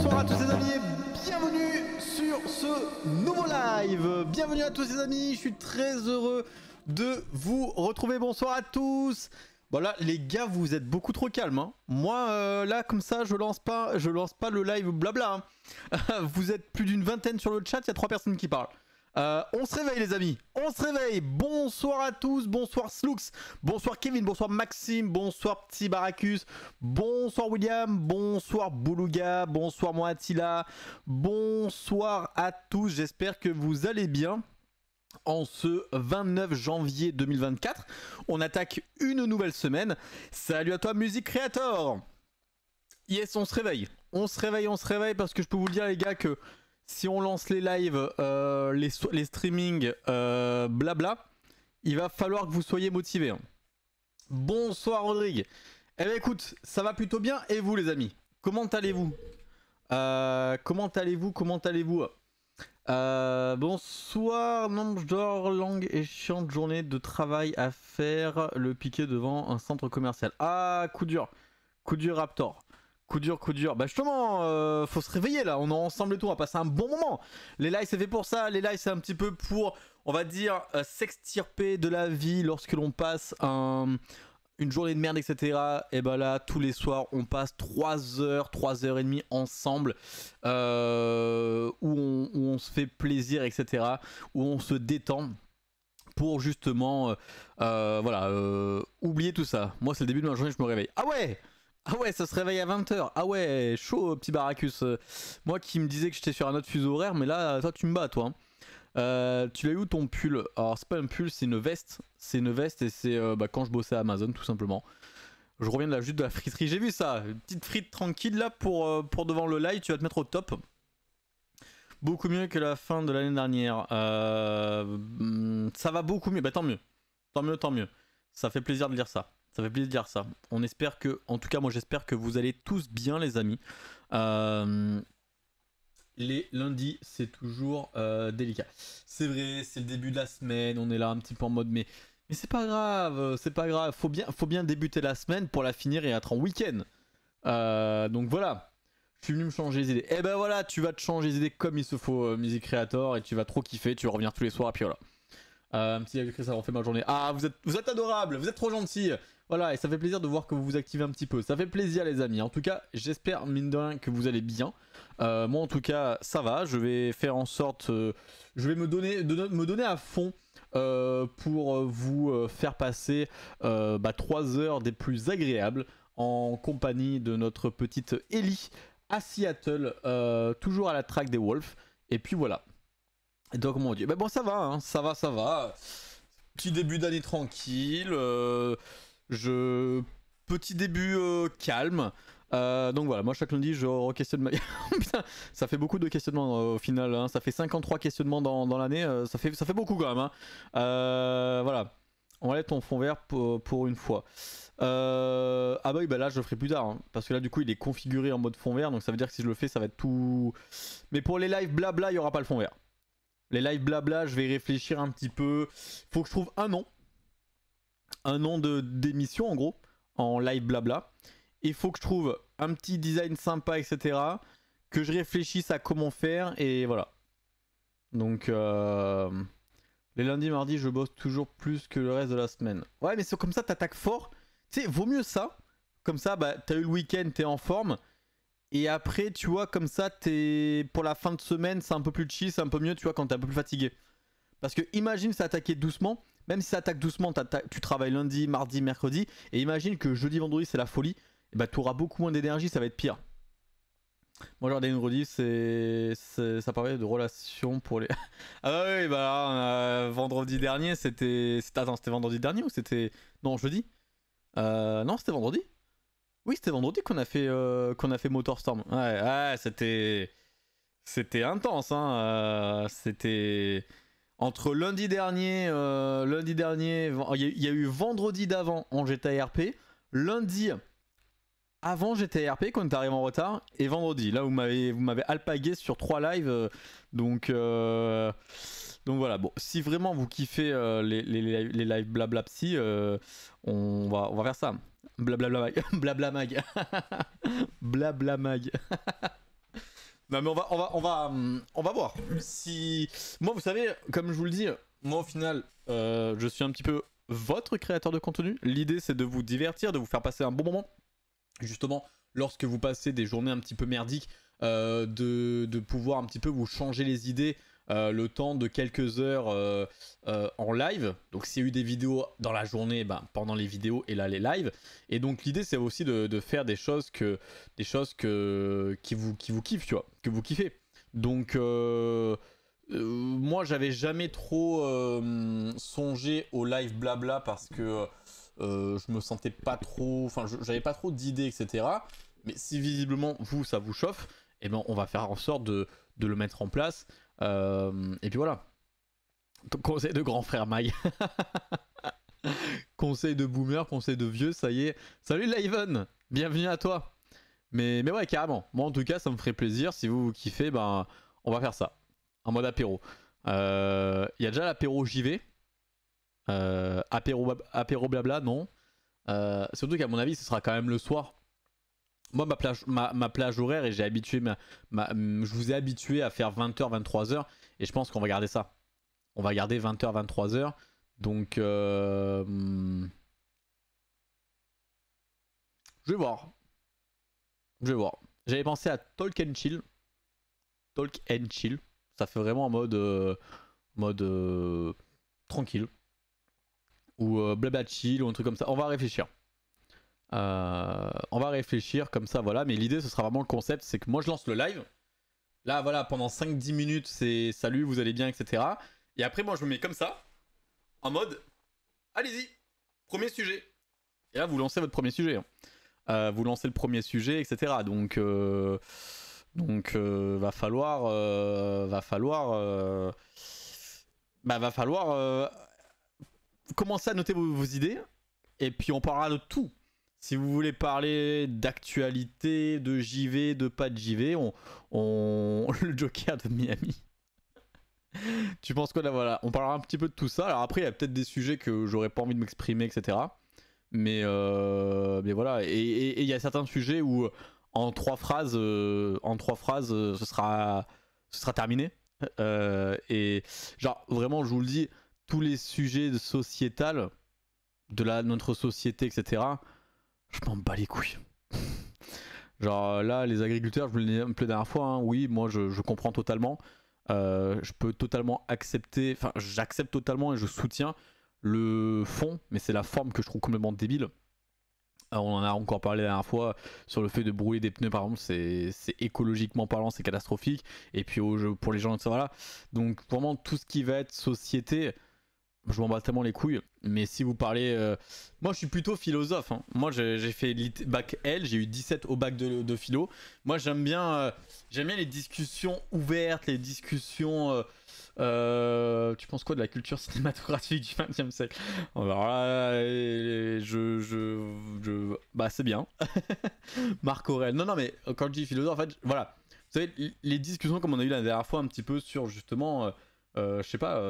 Bonsoir à tous les amis et bienvenue sur ce nouveau live. Bienvenue à tous les amis, je suis très heureux de vous retrouver. Bonsoir à tous. Bon là les gars, vous êtes beaucoup trop calmes hein. Moi là comme ça je lance pas le live blabla hein. Vous êtes plus d'une vingtaine sur le chat, il y a 3 personnes qui parlent. On se réveille les amis, on se réveille. Bonsoir à tous, bonsoir Slux, bonsoir Kevin, bonsoir Maxime, bonsoir Petit Baracus, bonsoir William, bonsoir Boulouga, bonsoir moi Attila, bonsoir à tous, j'espère que vous allez bien. En ce 29 janvier 2024, on attaque une nouvelle semaine. Salut à toi Music Creator. Yes, on se réveille, parce que je peux vous le dire les gars que si on lance les lives, les streamings, blabla, il va falloir que vous soyez motivés. Hein. Bonsoir Rodrigue. Eh bien écoute, ça va plutôt bien. Et vous les amis, comment allez-vous? Comment allez-vous bonsoir, non, je dors, longue et chiante journée de travail à faire, le piquer devant un centre commercial. Ah, coup dur Raptor. Coup dur. Bah justement, faut se réveiller là, on est ensemble et tout, on va passer un bon moment. Les lives c'est fait pour ça, les lives c'est un petit peu pour, on va dire, s'extirper de la vie lorsque l'on passe une journée de merde, etc. Et bah là, tous les soirs, on passe 3 heures, 3 heures et demie ensemble, où on se fait plaisir, etc. Où on se détend pour justement, oublier tout ça. Moi c'est le début de ma journée, je me réveille. Ah ouais, ça se réveille à 20 h. Ah ouais, chaud, petit Baracus. Moi qui me disais que j'étais sur un autre fuseau horaire, mais là, toi, tu me bats, toi. Tu l'as eu où ton pull? Alors, c'est pas un pull, c'est une veste. C'est une veste et c'est quand je bossais à Amazon, tout simplement. Je reviens de la juste de la friterie. J'ai vu ça. Une petite frite tranquille, là, pour devant le live. Tu vas te mettre au top. Beaucoup mieux que la fin de l'année dernière. Ça va beaucoup mieux. Bah, tant mieux. Tant mieux. Ça fait plaisir de lire ça. On espère que, en tout cas moi j'espère que vous allez tous bien les amis. Les lundis c'est toujours délicat. C'est vrai, c'est le début de la semaine, on est là un petit peu en mode mais c'est pas grave, faut bien débuter la semaine pour la finir et être en week-end. Donc voilà, je suis venu me changer les idées. Et ben voilà, tu vas te changer les idées comme il se faut, Music Creator, et tu vas trop kiffer, tu vas revenir tous les soirs et puis voilà. Un petit écrit, ça refait ma journée. Ah, vous êtes adorables, vous êtes trop gentils. Voilà, et ça fait plaisir de voir que vous vous activez un petit peu. Ça fait plaisir les amis. En tout cas, j'espère mine de rien que vous allez bien. Moi en tout cas, ça va. Je vais faire en sorte... je vais me donner à fond pour vous faire passer 3 heures des plus agréables en compagnie de notre petite Ellie à Seattle, toujours à la track des Wolves. Et puis voilà. Et donc mon dieu, bah bon ça va, hein, ça va. Petit début d'année tranquille, petit début calme. Donc voilà, moi chaque lundi je re-questionne ma... Putain, ça fait beaucoup de questionnements au final, hein. Ça fait 53 questionnements dans l'année, ça fait beaucoup quand même. Hein. Voilà, on enlève ton fond vert pour une fois. Ah bah oui, bah là je le ferai plus tard, hein, parce que là du coup il est configuré en mode fond vert, donc ça veut dire que si je le fais ça va être tout... Mais pour les lives blabla, il n'y aura pas le fond vert. Les lives blabla, je vais y réfléchir un petit peu. Faut que je trouve un nom. Un nom d'émission en gros. En live blabla. Il faut que je trouve un petit design sympa, etc. Que je réfléchisse à comment faire. Et voilà. Donc, les lundis, mardis, je bosse toujours plus que le reste de la semaine. Ouais, mais c'est comme ça, t'attaques fort. Tu sais, vaut mieux ça. Comme ça, bah, t'as eu le week-end, t'es en forme. Et après, tu vois, comme ça, pour la fin de semaine, c'est un peu plus chill, c'est un peu mieux, tu vois, quand t'es un peu plus fatigué. Parce que imagine ça attaquer doucement, même si ça attaque doucement, tu travailles lundi, mardi, mercredi, et imagine que jeudi, vendredi, c'est la folie, et bah tu auras beaucoup moins d'énergie, ça va être pire. Moi, genre, vendredi, ça parlait de relations pour les... Ah bah oui, bah vendredi dernier, c'était... Attends, c'était vendredi dernier ou c'était... Non, jeudi non, c'était vendredi. Oui, c'était vendredi qu'on a fait Motorstorm. Ouais, c'était intense, hein. C'était entre lundi dernier, il y a eu vendredi d'avant en GTA RP, lundi avant GTA RP quand on est arrivé en retard, et vendredi. Là, vous m'avez alpagué sur 3 lives, donc voilà. Bon, si vraiment vous kiffez les lives blabla psy, on va faire ça. Blabla mag. Blabla mag. Blabla mag. Non mais on va voir. Si moi vous savez, comme je vous le dis, moi au final, je suis un petit peu votre créateur de contenu. L'idée c'est de vous divertir, de vous faire passer un bon moment. Justement, lorsque vous passez des journées un petit peu merdiques, de pouvoir un petit peu vous changer les idées. Le temps de quelques heures en live. Donc s'il y a eu des vidéos dans la journée, ben, pendant les vidéos et là les lives. Et donc l'idée c'est aussi de faire des choses qui vous kiffent, tu vois, que vous kiffez. Donc moi j'avais jamais trop songé au live blabla parce que je me sentais pas trop, enfin j'avais pas trop d'idées, etc. Mais si visiblement vous ça vous chauffe, et ben on va faire en sorte de le mettre en place. Et puis voilà. Conseil de grand frère Mike. Conseil de boomer, conseil de vieux, ça y est. Salut Liven, bienvenue à toi. Mais ouais, carrément. Moi en tout cas, ça me ferait plaisir. Si vous kiffez, ben on va faire ça. En mode apéro. Il y a déjà l'apéro JV. Apéro blabla, non. Surtout qu'à mon avis, ce sera quand même le soir. Moi, ma plage horaire, et j'ai habitué je vous ai habitué à faire 20h, 23h, et je pense qu'on va garder ça. On va garder 20h, 23h. Donc, je vais voir. Je vais voir. J'avais pensé à Talk and Chill. Talk and Chill. Ça fait vraiment en mode tranquille. Ou blabla chill, ou un truc comme ça. On va réfléchir. On va réfléchir comme ça, voilà. Mais l'idée, ce sera vraiment le concept, c'est que moi, je lance le live. Là, voilà, pendant 5-10 minutes, c'est salut, vous allez bien, etc. Et après, moi, je me mets comme ça, en mode, allez-y, premier sujet. Et là, vous lancez votre premier sujet. Vous lancez le premier sujet, etc. Donc, va falloir commencer à noter vos idées. Et puis, on parlera de tout. Si vous voulez parler d'actualité, de JV, de pas de JV, le Joker de Miami. Tu penses quoi là, voilà. On parlera un petit peu de tout ça. Alors après, il y a peut-être des sujets que j'aurais pas envie de m'exprimer, etc. Mais voilà. Et il y a certains sujets où en 3 phrases, ce sera terminé. Et genre vraiment, je vous le dis, tous les sujets sociétals de notre société, etc. Je m'en bats les couilles. Genre là, les agriculteurs, je vous l'ai dit un peu la dernière fois, hein, oui, moi je comprends totalement. Je peux totalement accepter, enfin j'accepte totalement et je soutiens le fond, mais c'est la forme que je trouve complètement débile. On en a encore parlé la dernière fois sur le fait de brouiller des pneus, par exemple, c'est écologiquement parlant, c'est catastrophique. Et puis pour les gens, etc. Voilà. Donc vraiment tout ce qui va être société, je m'en bats tellement les couilles. Mais si vous parlez, moi je suis plutôt philosophe, hein. Moi j'ai fait bac L, j'ai eu 17 au bac de philo. Moi j'aime bien les discussions ouvertes, les discussions tu penses quoi de la culture cinématographique du XXe siècle? Alors là, bah c'est bien. Marc Aurèle. Non mais quand je dis philosophe, en fait, voilà. Vous savez, les discussions comme on a eu la dernière fois un petit peu sur justement, je sais pas,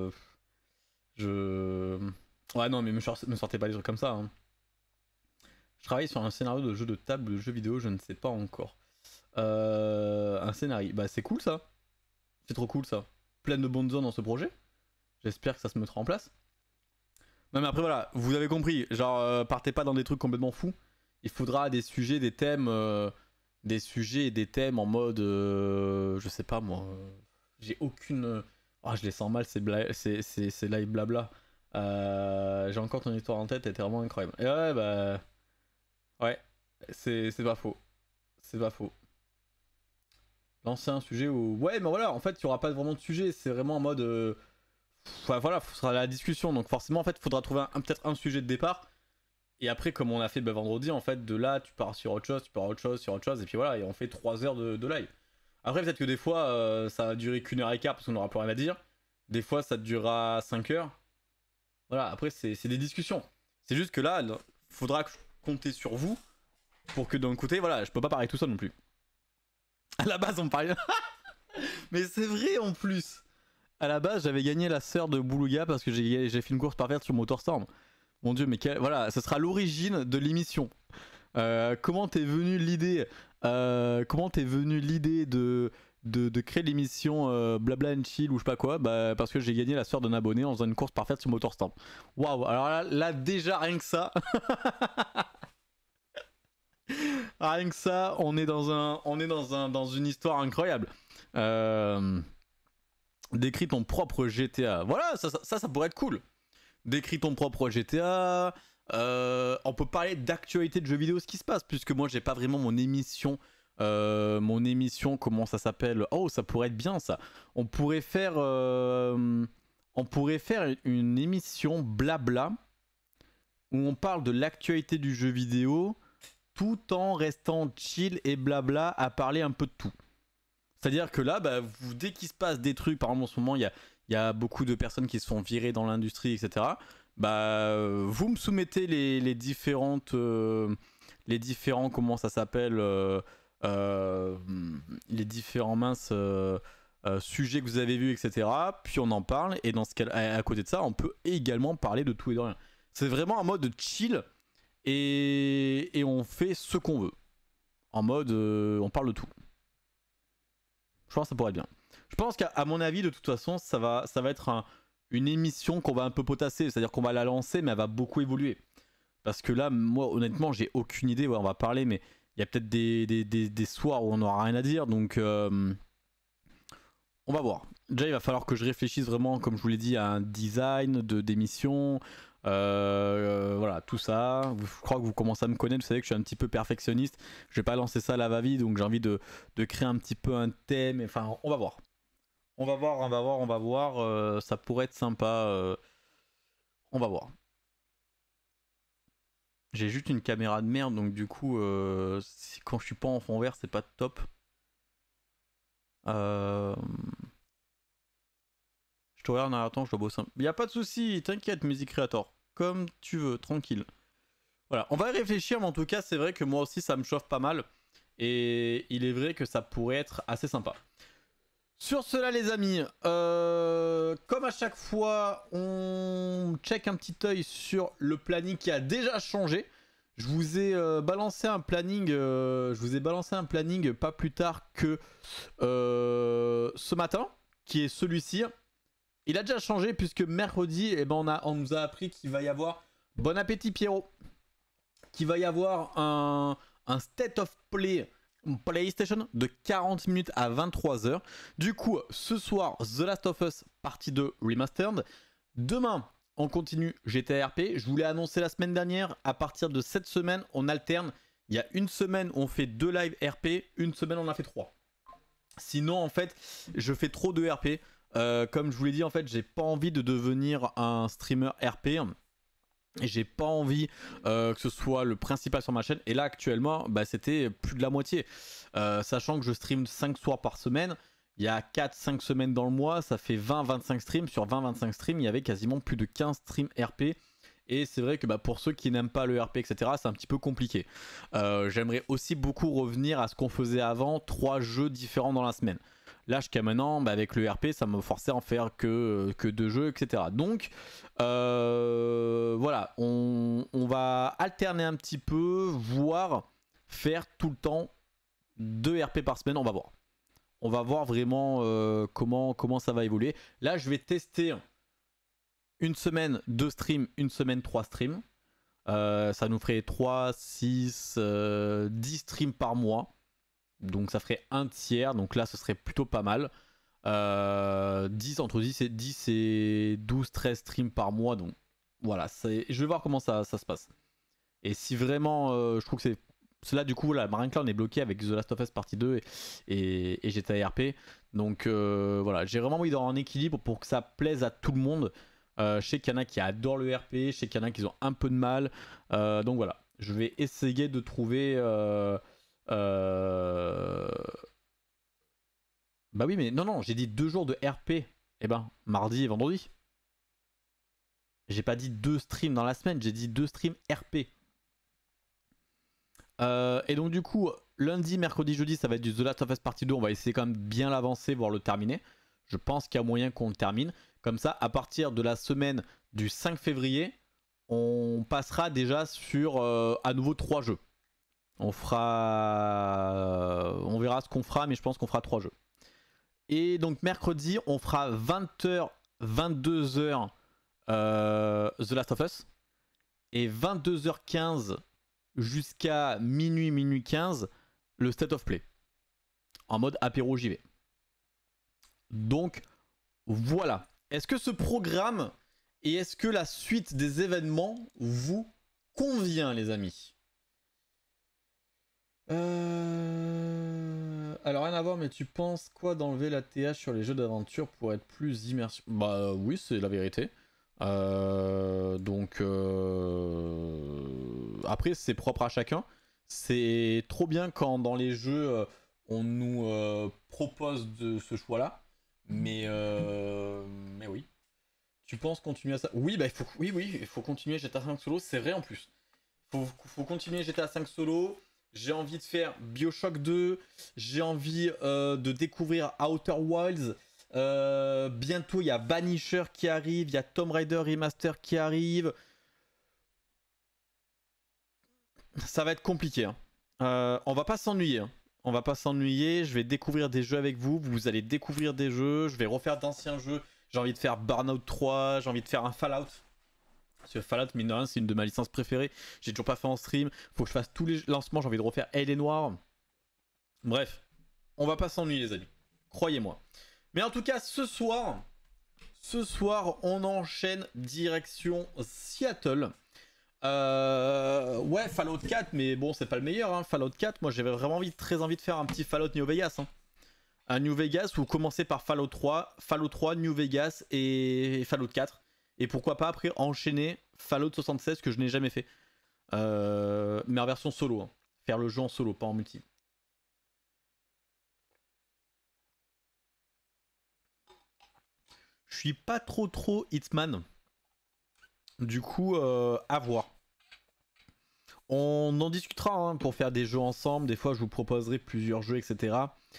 ouais non mais me sortez pas des trucs comme ça, hein. Je travaille sur un scénario de jeu de table, de jeu vidéo, je ne sais pas encore. Un scénario, bah c'est cool ça. C'est trop cool ça. Plein de bonnes zones dans ce projet. J'espère que ça se mettra en place. Non mais après voilà, vous avez compris, genre partez pas dans des trucs complètement fous. Il faudra des sujets, des thèmes, en mode, je sais pas moi, j'ai aucune, oh, je les sens mal, c'est live blabla. J'ai encore ton histoire en tête, elle était vraiment incroyable. Et ouais bah, ouais, c'est pas faux, c'est pas faux. Lancer un sujet où, ouais mais voilà, en fait il y aura pas vraiment de sujet, c'est vraiment en mode, voilà, ce sera la discussion, donc forcément en fait il faudra trouver peut-être un sujet de départ. Et après, comme on a fait vendredi, en fait, de là, tu pars sur autre chose, sur autre chose, et puis voilà, et on fait 3 heures de live. Après, peut-être que des fois, ça va durer qu'1 heure et quart parce qu'on n'aura plus rien à dire. Des fois, ça durera 5 heures. Voilà, après, c'est des discussions. C'est juste que là, faudra compter sur vous pour que d'un côté, voilà, je peux pas parler tout seul non plus. À la base, on parlait. Mais c'est vrai en plus. À la base, j'avais gagné la sœur de Boulouga parce que j'ai fait une course parfaite sur Motorstorm. Mon dieu, mais voilà, ce sera l'origine de l'émission. Comment t'es venu l'idée de créer l'émission Blabla and Chill ou je sais pas quoi? Bah parce que j'ai gagné la sueur d'un abonné en faisant une course parfaite sur Motorstamp. Waouh, alors là déjà rien que ça. Rien que ça, on est dans une histoire incroyable. Décris ton propre GTA. Voilà, ça pourrait être cool. Décris ton propre GTA. On peut parler d'actualité de jeux vidéo, ce qui se passe, puisque moi j'ai pas vraiment mon émission. Comment ça s'appelle? Oh, ça pourrait être bien ça. On pourrait faire une émission blabla où on parle de l'actualité du jeu vidéo tout en restant chill et blabla à parler un peu de tout. C'est-à-dire que là, bah, dès qu'il se passe des trucs, par exemple en ce moment, il y a beaucoup de personnes qui se font virer dans l'industrie, etc. Bah, vous me soumettez les différents, comment ça s'appelle, les différents sujets que vous avez vus, etc. Puis on en parle, et dans ce cas, à côté de ça, on peut également parler de tout et de rien. C'est vraiment un mode chill, et on fait ce qu'on veut. En mode, on parle de tout. Je pense que ça pourrait être bien. Je pense qu'à mon avis, de toute façon, ça va être une émission qu'on va un peu potasser. C'est-à-dire qu'on va la lancer, mais elle va beaucoup évoluer. Parce que là, moi, honnêtement, j'ai aucune idée. Ouais, on va parler, mais il y a peut-être des soirs où on n'aura rien à dire. Donc, on va voir. Déjà, il va falloir que je réfléchisse vraiment, comme je vous l'ai dit, à un design d'émission. Voilà, tout ça. Je crois que vous commencez à me connaître, vous savez que je suis un petit peu perfectionniste. Je vais pas lancer ça à la va-vite, donc j'ai envie de créer un petit peu un thème. Enfin, on va voir. On va voir. Ça pourrait être sympa. On va voir. J'ai juste une caméra de merde, donc du coup, quand je suis pas en fond vert, c'est pas top. Je te regarde en arrière-temps, je dois bosser. Y a pas de souci, t'inquiète, Music Creator. Comme tu veux, tranquille. Voilà, on va y réfléchir, mais en tout cas, c'est vrai que moi aussi, ça me chauffe pas mal. Et il est vrai que ça pourrait être assez sympa. Sur cela, les amis, comme à chaque fois, on check un petit œil sur le planning qui a déjà changé. Je vous ai balancé un planning. Pas plus tard que ce matin, qui est celui-ci. Il a déjà changé puisque mercredi, eh ben on nous a appris qu'il va y avoir, bon appétit Pierrot, qu'il va y avoir un State of Play PlayStation de 40 minutes à 23h. Du coup, ce soir, The Last of Us partie 2 Remastered. Demain, on continue GTA RP. Je vous l'ai annoncé la semaine dernière. À partir de cette semaine, on alterne. Il y a une semaine, on fait 2 lives RP. Une semaine, on en a fait 3. Sinon, en fait, je fais trop de RP. Comme je vous l'ai dit, en fait, j'ai pas envie de devenir un streamer RP. Et j'ai pas envie que ce soit le principal sur ma chaîne. Et là, actuellement, bah, c'était plus de la moitié. Sachant que je stream 5 soirs par semaine. Il y a 4-5 semaines dans le mois. Ça fait 20-25 streams. Sur 20-25 streams, il y avait quasiment plus de 15 streams RP. Et c'est vrai que bah, pour ceux qui n'aiment pas le RP, etc., c'est un petit peu compliqué. J'aimerais aussi beaucoup revenir à ce qu'on faisait avant. 3 jeux différents dans la semaine. Là, jusqu'à maintenant, bah, avec le RP, ça me forçait à en faire que 2 jeux, etc. Donc, voilà, on va alterner un petit peu, voire faire tout le temps 2 RP par semaine, on va voir. On va voir vraiment comment ça va évoluer. Là, je vais tester une semaine 2 streams, une semaine 3 streams. Ça nous ferait 3, 6, 10 streams par mois. Donc ça ferait un tiers, donc là ce serait plutôt pas mal. 10, entre 10 et 12, 13 streams par mois, donc voilà, je vais voir comment ça se passe. Et si vraiment, je trouve que c'est là du coup, là, rien que là on est bloqué avec The Last of Us partie 2 et GTA RP. Donc voilà, j'ai vraiment envie d'avoir un équilibre pour que ça plaise à tout le monde. Je sais qu'il y en a qui adorent le RP, je sais qu'il y en a qui ont un peu de mal. Donc voilà, je vais essayer de trouver... Bah oui, mais non, j'ai dit 2 jours de RP. Eh ben, mardi et vendredi. J'ai pas dit 2 streams dans la semaine, j'ai dit 2 streams RP. Et donc du coup, lundi, mercredi, jeudi, ça va être du The Last of Us Partie 2. On va essayer quand même bien l'avancer, voire le terminer. Je pense qu'il y a moyen qu'on le termine. Comme ça, à partir de la semaine du 5 février, on passera déjà sur à nouveau 3 jeux. On verra ce qu'on fera, mais je pense qu'on fera 3 jeux. Et donc mercredi, on fera 20h, 22h The Last of Us. Et 22h15 jusqu'à minuit, minuit 15, le State of Play. En mode apéro JV. Donc voilà. Est-ce que ce programme et est-ce que la suite des événements vous convient, les amis? Alors rien à voir, mais tu penses quoi d'enlever la TH sur les jeux d'aventure pour être plus immersif? Bah oui, c'est la vérité. Après c'est propre à chacun. C'est trop bien quand dans les jeux on nous propose de ce choix là. Mais oui. Tu penses continuer à ça? Oui, bah il faut continuer GTA 5 solo, c'est vrai en plus. Faut continuer GTA 5 solo. J'ai envie de faire BioShock 2. J'ai envie de découvrir Outer Wilds. Bientôt il y a Banisher qui arrive. Il y a Tomb Raider Remaster qui arrive. Ça va être compliqué. Hein. On va pas s'ennuyer. Hein. On va pas s'ennuyer. Je vais découvrir des jeux avec vous. Vous allez découvrir des jeux. Je vais refaire d'anciens jeux. J'ai envie de faire Burnout 3. J'ai envie de faire un Fallout. Parce que Fallout, mine de rien, c'est une de mes licences préférées. J'ai toujours pas fait en stream. Faut que je fasse tous les lancements. J'ai envie de refaire Elle est Noire. Bref, on va pas s'ennuyer, les amis. Croyez-moi. Mais en tout cas, ce soir, on enchaîne direction Seattle. Ouais, Fallout 4, mais bon, c'est pas le meilleur. Hein. Fallout 4, moi j'avais vraiment très envie de faire un petit Fallout New Vegas. Hein. Un New Vegas où vous commencez par Fallout 3, New Vegas et Fallout 4. Et pourquoi pas après enchaîner Fallout 76 que je n'ai jamais fait. Mais en version solo. Hein. Faire le jeu en solo, pas en multi. Je suis pas trop Hitman. Du coup, à voir. On en discutera hein, pour faire des jeux ensemble. Des fois, je vous proposerai plusieurs jeux, etc.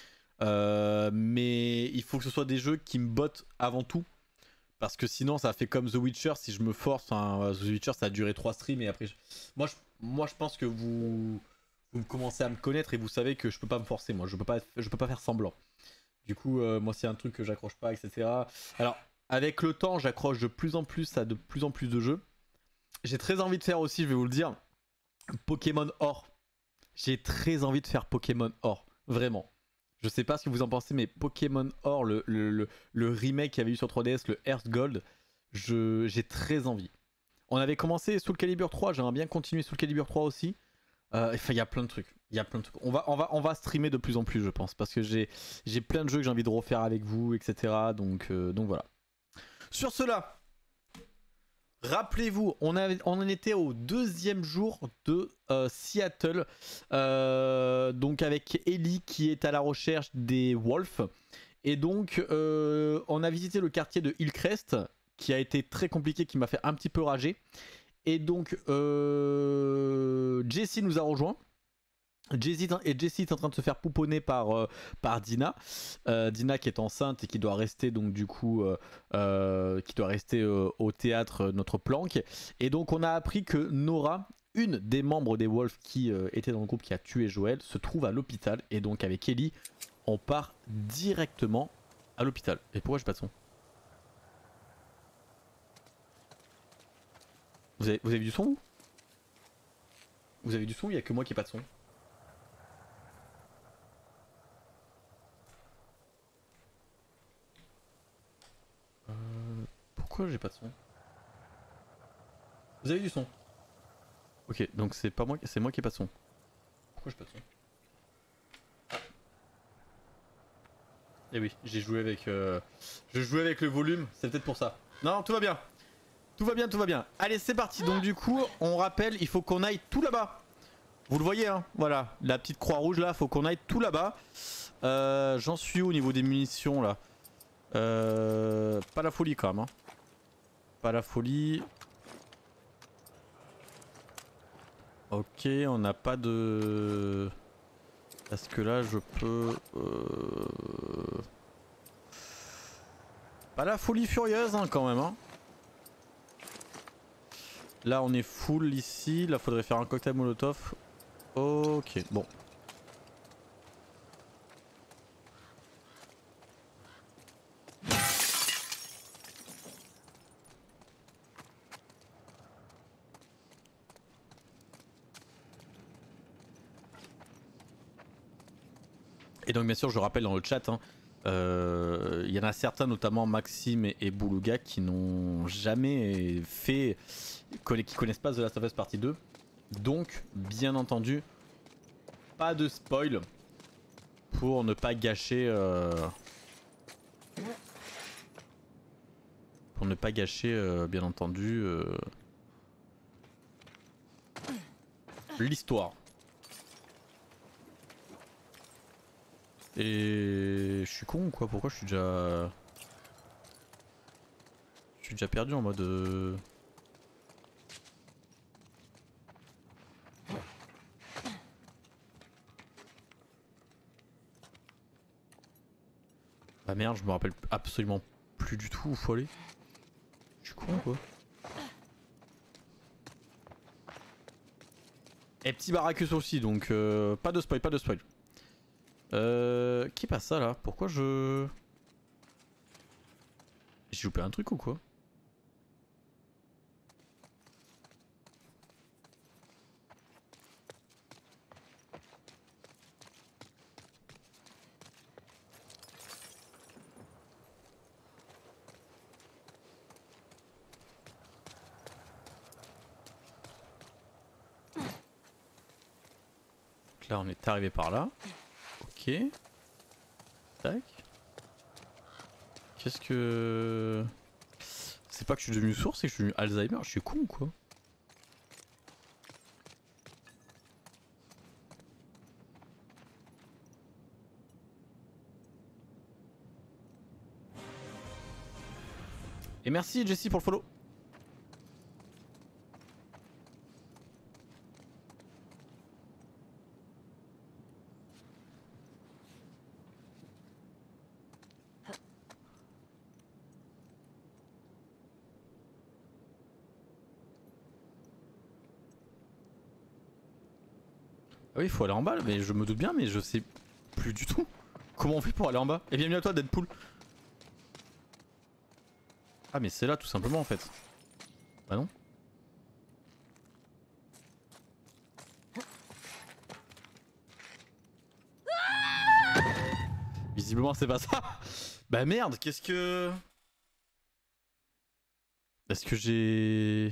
Mais il faut que ce soit des jeux qui me bottent avant tout. Parce que sinon, ça fait comme The Witcher. Si je me force, hein, The Witcher, ça a duré 3 streams. Et après, moi, je pense que vous commencez à me connaître et vous savez que je peux pas me forcer. Moi, je peux pas faire semblant. Du coup, moi, c'est un truc que j'accroche pas, etc. Alors, avec le temps, j'accroche de plus en plus à de plus en plus de jeux. J'ai très envie de faire aussi, je vais vous le dire, Pokémon Or. J'ai très envie de faire Pokémon Or. Vraiment. Je sais pas ce que vous en pensez, mais Pokémon Or, le remake qu'il y avait eu sur 3DS, le Earth Gold, j'ai très envie. On avait commencé Soul Calibur 3, j'aimerais bien continuer Soul Calibur 3 aussi. Enfin, il y a plein de trucs. On va streamer de plus en plus, je pense, parce que j'ai plein de jeux que j'ai envie de refaire avec vous, etc. Donc voilà. Sur cela, rappelez-vous, on en était au 2e jour de Seattle, donc avec Ellie qui est à la recherche des Wolves. Et donc, on a visité le quartier de Hillcrest, qui a été très compliqué, qui m'a fait un petit peu rager. Et donc, Jessie nous a rejoint. Jessie est en train de se faire pouponner par Dina. Dina qui est enceinte et qui doit rester donc du coup au théâtre notre planque. Et donc on a appris que Nora, une des membres des Wolves qui était dans le groupe qui a tué Joël, se trouve à l'hôpital. Et donc avec Ellie, on part directement à l'hôpital. Et pourquoi j'ai pas de son? Vous avez du son? Vous avez du son? Il n'y a que moi qui n'ai pas de son. Pourquoi j'ai pas de son? Vous avez du son? Ok, donc c'est pas moi, c'est moi qui ai pas de son. Pourquoi j'ai pas de son? Eh oui, j'ai joué avec, je jouais avec le volume, c'est peut-être pour ça. Non, tout va bien. Tout va bien, tout va bien. Allez, c'est parti. Donc du coup, on rappelle, il faut qu'on aille tout là-bas. Vous le voyez, hein? Voilà, la petite croix rouge là, faut qu'on aille tout là-bas. J'en suis au niveau des munitions là. Pas la folie quand même. Hein. Pas la folie. Ok, on n'a pas de... Est-ce que là je peux... Pas la folie furieuse hein, quand même. Hein. Là on est full ici. Là faudrait faire un cocktail molotov. Ok, bon. Et donc bien sûr je rappelle dans le chat, hein, y en a certains, notamment Maxime et Boulouga, qui n'ont jamais fait, qui connaissent pas The Last of Us Partie 2. Donc bien entendu, pas de spoil pour ne pas gâcher bien entendu l'histoire. Et je suis con ou quoi? Pourquoi je suis déjà... Je suis déjà perdu en mode... Ah merde, je me rappelle absolument plus du tout où faut aller. Je suis con quoi. Et petit Baracus aussi, donc pas de spoil, pas de spoil. Qui passe ça là? Pourquoi je... J'ai loupé un truc ou quoi? Donc là on est arrivé par là. Ok. Tac. Qu'est-ce que... C'est pas que je suis devenu sourd, c'est que je suis devenu Alzheimer. Je suis con ou quoi? Et merci Jessie pour le follow. Ah oui, il faut aller en bas, mais je me doute bien, mais je sais plus du tout comment on fait pour aller en bas. Et bienvenue à toi Deadpool. Ah mais c'est là tout simplement en fait. Bah non. Visiblement c'est pas ça. Bah merde, qu'est-ce que... Est-ce que j'ai...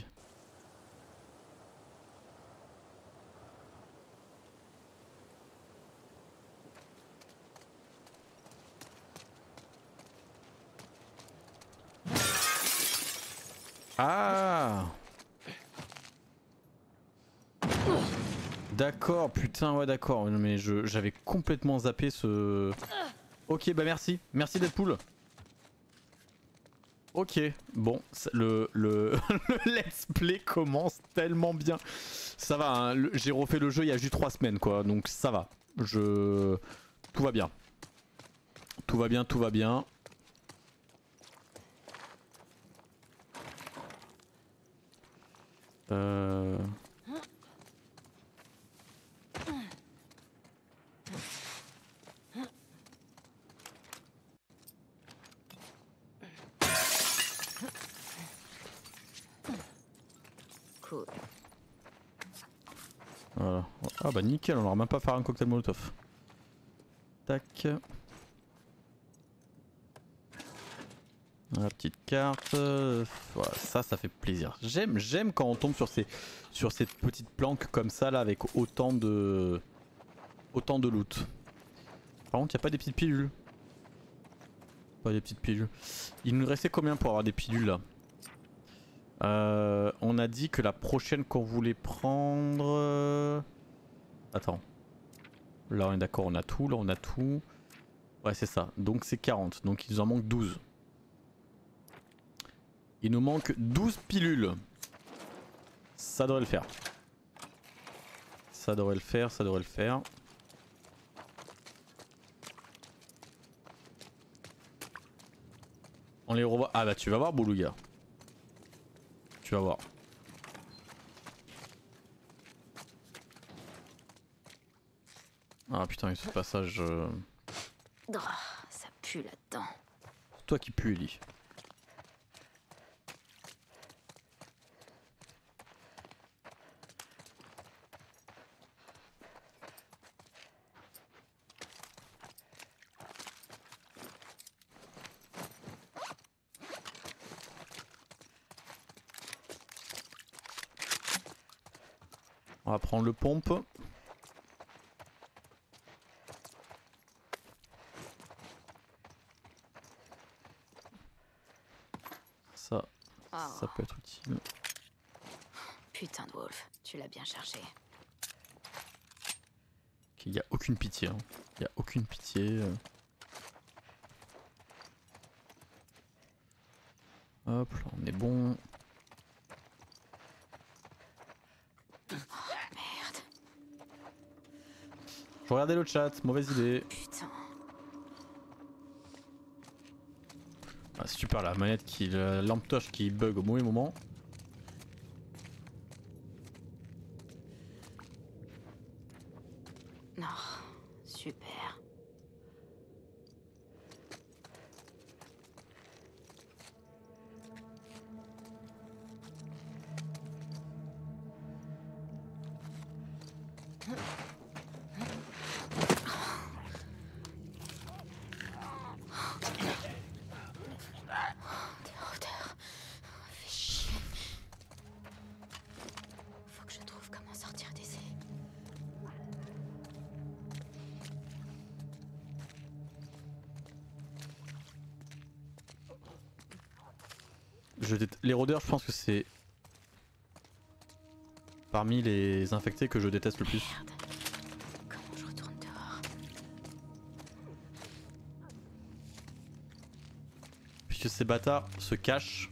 Ah, d'accord, putain, ouais d'accord, mais j'avais complètement zappé ce... Ok, bah merci, merci Deadpool. Ok, bon, le let's play commence tellement bien. Ça va, hein, j'ai refait le jeu il y a juste 3 semaines quoi, donc ça va. Tout va bien. Tout va bien, tout va bien. Cool. Voilà. Ah bah nickel, on n'aura même pas faire un cocktail molotov. Tac. La petite carte. Voilà, ça fait plaisir. J'aime quand on tombe sur cette petite planque comme ça là avec autant de loot. Par contre, il n'y a pas des petites pilules. Pas des petites pilules. Il nous restait combien pour avoir des pilules là? On a dit que la prochaine qu'on voulait prendre... Attends. Là on est d'accord, on a tout, là on a tout. Ouais c'est ça, donc c'est 40, donc il nous en manque 12. Il nous manque 12 pilules. Ça devrait le faire. Ça devrait le faire, ça devrait le faire. On les revoit. Ah bah tu vas voir Boulouga. Tu vas voir. Ah putain, ce passage... Oh, ça pue là-dedans. Toi qui pue, Ellie. On va prendre le pompe. Ça, ça peut être utile. Putain de Wolf, tu l'as bien cherché. Ok, y a aucune pitié. Hein. Y a aucune pitié. Hop, là on est bon. Merde. Je regardais le chat, mauvaise idée. Putain. Ah, super la manette qui. La lampe torche qui bug au mauvais moment. Non, super. Des odeurs. Fais chier. Faut que je trouve comment sortir d'ici. Les rôdeurs, je pense que c'est parmi les infectés que je déteste le plus. Merde. Comment je retourne dehors? Puisque ces bâtards se cachent.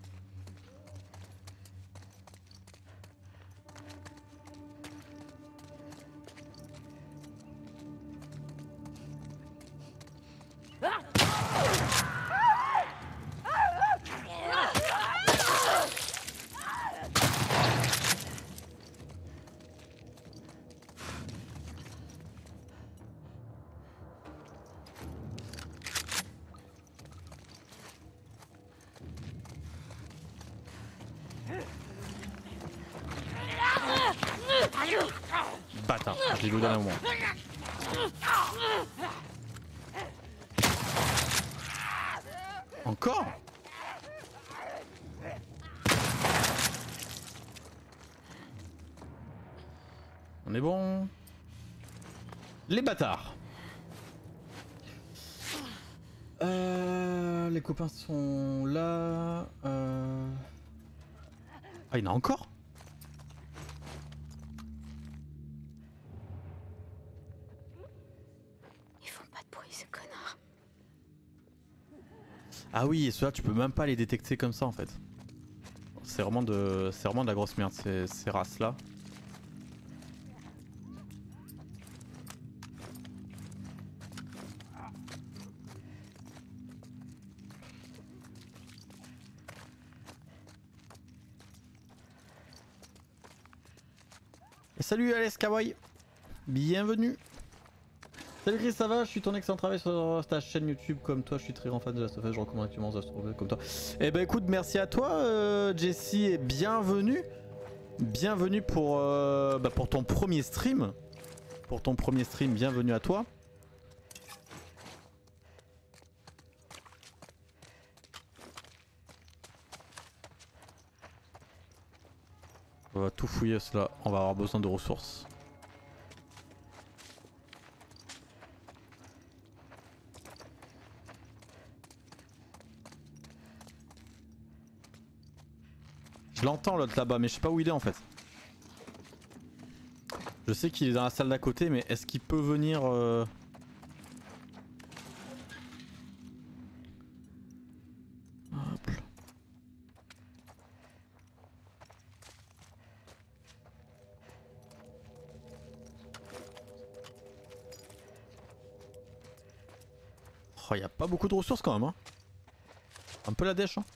Bâtard, j'ai vu au dernier moment. Encore? On est bon. Les bâtards. Les copains sont là. Ah, il y en a encore? Ils font pas de bruit, ces connards. Ah oui, et ceux-là, tu peux même pas les détecter comme ça en fait. C'est vraiment de la grosse merde ces races-là. Et salut Alex Kawaii, bienvenue. Salut Chris, ça va? Je suis ton excellent travail sur ta chaîne YouTube. Comme toi, je suis très grand fan de Last of Us. Je recommande actuellement The Last of Us comme toi. Eh ben écoute, merci à toi Jessie et bienvenue. Bienvenue pour ton premier stream. Pour ton premier stream, bienvenue à toi. On va tout fouiller cela, on va avoir besoin de ressources. Je l'entends l'autre là-bas, mais je sais pas où il est en fait. Je sais qu'il est dans la salle d'à côté, mais est-ce qu'il peut venir Hop. Oh, y a pas beaucoup de ressources quand même, hein. Un peu la dèche, hein.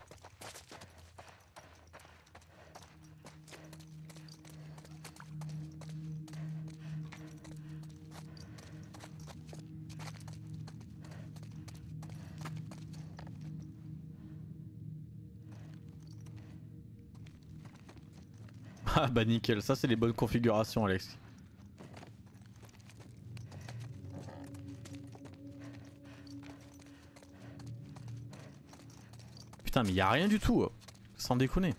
Ah bah nickel, ça c'est les bonnes configurations Alex. Putain mais y a rien du tout, sans déconner.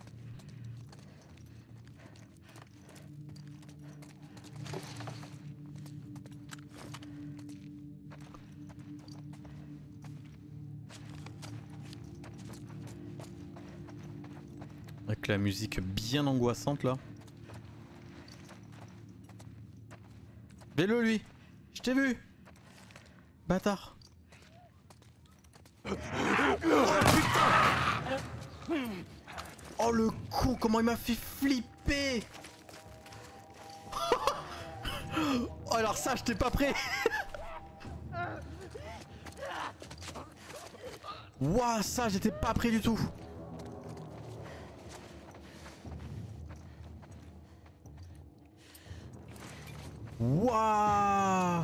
Avec la musique bien angoissante là. Fais-le lui. Je t'ai vu. Bâtard. Oh putain. Oh le con, comment il m'a fait flipper. Oh alors ça j'étais pas prêt. Ouah ça j'étais pas prêt du tout. Wouah!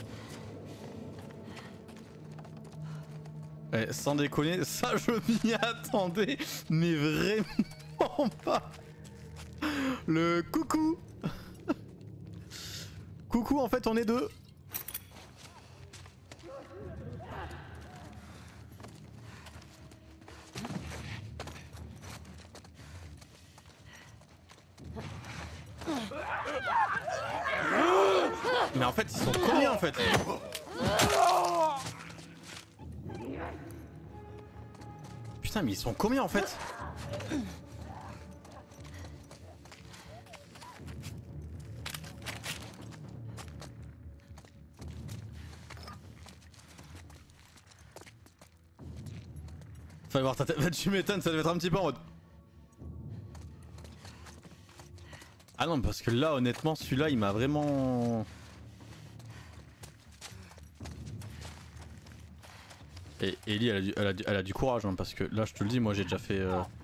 Eh, sans déconner, ça je m'y attendais, mais vraiment pas. Le coucou. Coucou, en fait on est deux. Mais en fait ils sont combien en fait? Putain mais ils sont combien en fait? Fallait voir ta tête, tu m'étonnes, ça devait être un petit peu en mode... Ah non parce que là honnêtement celui-là il m'a vraiment... Et Ellie elle a du courage hein, parce que là je te le dis moi j'ai déjà fait...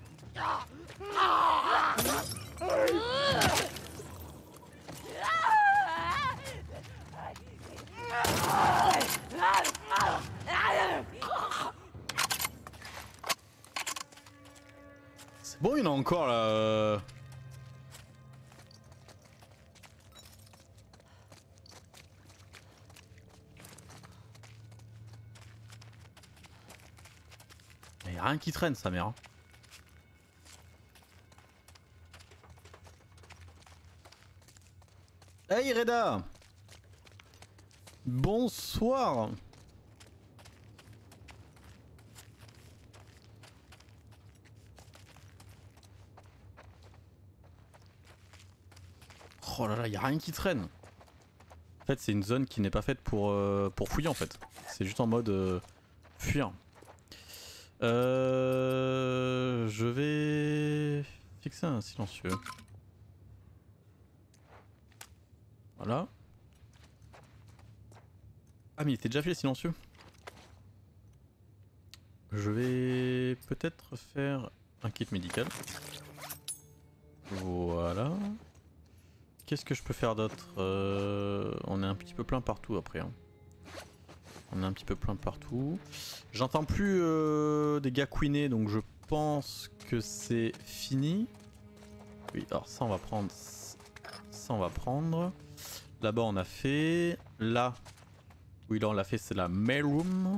C'est bon il y en a encore là... Y'a rien qui traîne sa mère. Hein. Hey Reda! Bonsoir! Oh là là, y'a rien qui traîne. En fait c'est une zone qui n'est pas faite pour fouiller en fait. C'est juste en mode fuir. Je vais fixer un silencieux. Voilà. Ah mais il était déjà fait le silencieux. Je vais peut-être faire un kit médical. Voilà. Qu'est-ce que je peux faire d'autre? On est un petit peu plein partout après. Hein. On est un petit peu plein partout. J'entends plus des gars queener donc je pense que c'est fini. Oui alors ça on va prendre. Ça on va prendre. Là-bas on a fait. Là. Oui là on l'a fait c'est la mailroom.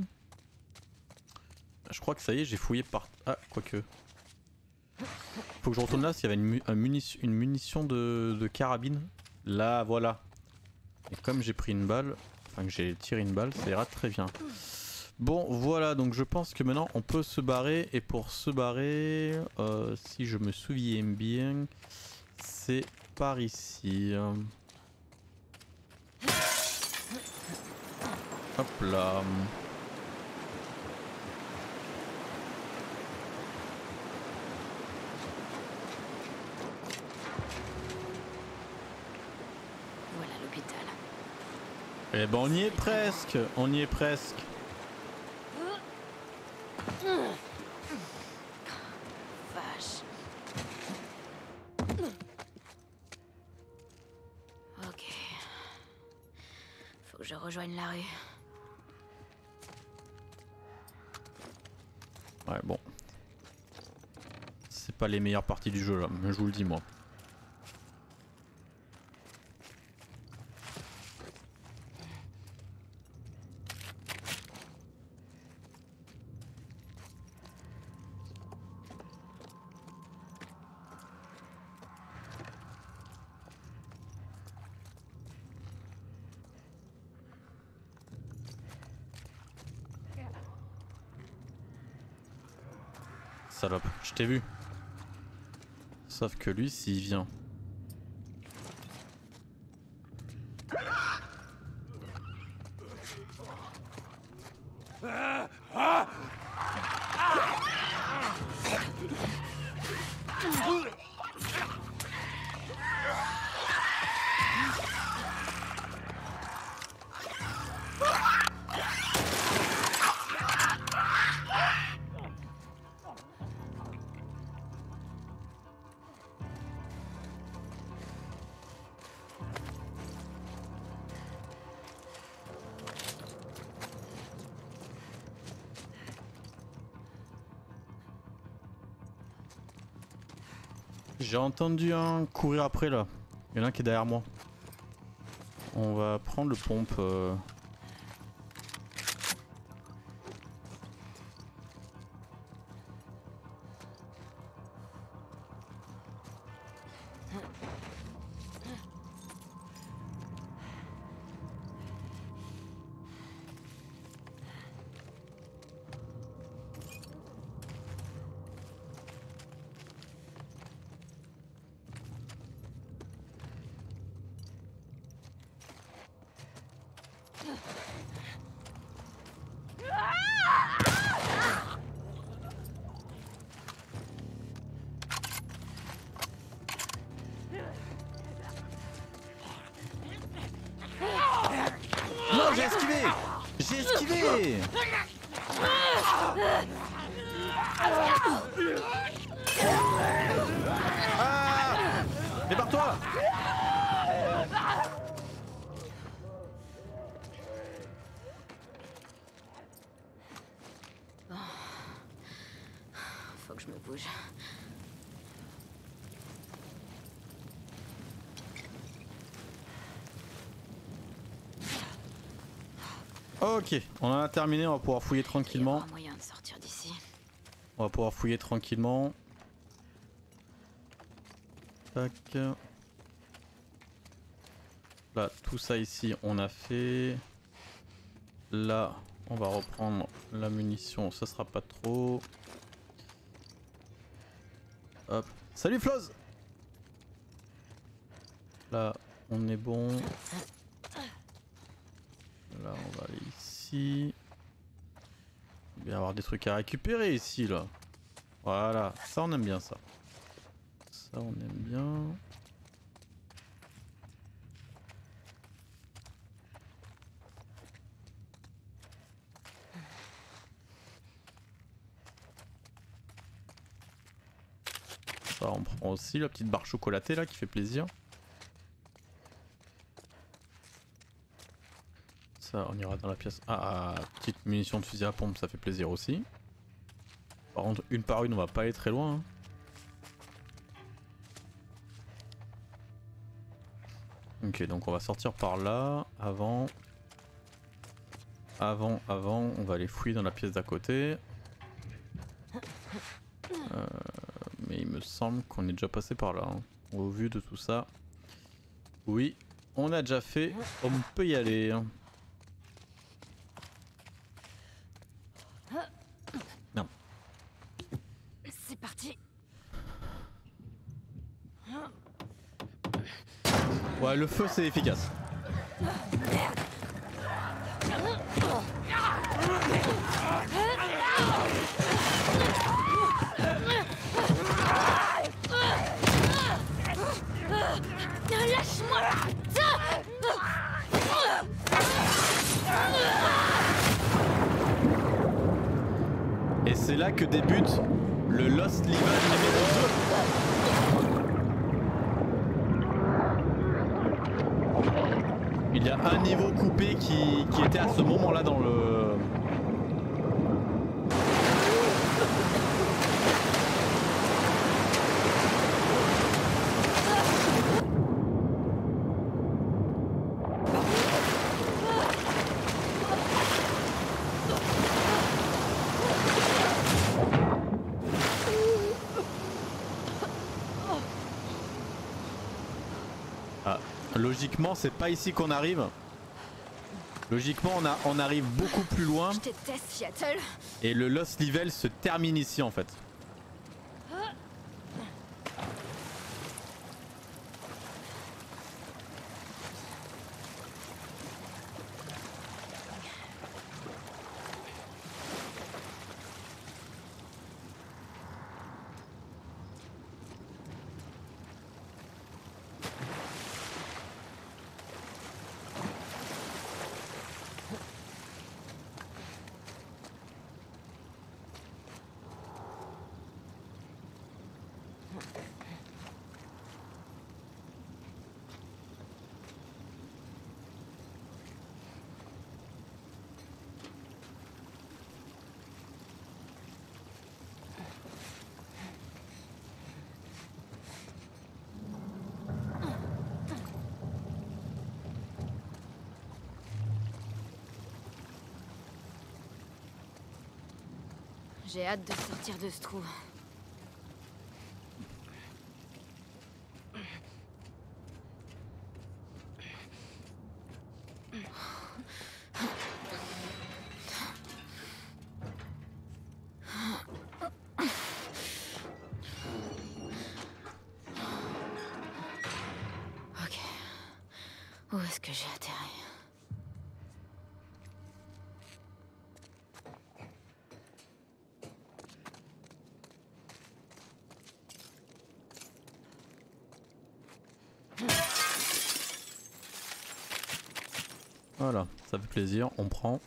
Je crois que ça y est j'ai fouillé par... Ah quoique. Faut que je retourne là s'il y avait une munition de carabine. Là voilà. Et comme j'ai pris une balle, enfin que j'ai tiré une balle, ça ira très bien. Bon voilà donc je pense que maintenant on peut se barrer. Et pour se barrer, si je me souviens bien, c'est par ici. Hop là. Voilà l'hôpital. Eh ben on y est presque. On y est presque. Vache. Ok. Faut que je rejoigne la rue. Ouais bon. C'est pas les meilleures parties du jeu là, mais je vous le dis moi. salope, je t'ai vu. Sauf que lui, s'il vient. J'ai entendu un courir après là. Il y en a un qui est derrière moi. On va prendre le pompe. Non, j'ai esquivé! J'ai esquivé! Ah! Débarre-toi! Faut que je me bouge. Ok, on en a terminé, on va pouvoir fouiller tranquillement. Il y aura moyen de sortir d'ici. On va pouvoir fouiller tranquillement. Tac. Là, tout ça ici, on a fait. Là, on va reprendre la munition, ça sera pas trop. Hop. Salut Floz! Là, on est bon. Là, on va aller ici. Il va y avoir des trucs à récupérer ici, là. Voilà, ça on aime bien ça. Ça on aime bien. Ça on prend aussi la petite barre chocolatée là qui fait plaisir. Ça on ira dans la pièce. Ah, petite munition de fusil à pompe, ça fait plaisir aussi. Par contre une par une on va pas aller très loin. Hein. Ok, donc on va sortir par là. Avant, on va aller fouiller dans la pièce d'à côté. Mais il me semble qu'on est déjà passé par là. Hein. Au vu de tout ça. Oui, on a déjà fait. On peut y aller. Hein. Non. C'est parti. Ouais, le feu c'est efficace. Lâche-moi. Et c'est là que débute le Lost Level numéro 2. Il y a un niveau coupé qui était à ce moment-là dans le... Ah, logiquement, c'est pas ici qu'on arrive. Logiquement, on arrive beaucoup plus loin. Je déteste Seattle. Et le Lost Level se termine ici en fait. J'ai hâte de sortir de ce trou. Ok. Où est-ce que j'ai atterri? Voilà, ça fait plaisir, on prend.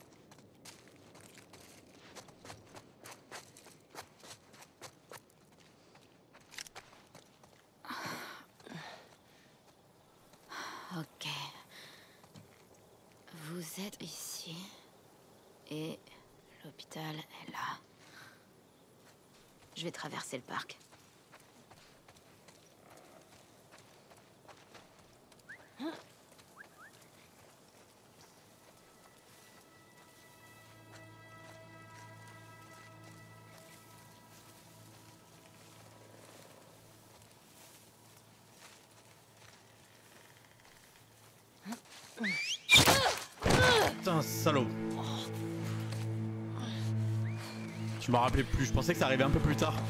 Ok. Vous êtes ici. Et l'hôpital est là. Je vais traverser le parc. Putain, salaud. Je me rappelais plus, je pensais que ça arrivait un peu plus tard.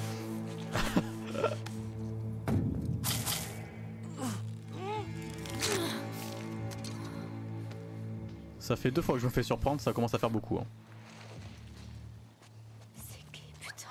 Ça fait 2 fois que je me fais surprendre, ça commence à faire beaucoup. Hein. C'est qui, putain?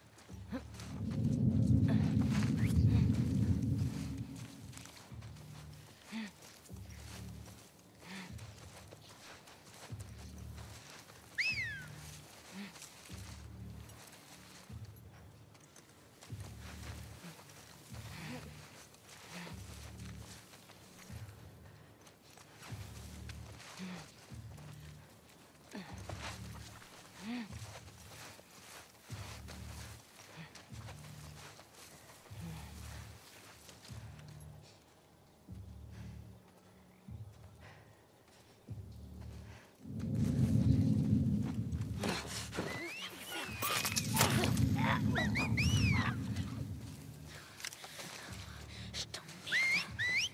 Je t'emmerde.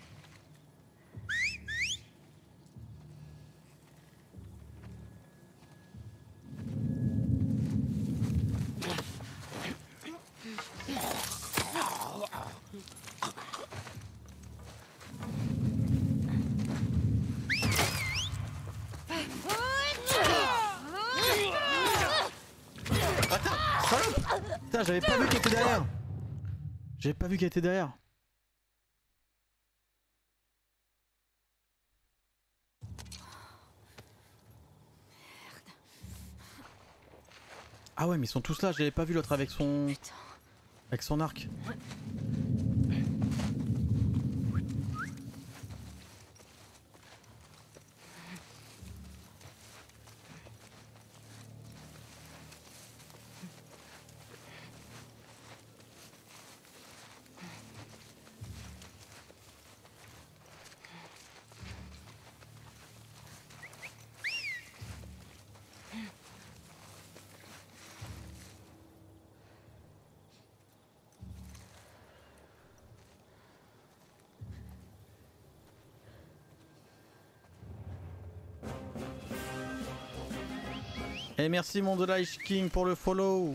Putain, j'avais pas vu qu'elle était derrière. J'avais pas vu qu'elle était derrière. Ah ouais, mais ils sont tous là, j'avais pas vu l'autre avec son... Putain. Avec son arc. Et merci mon The Lich King pour le follow.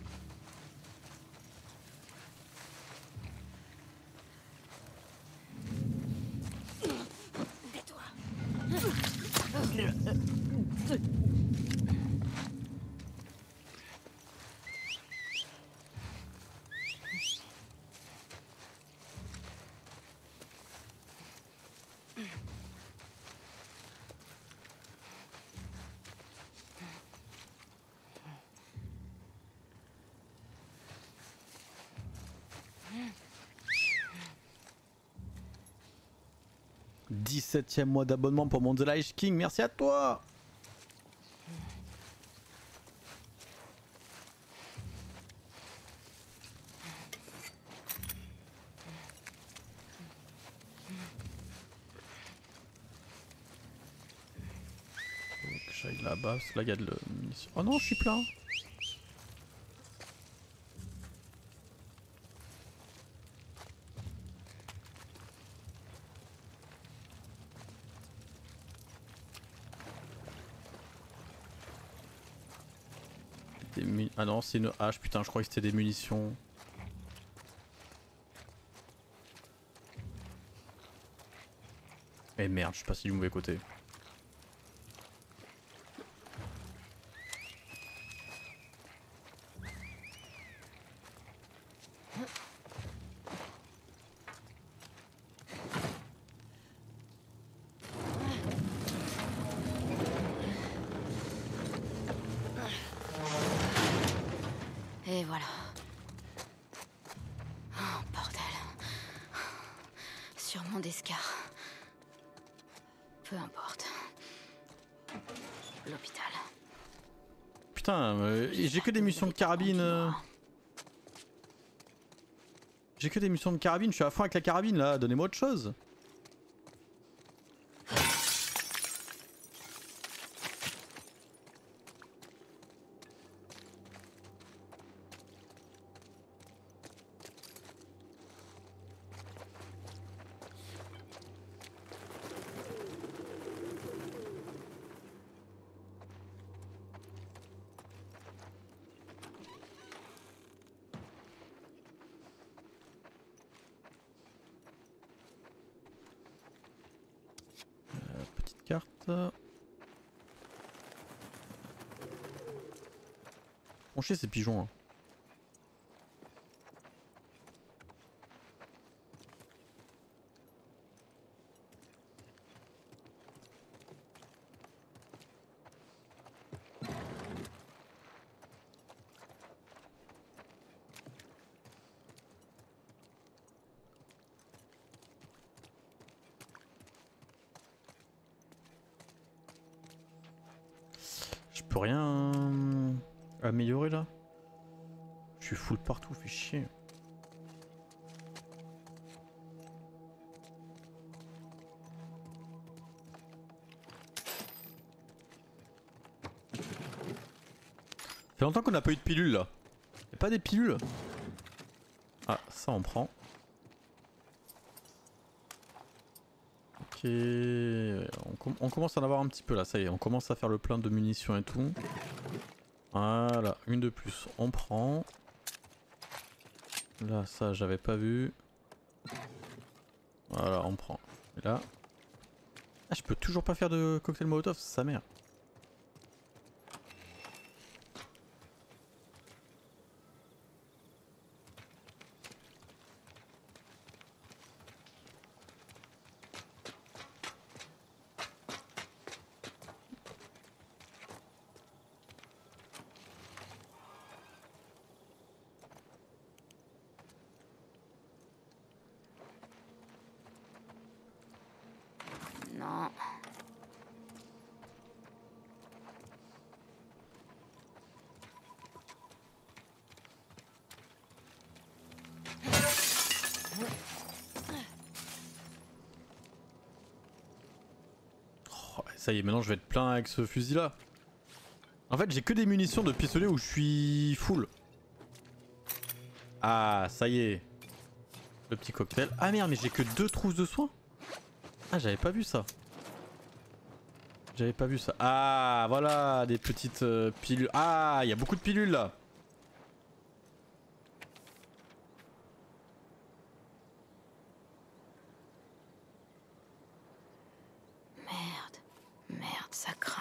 « 17e mois d'abonnement pour mon The Lich King, merci à toi. Faut que j'aille là-bas, parce que là il y a de la munition. Oh non, je suis plein. Ah non, c'est une hache, putain, je crois que c'était des munitions. Eh merde, je suis passé du mauvais côté. Et voilà. Oh, bordel. Sûrement d'escar. Peu importe. L'hôpital. Putain, j'ai que des munitions de carabine. J'ai que des munitions de carabine, je suis à fond avec la carabine là, donnez-moi autre chose. Petite carte. On chie ces pigeons là. Je peux rien améliorer là. Je suis full partout, fait chier. Ça fait longtemps qu'on n'a pas eu de pilules là. Y'a pas des pilules? Ah, ça on prend. Ok, on commence à en avoir un petit peu là, ça y est, on commence à faire le plein de munitions et tout. Voilà, une de plus, on prend. Là, ça j'avais pas vu. Voilà, on prend. Et là... Ah, je peux toujours pas faire de cocktail molotov, sa mère. Non. Oh, ça y est, maintenant je vais être plein avec ce fusil là. En fait, j'ai que des munitions de pistolet où je suis full. Ah, ça y est. Le petit cocktail. Ah merde, mais j'ai que 2 trousses de soins. Ah, j'avais pas vu ça. J'avais pas vu ça. Ah, voilà, des petites pilules. Ah, il y a beaucoup de pilules là. Merde. Merde, ça craint.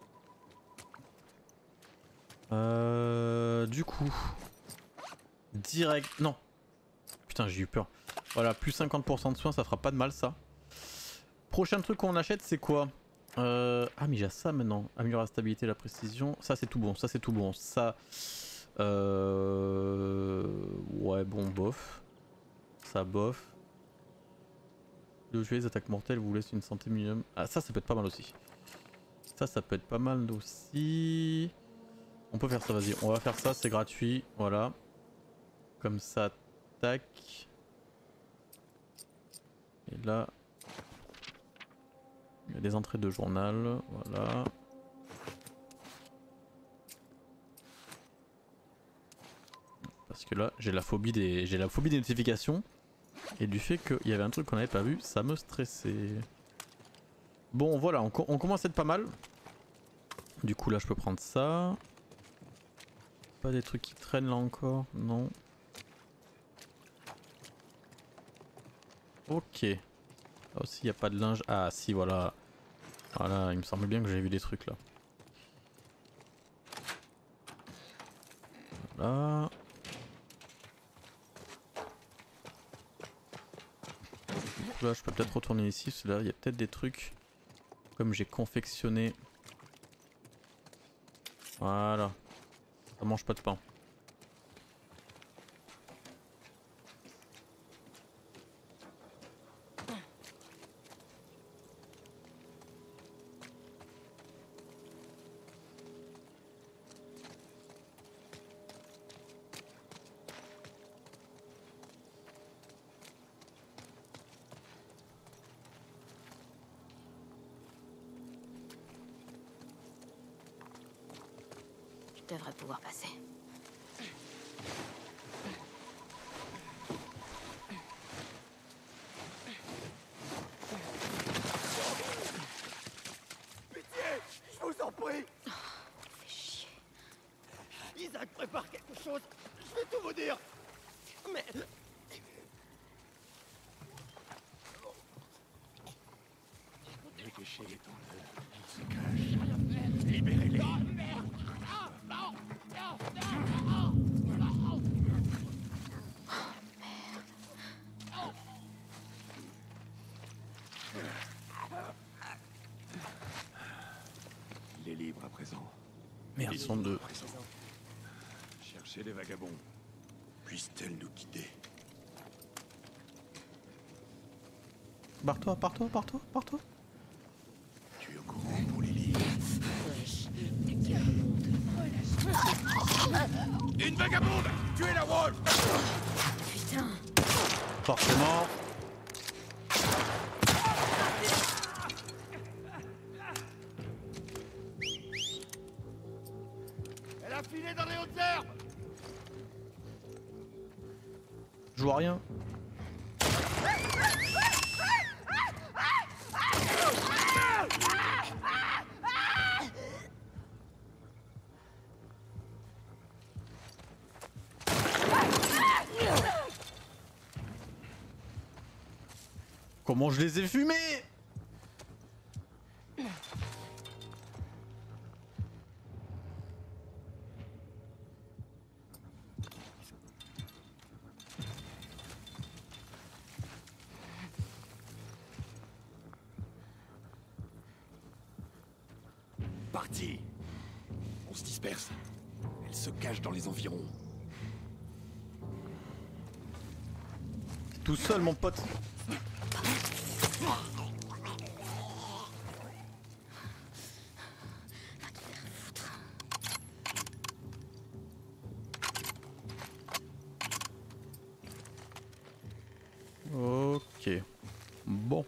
Du coup. Direct. Non. Putain, j'ai eu peur. Voilà, plus 50% de soins, ça fera pas de mal ça. Prochain truc qu'on achète, c'est quoi? Ah, mais j'ai ça maintenant. Améliorer la stabilité, la précision. Ça, c'est tout bon. Ça, c'est tout bon. Ça. Ouais, bon, bof. Ça, bof. Les attaques mortelles vous laisse une santé minimum. Ah, ça peut être pas mal aussi. Ça peut être pas mal aussi. On peut faire ça, vas-y. On va faire ça, c'est gratuit. Voilà. Comme ça, tac. Et là. Il y a des entrées de journal. Voilà. Parce que là, j'ai la phobie des notifications. Et du fait qu'il y avait un truc qu'on n'avait pas vu, ça me stressait. Bon, voilà, on commence à être pas mal. Du coup, là, je peux prendre ça. Pas des trucs qui traînent là encore, non. Ok. Là aussi il n'y a pas de linge. Ah si voilà. Voilà, il me semble bien que j'ai vu des trucs là. Voilà. Là je peux peut-être retourner ici, parce que là il y a peut-être des trucs. Comme j'ai confectionné. Voilà. Ça mange pas de pain. Je devrais pouvoir passer. Pitié, je vous en prie. Fais chier. Isaac prépare quelque chose. Je vais tout vous dire. Mais... Dépêchez les tondeurs. Ils se cachent. Libérez-les. Il est libre à présent. Merde, ils sont deux. Cherchez les vagabonds. Puissent-elles nous guider? Barre-toi, barre-toi, barre-toi, barre-toi. Tu es au courant pour Lily? Une vagabonde! Tuez la Wolf! Putain. Forcément. Elle a filé dans les hautes herbes! Je vois rien. Comment je les ai fumés? Parti! On se disperse. Elle se cache dans les environs. Tout seul mon pote. Ok. Bon.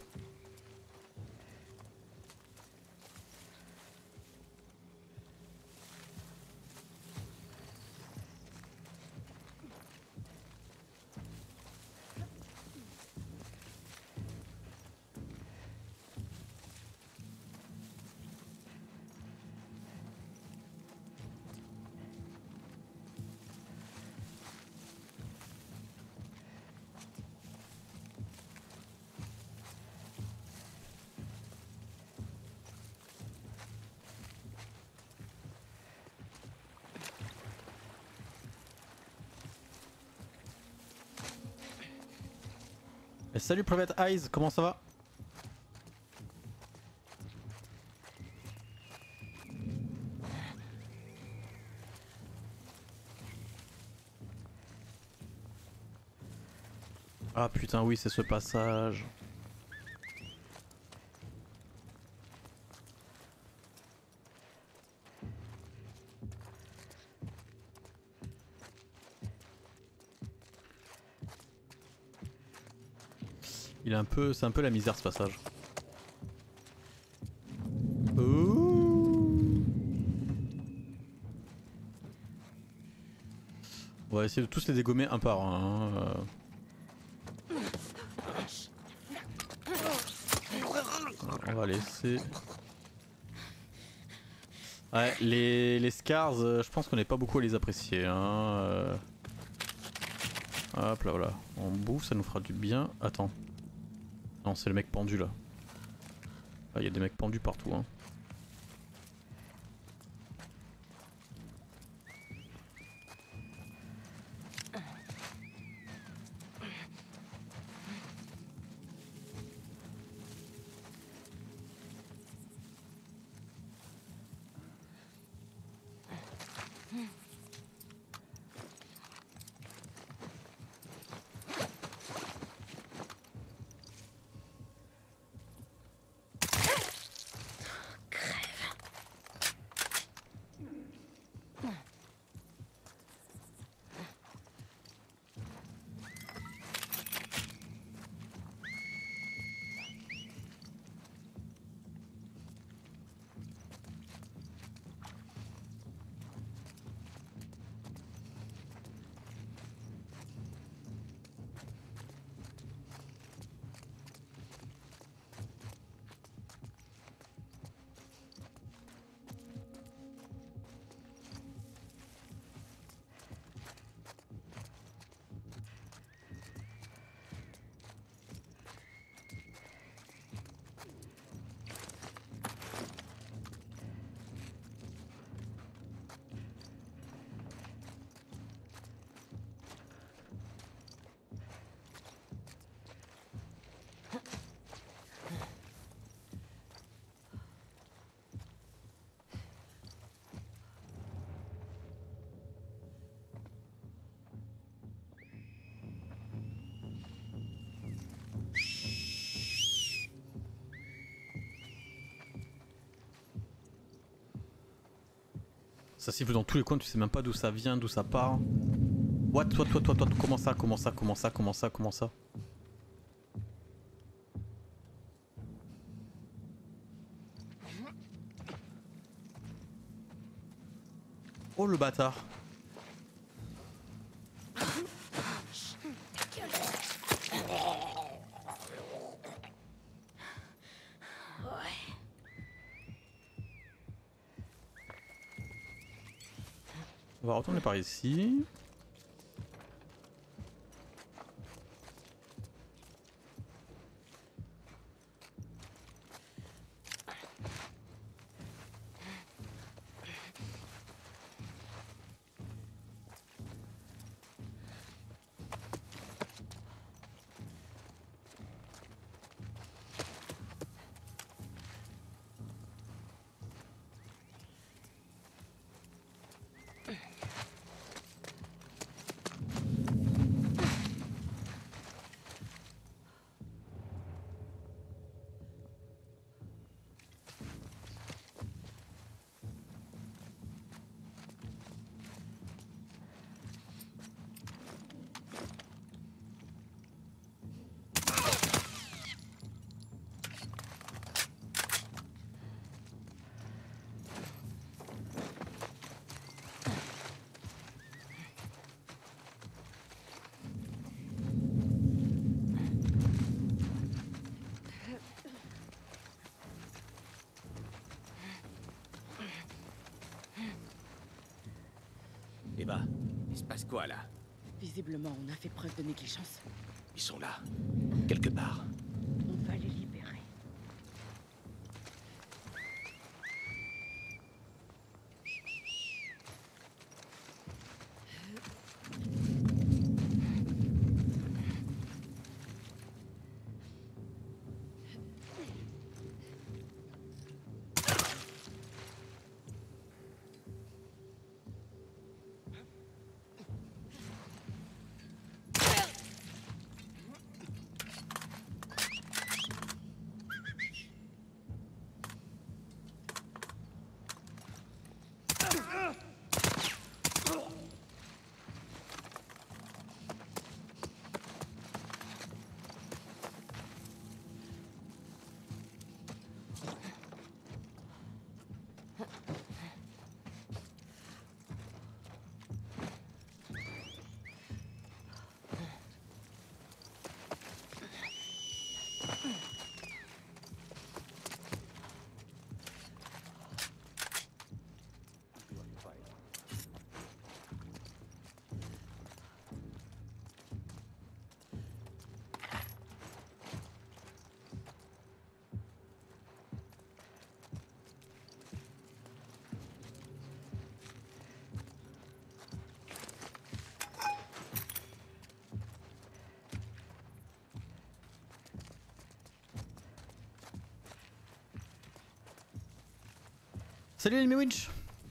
Salut Private Eyes, comment ça va? Ah putain oui c'est ce passage. Il est un peu, c'est un peu la misère ce passage. Ouh. On va essayer de tous les dégommer un par un. On va laisser. Ouais, les scars, je pense qu'on n'est pas beaucoup à les apprécier. Hein. Hop là, voilà. On bouffe, ça nous fera du bien. Attends. Non, c'est le mec pendu là. Il y a des mecs pendus partout. Hein. Ça siffle dans tous les coins, tu sais même pas d'où ça vient, d'où ça part. What? Toi, comment ça? Oh le bâtard. On va retourner par ici. Eva, il se passe quoi là? Visiblement, on a fait preuve de négligence. Ils sont là, quelque part. On va les libérer. Salut Elmi Winch.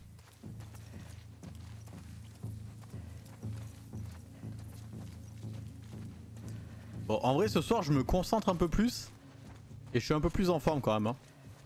Bon, en vrai, ce soir, je me concentre un peu plus. Et je suis un peu plus en forme quand même. Hein.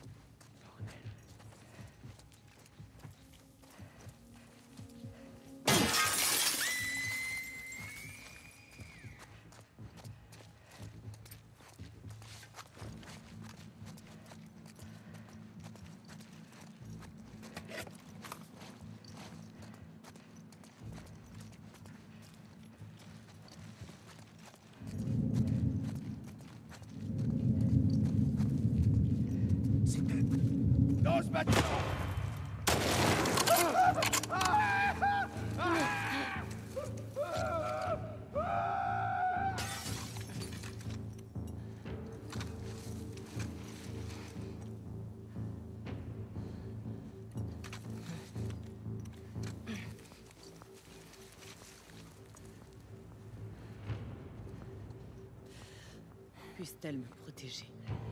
Dans ce bâtiment. Puisse-t-elle me protéger?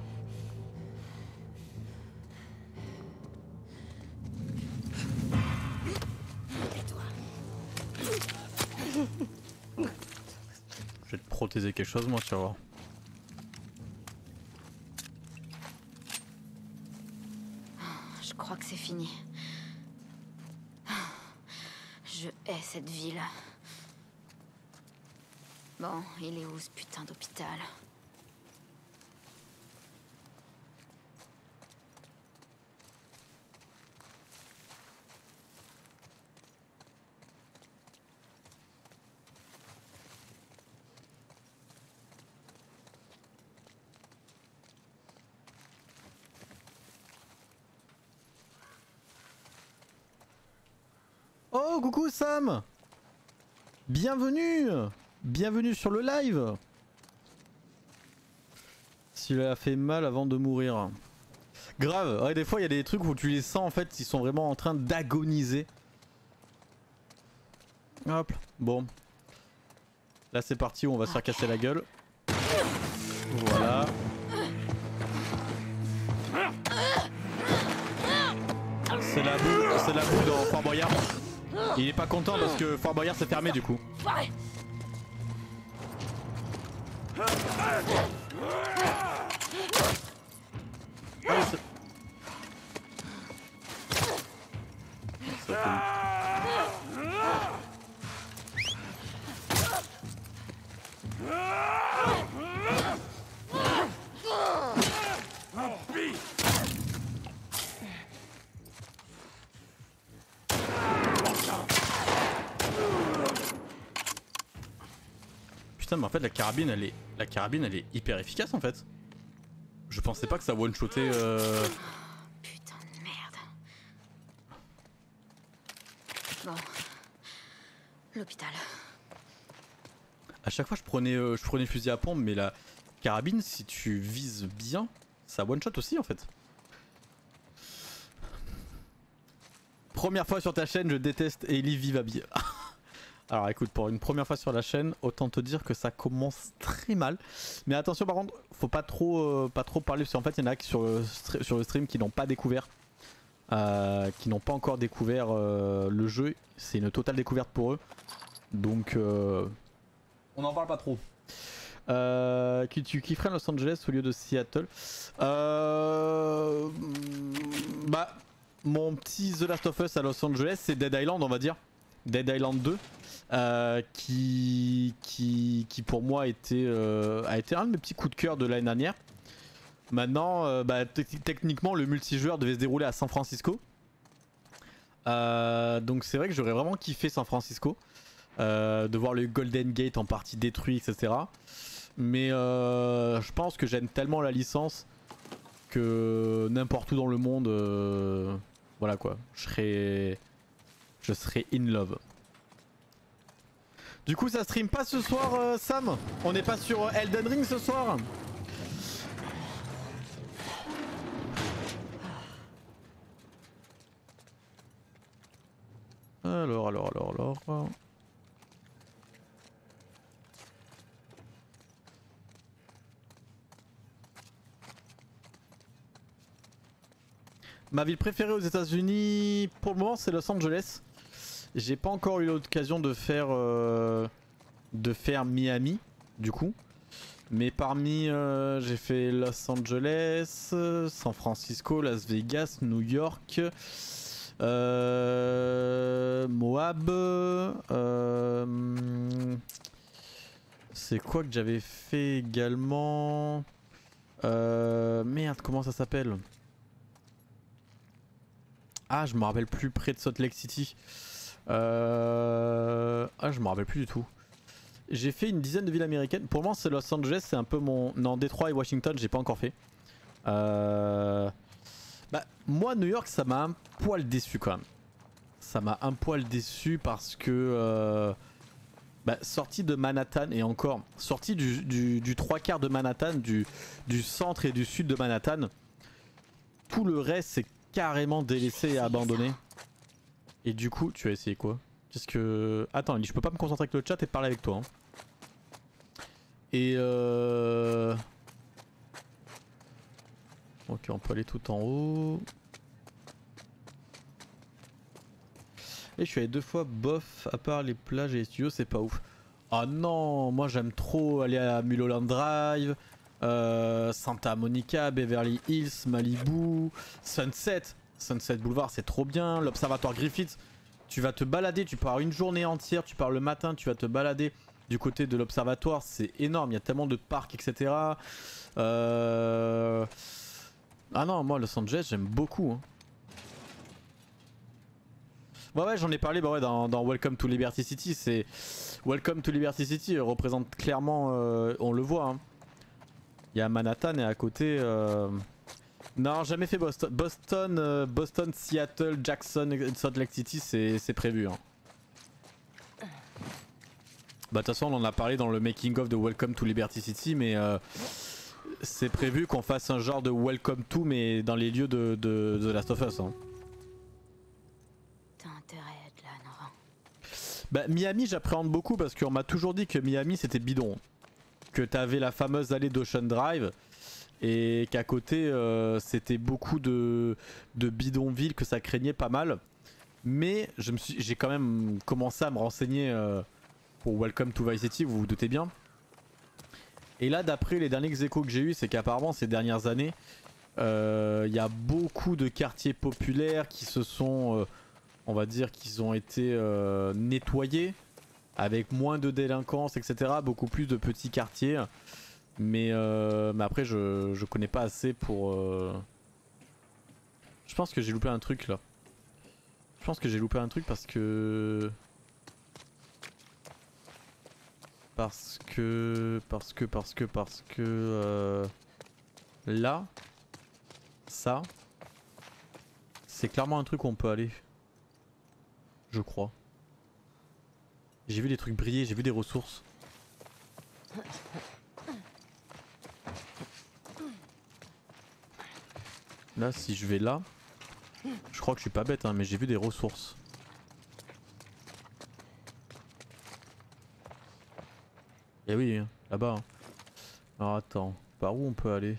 Je vais te protéger quelque chose, moi, tu vas voir. Je crois que c'est fini. Je hais cette ville. Bon, il est où ce putain d'hôpital? Oh, coucou Sam. Bienvenue. Bienvenue sur le live. S'il a fait mal avant de mourir. Grave, ouais, des fois il y a des trucs où tu les sens en fait, ils sont vraiment en train d'agoniser. Hop, bon. Là c'est parti, on va se faire casser la gueule. Voilà. C'est la boue dans Fort Boyard. Il est pas content parce que Fort Boyard s'est fermé du coup. Ah, ça Putain, mais en fait la carabine elle est hyper efficace en fait. Je pensais pas que ça one-shotait Putain de merde. Bon. L'hôpital. À chaque fois je prenais le fusil à pompe, mais la carabine si tu vises bien, ça one-shot aussi en fait. Première fois sur ta chaîne, je déteste Ellie Vivabi. Alors écoute, pour une première fois sur la chaîne, autant te dire que ça commence très mal. Mais attention par contre, faut pas trop parler parce qu'en fait il y en a sur le stream qui n'ont pas découvert, qui n'ont pas encore découvert le jeu. C'est une totale découverte pour eux. Donc on n'en parle pas trop. Tu kifferais Los Angeles au lieu de Seattle? Bah mon petit The Last of Us à Los Angeles c'est Dead Island on va dire. Dead Island 2 qui pour moi a été un de mes petits coups de cœur de l'année dernière. Maintenant techniquement le multijoueur devait se dérouler à San Francisco, donc c'est vrai que j'aurais vraiment kiffé San Francisco, de voir le Golden Gate en partie détruit etc. Mais je pense que j'aime tellement la licence que n'importe où dans le monde voilà quoi, je serai in love. Du coup ça stream pas ce soir Sam? On n'est pas sur Elden Ring ce soir? Alors. Ma ville préférée aux États-Unis pour le moment c'est Los Angeles. J'ai pas encore eu l'occasion de faire Miami du coup. Mais parmi j'ai fait Los Angeles, San Francisco, Las Vegas, New York, Moab. C'est quoi que j'avais fait également? Merde, comment ça s'appelle? Ah, je me rappelle plus, près de Salt Lake City. Ah, je me rappelle plus du tout. J'ai fait une dizaine de villes américaines. Pour moi, c'est Los Angeles, c'est un peu mon. Non, Détroit et Washington, j'ai pas encore fait. Bah, moi, New York, ça m'a un poil déçu quand même. Ça m'a un poil déçu parce que. Bah, sorti de Manhattan et encore sorti du trois quarts de Manhattan, du centre et du sud de Manhattan. Tout le reste, c'est carrément délaissé et abandonné. Et du coup, tu as essayé quoi? Qu'est-ce que... Attends, je peux pas me concentrer avec le chat et parler avec toi. Hein. Et ok, on peut aller tout en haut. Et je suis allé 2 fois bof, à part les plages et les studios, c'est pas ouf. Ah non, moi j'aime trop aller à Mulholland Drive, Santa Monica, Beverly Hills, Malibu, Sunset. Sunset Boulevard, c'est trop bien. L'Observatoire Griffith, tu vas te balader, tu pars une journée entière, tu pars le matin, tu vas te balader du côté de l'Observatoire, c'est énorme, il y a tellement de parcs, etc. Ah non, moi Los Angeles, j'aime beaucoup. Hein. Ouais, j'en ai parlé bah ouais, dans Welcome to Liberty City. C'est Welcome to Liberty City représente clairement, on le voit. Hein. Il y a Manhattan et à côté. Non, jamais fait Boston. Boston, Seattle, Jackson, Salt Lake City, c'est prévu. Hein. Bah de toute façon, on en a parlé dans le making of de Welcome to Liberty City, mais c'est prévu qu'on fasse un genre de Welcome to, mais dans les lieux de The Last of Us. Hein. Bah Miami j'appréhende beaucoup parce qu'on m'a toujours dit que Miami c'était bidon. Que t'avais la fameuse allée d'Ocean Drive et qu'à côté c'était beaucoup de bidonvilles, que ça craignait pas mal. Mais j'ai quand même commencé à me renseigner pour Welcome to Vice City, vous vous doutez bien. Et là d'après les derniers échos que j'ai eu, c'est qu'apparemment ces dernières années il y a beaucoup de quartiers populaires qui se sont... on va dire qu'ils ont été nettoyés avec moins de délinquance, etc. Beaucoup plus de petits quartiers. Mais après, je connais pas assez pour... Je pense que j'ai loupé un truc là. Je pense que j'ai loupé un truc parce que... Là, ça, c'est clairement un truc où on peut aller. Je crois. J'ai vu des trucs briller, j'ai vu des ressources. Là, si je vais là, je crois que je suis pas bête, hein, mais j'ai vu des ressources. Et oui, hein, là-bas. Hein. Alors attends, par où on peut aller?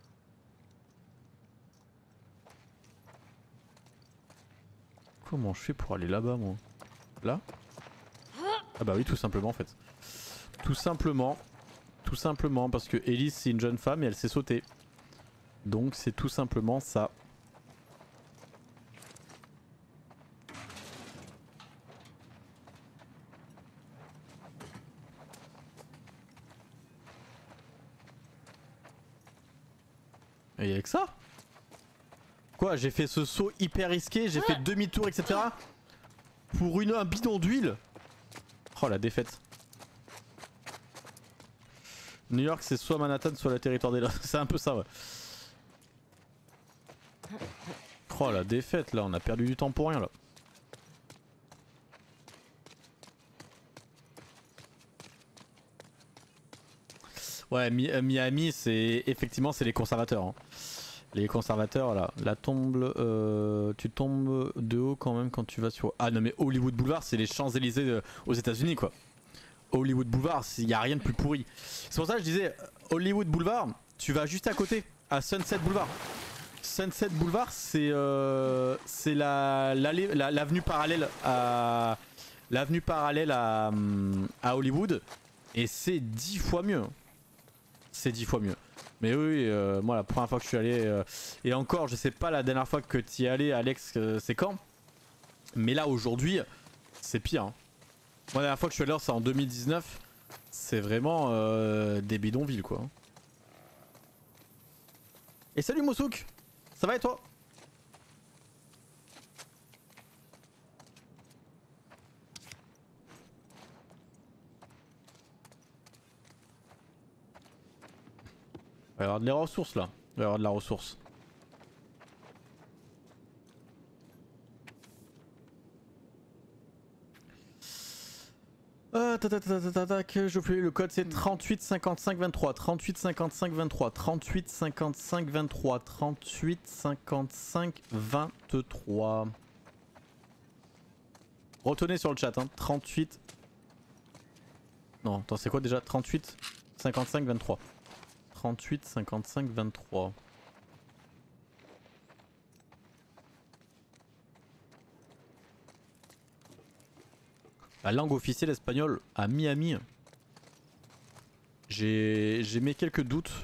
Comment je fais pour aller là-bas moi? Là? Ah bah oui, tout simplement en fait. Tout simplement parce que Ellie c'est une jeune femme et elle s'est sautée. Donc c'est tout simplement ça. Et y'a que ça? Quoi, j'ai fait ce saut hyper risqué, j'ai fait demi-tour, etc. Pour un bidon d'huile. Oh la défaite. New York c'est soit Manhattan soit le territoire des Lost. C'est un peu ça ouais. Oh la défaite là, on a perdu du temps pour rien là. Ouais, Miami c'est effectivement c'est les conservateurs. Hein. Les conservateurs là, la tombe, tu tombes de haut quand même quand tu vas sur... Ah non mais Hollywood Boulevard c'est les Champs-Élysées aux États-Unis quoi. Hollywood Boulevard, il n'y a rien de plus pourri. C'est pour ça que je disais, Hollywood Boulevard, tu vas juste à côté, à Sunset Boulevard. Sunset Boulevard, c'est l'avenue parallèle à Hollywood et c'est 10 fois mieux. C'est 10 fois mieux. Mais oui, moi la première fois que je suis allé et encore, je sais pas la dernière fois que tu y es allé, Alex, c'est quand. Mais là aujourd'hui, c'est pire. Hein. Moi la dernière fois que je suis allé, c'est en 2019. C'est vraiment des bidonvilles quoi. Et salut Moussouk, ça va et toi? Il va y avoir de la ressource là. Il va y avoir de la ressource. Je fais le code c'est 38 55 23 38 55 23 38 55 23 38 55 23. Retenez sur le chat hein. 38. Non, attends, c'est quoi déjà 38 55 23. 38 55 23. La langue officielle espagnole à Miami. J'ai mis quelques doutes.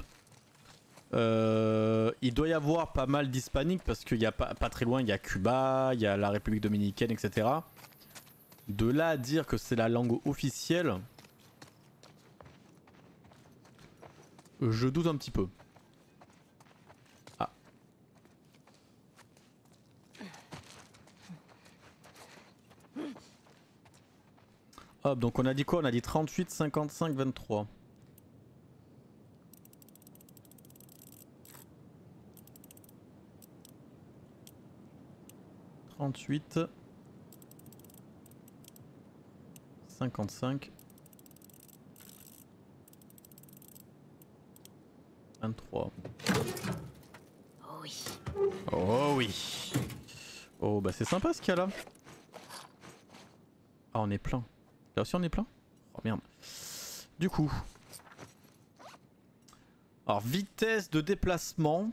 Il doit y avoir pas mal d'hispaniques parce qu'il y a pas très loin, il y a Cuba, il y a la République dominicaine, etc. De là à dire que c'est la langue officielle, je doute un petit peu. Ah. Hop, donc on a dit quoi? On a dit 38, 55, 23. « 38 55 23. » Oh oui. Oh oui. Oh bah c'est sympa ce qu'il y a là. Ah on est plein. Là aussi on est plein. Oh merde. Du coup. Alors vitesse de déplacement.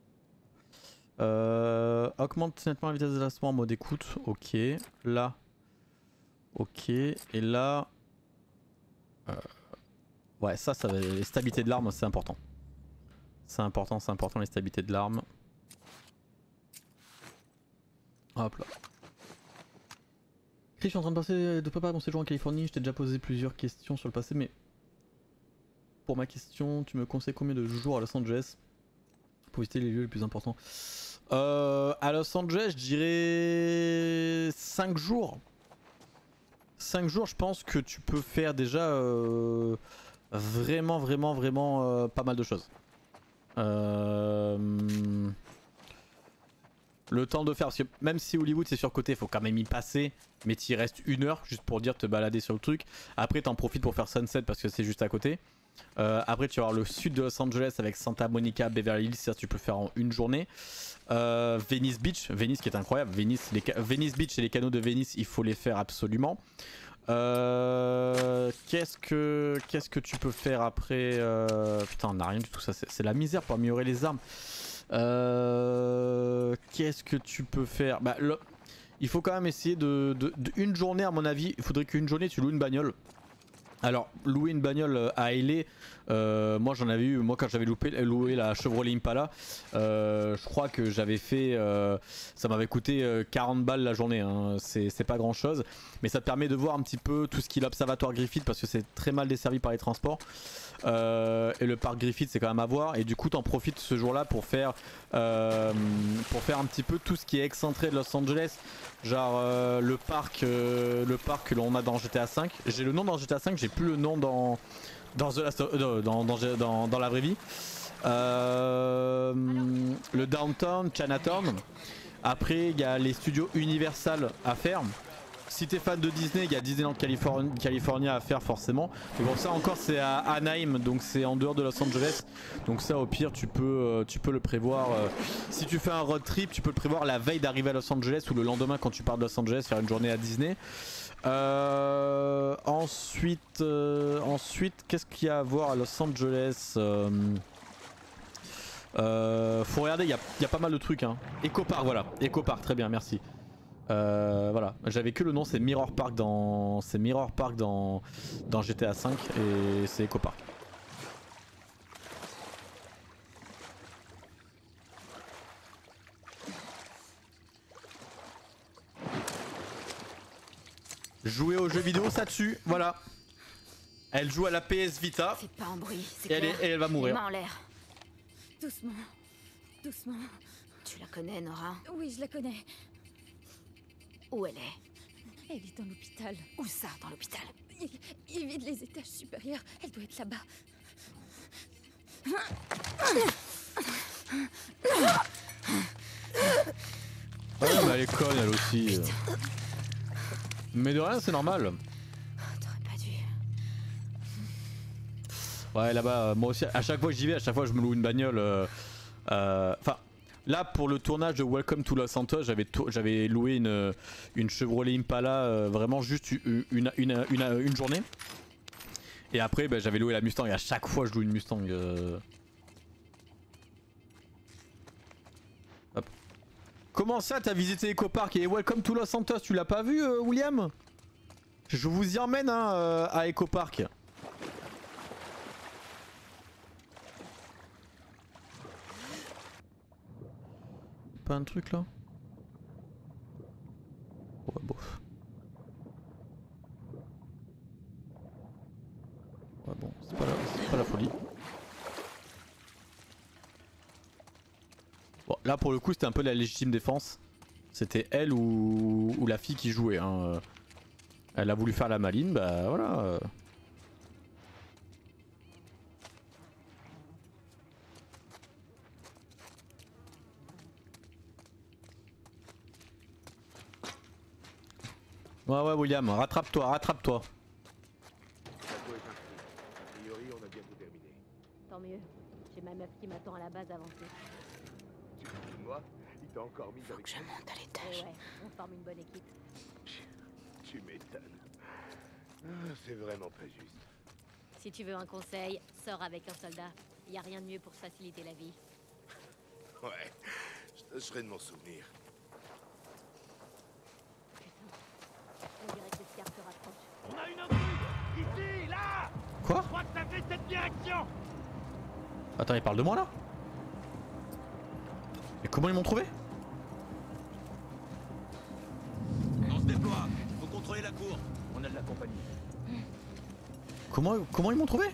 Augmente nettement la vitesse de déplacement en mode écoute. Ok. Là. Ok. Et là. Ouais ça va. Les stabilités de l'arme c'est important. C'est important les stabilités de l'arme. Hop là. Chris, je suis en train de passer de préparer mon séjour en Californie. Je t'ai déjà posé plusieurs questions sur le passé, mais pour ma question, tu me conseilles combien de jours à Los Angeles pour visiter les lieux les plus importants? À Los Angeles, je dirais 5 jours. 5 jours, je pense que tu peux faire déjà vraiment pas mal de choses. Le temps de faire, parce que même si Hollywood c'est surcoté, il faut quand même y passer, mais t'y restes 1 heure juste pour dire te balader sur le truc. Après t'en profites pour faire Sunset parce que c'est juste à côté. Après tu vas avoir le sud de Los Angeles avec Santa Monica, Beverly Hills, ça tu peux faire en 1 journée. Venice Beach, Venice qui est incroyable, Venice Beach et les canaux de Venice il faut les faire absolument. Qu'est-ce que tu peux faire après putain on n'a rien du tout, ça c'est la misère pour améliorer les armes. Qu'est-ce que tu peux faire? Bah, il faut quand même essayer une journée à mon avis. Il faudrait qu'une journée tu loues une bagnole. Alors louer une bagnole à LA, moi j'en avais eu, moi quand j'avais loué la Chevrolet Impala, je crois que j'avais fait, ça m'avait coûté 40 balles la journée, hein. C'est pas grand chose, mais ça te permet de voir un petit peu tout ce qui est l'Observatoire Griffith parce que c'est très mal desservi par les transports. Et le parc Griffith c'est quand même à voir et du coup t'en profites ce jour là pour faire un petit peu tout ce qui est excentré de Los Angeles, genre le parc que l'on a dans GTA 5. J'ai le nom dans GTA 5, j'ai plus le nom dans la vraie vie. Le downtown, Chinatown. Après il y a les studios Universal à faire. Si t'es fan de Disney, il y a Disneyland California à faire forcément. Mais bon ça encore c'est à Anaheim, donc c'est en dehors de Los Angeles. Donc ça au pire tu peux le prévoir. Si tu fais un road trip, tu peux le prévoir la veille d'arriver à Los Angeles ou le lendemain quand tu pars de Los Angeles, faire une journée à Disney. Ensuite qu'est-ce qu'il y a à voir à Los Angeles? Faut regarder, il y a pas mal de trucs. Hein. Eco Park, voilà. Eco Park, très bien, merci. Voilà, j'avais que le nom, c'est Mirror Park dans GTA 5 et c'est Eco Park. Jouer aux jeux vidéo, ça tue, voilà. Elle joue à la PS Vita. Fais pas un bruit, c'est Et clair. elle va mourir. Les mains en l'air. Doucement. Doucement. Tu la connais, Nora? Oui, je la connais. Où elle est? Elle est dans l'hôpital. Où ça, dans l'hôpital? Il vide les étages supérieurs. Elle doit être là-bas. Ouais, mais elle est conne elle aussi. Mais de rien, c'est normal. T'aurais pas dû. Ouais, là-bas, moi aussi, à chaque fois que j'y vais, à chaque fois je me loue une bagnole. Enfin, là pour le tournage de Welcome to Los Santos, j'avais loué une Chevrolet Impala, vraiment juste une journée. Et après, bah, j'avais loué la Mustang. Et à chaque fois, je loue une Mustang. Hop. Comment ça, t'as visité Eco Park et Welcome to Los Santos, tu l'as pas vu, William? Je vous y emmène hein, à Eco Park. Pas un truc là? Ouais, bof. Ouais, bon, c'est pas la folie. Bon, là pour le coup, c'était un peu la légitime défense. C'était elle ou la fille qui jouait. Hein. Elle a voulu faire la maline, bah voilà. Ouais, ouais, William, rattrape-toi, rattrape-toi. A priori, on a bientôt terminé. Tant mieux. J'ai ma meuf qui m'attend à la base avancée. Tu te fous de moi? Il t'a encore mis Faut avec que je monte à Et l'étage. ouais, on forme une bonne équipe. Tu m'étonnes. Ah, c'est vraiment pas juste. Si tu veux un conseil, sors avec un soldat. Y a rien de mieux pour se faciliter la vie. Ouais, je tâcherai de m'en souvenir. On dirait que l'escarpe se rapproche. On a une intruse! Ici, là! Quoi? Je crois que ça fait cette direction! Attends, il parle de moi là? Mais comment ils m'ont trouvé? On se déploie. Faut contrôler la cour. On a de la compagnie. Comment ils m'ont trouvé?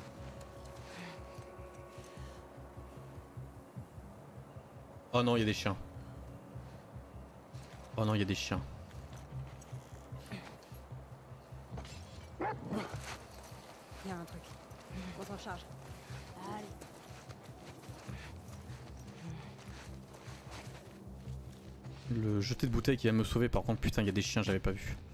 Oh non, il y a des chiens. Oh non, il y a des chiens. Il y a un truc. On s'en charge. Allez. Le jeté de bouteille qui va me sauver, par contre, putain, il y a des chiens, j'avais pas vu.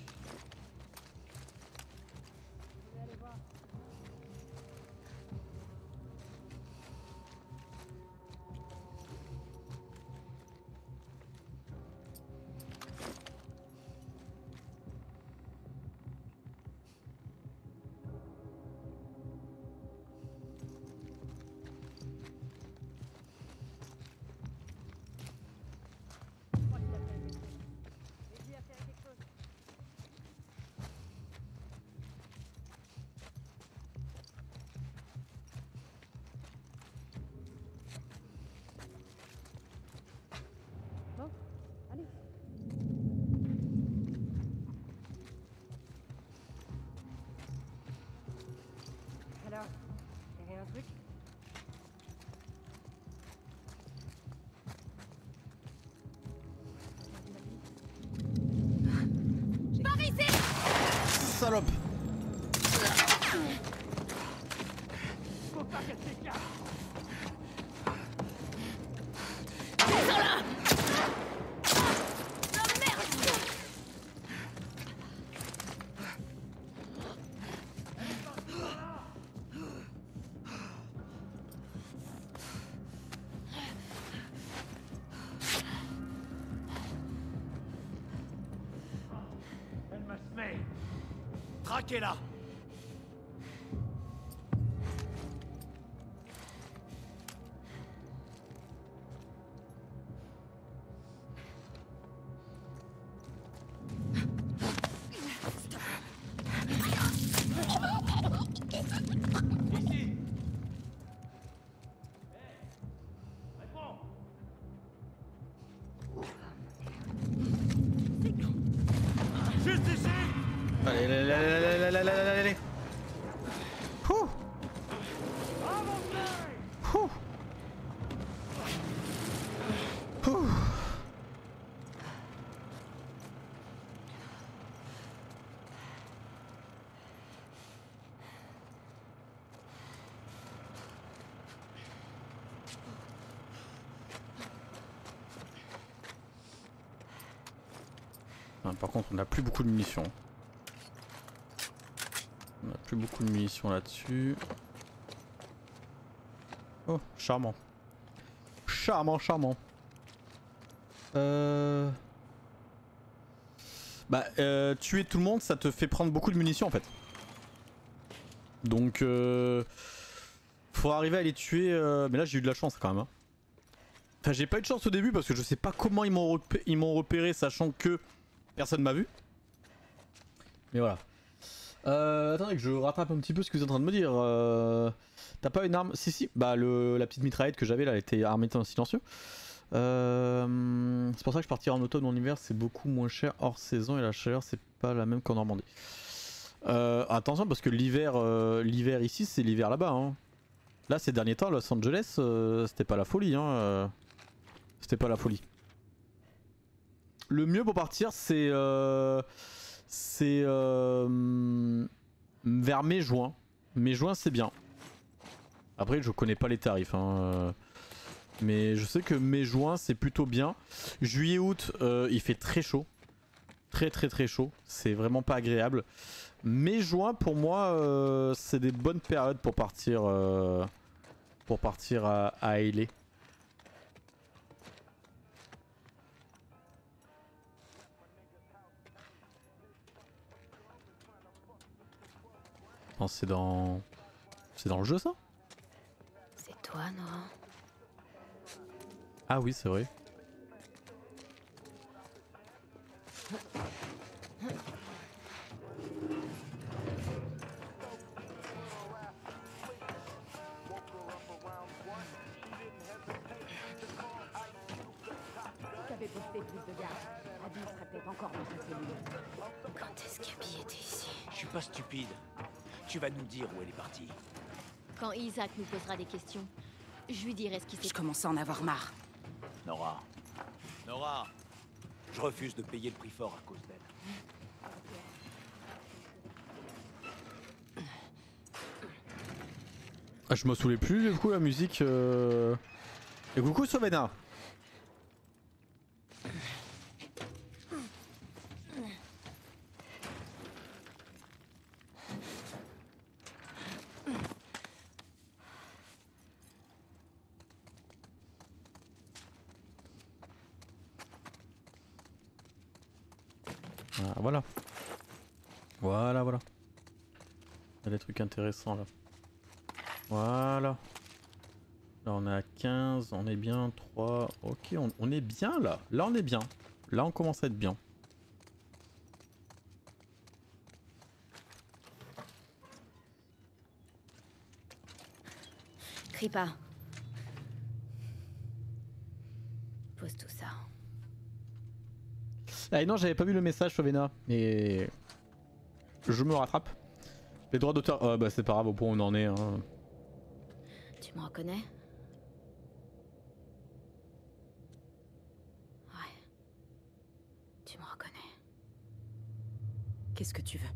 Alors, y a un truc? Salope! Faut pas qu'elle s'écarte! Elle me semé! Traquez-la! protéger. Allez. Ouh. Ouh. Ouh. Ah, par contre, on n'a plus beaucoup de munitions. On n'a plus beaucoup de munitions là-dessus. Oh, charmant. Charmant. Tuer tout le monde, ça te fait prendre beaucoup de munitions en fait. Donc, faut arriver à les tuer. Mais là, j'ai eu de la chance quand même. Hein. Enfin, j'ai pas eu de chance au début parce que je sais pas comment ils m'ont repéré, sachant que personne m'a vu. Mais voilà. Attendez que je rattrape un petit peu ce que vous êtes en train de me dire. T'as pas une arme? Si. Bah la petite mitraillette que j'avais là, elle était armée en silencieux. C'est pour ça que je partirai en automne ou en hiver, c'est beaucoup moins cher hors saison et la chaleur c'est pas la même qu'en Normandie. Attention parce que l'hiver ici c'est l'hiver là-bas. Hein. Là ces derniers temps Los Angeles c'était pas la folie. Hein. C'était pas la folie. Le mieux pour partir c'est vers mai-juin. Mai-juin c'est bien. Après je connais pas les tarifs. Hein. Mais je sais que mai-juin c'est plutôt bien. Juillet-août il fait très chaud. Très chaud. C'est vraiment pas agréable. Mai-juin pour moi c'est des bonnes périodes pour partir à Hailey. Non, c'est dans le jeu ça? C'est toi, Nora? Ah oui, c'est vrai. T'avais posté plus de garde. Abby serait peut-être encore dans sa cellule. Quand est-ce qu'Abby était ici? Je suis pas stupide. Tu vas nous dire où elle est partie. Quand Isaac nous posera des questions, je lui dirai ce qui s'est Je commençais à en avoir marre. Nora. Je refuse de payer le prix fort à cause d'elle. Ah, je me saoulais plus du coup la musique. Et coucou Sovena. Ah, voilà. Voilà. Il y a des trucs intéressants là. Voilà. Là on est à 15, on est bien, 3. Ok, on est bien là. Là on est bien. Là on commence à être bien. Crie pas. Pose tout ça. Ah non, j'avais pas vu le message Sovena, mais je me rattrape. Les droits d'auteur, bah c'est pas grave, au point où on en est. Hein. Tu me reconnais? Ouais. Tu me reconnais. Qu'est-ce que tu veux?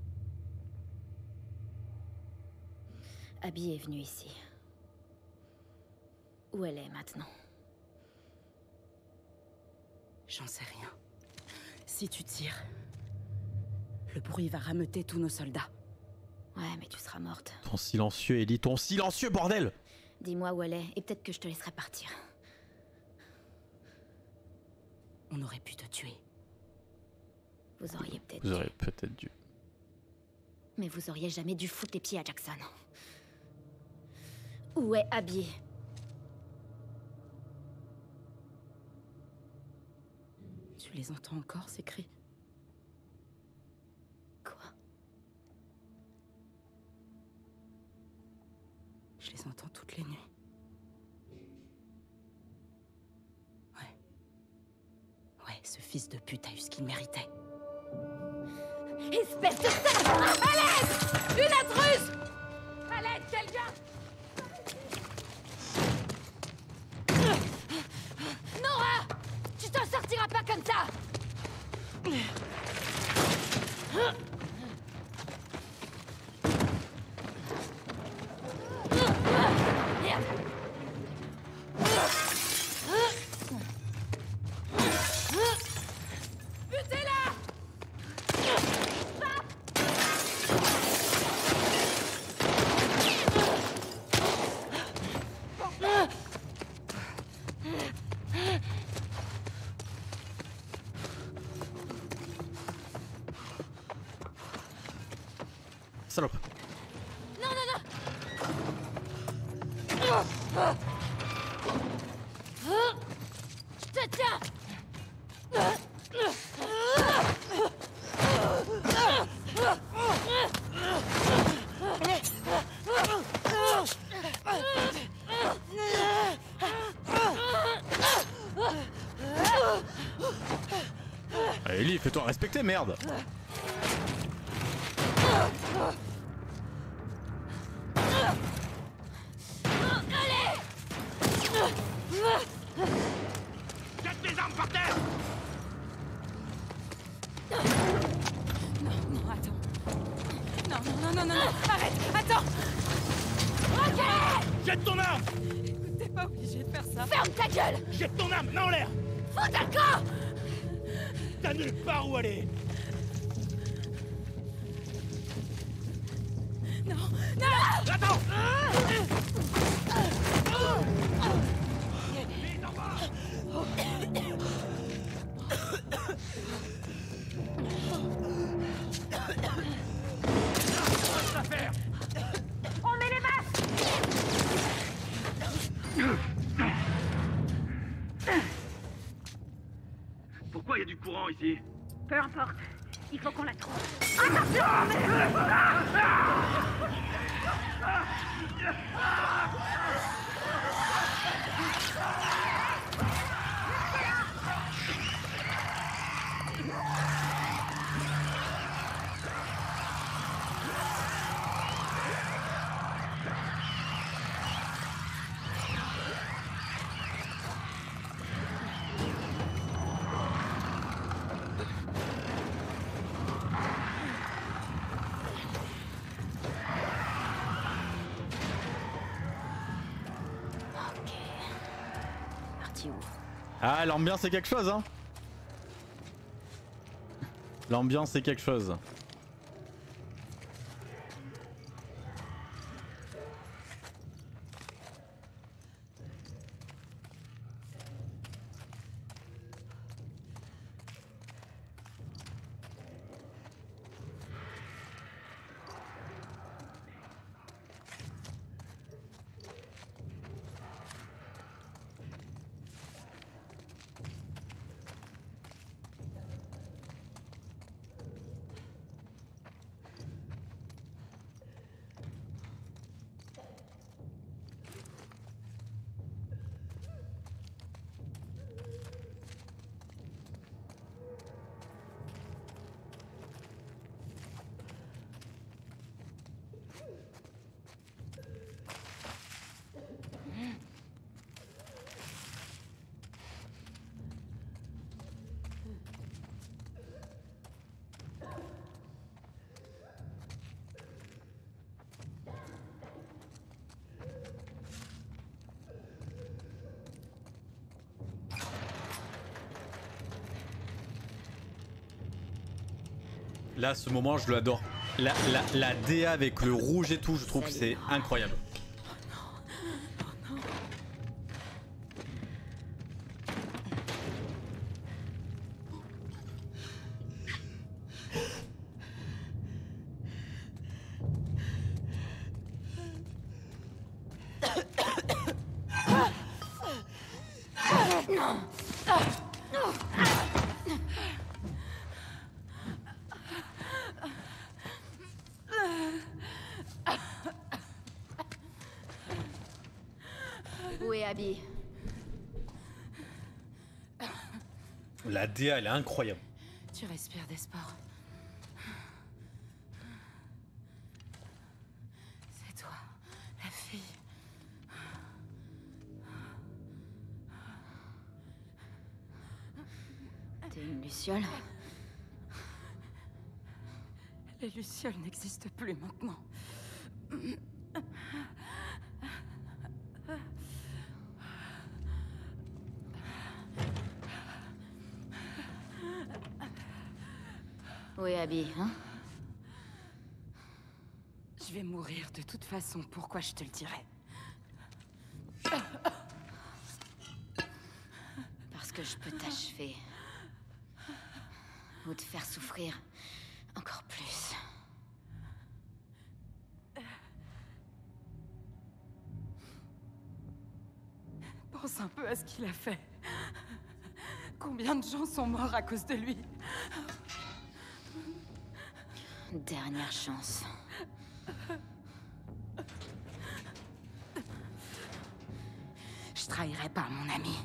Abby est venue ici. Où elle est maintenant? J'en sais rien. Si tu tires, le bruit va rameuter tous nos soldats. Ouais, mais tu seras morte. Ton silencieux, Ellie, ton silencieux, bordel! Dis-moi où elle est, et peut-être que je te laisserai partir. On aurait pu te tuer. Vous auriez peut-être Vous dû. auriez peut-être dû. Mais vous auriez jamais dû foutre les pieds à Jackson. Où est Abby? Tu les entends encore, ces cris? Quoi? Je les entends toutes les nuits. Ouais, ce fils de pute a eu ce qu'il méritait. Espèce de sale! À l'aide! Une intruse! À l'aide, quelqu'un! Nora! Tu t'en sortiras pas comme ça! Merde! Butez-la! Salope. Non, non, non! Je te tiens! Allez, Ellie, fais-toi respecter, merde. Jette tes armes par terre! Non, attends. Non, non, non, non, non, non. Arrête, attends. Jette ton arme! Écoute, t'es pas obligé de faire ça. Ferme ta gueule! Jette ton arme, main en l'air! Fous ta camp! T'as nulle part où aller! Non, non. Attends! Laisse-la faire! On met les masques! Pourquoi il y a du courant ici? Peu importe. Il faut qu'on la trouve. Ok. Parti où? Ah, l'ambiance c'est quelque chose, hein. L'ambiance c'est quelque chose. Là, ce moment, je l'adore. La DA avec le rouge et tout, je trouve que c'est incroyable. Où est Abby? La DA, elle est incroyable. Tu respires d'espoir. T'es une luciole? Les lucioles n'existent plus maintenant. Où est Abby, hein? Je vais mourir de toute façon, pourquoi je te le dirais? Parce que je peux t'achever. Ou te faire souffrir encore plus. Pense un peu à ce qu'il a fait. Combien de gens sont morts à cause de lui? Dernière chance. Je trahirai pas mon ami.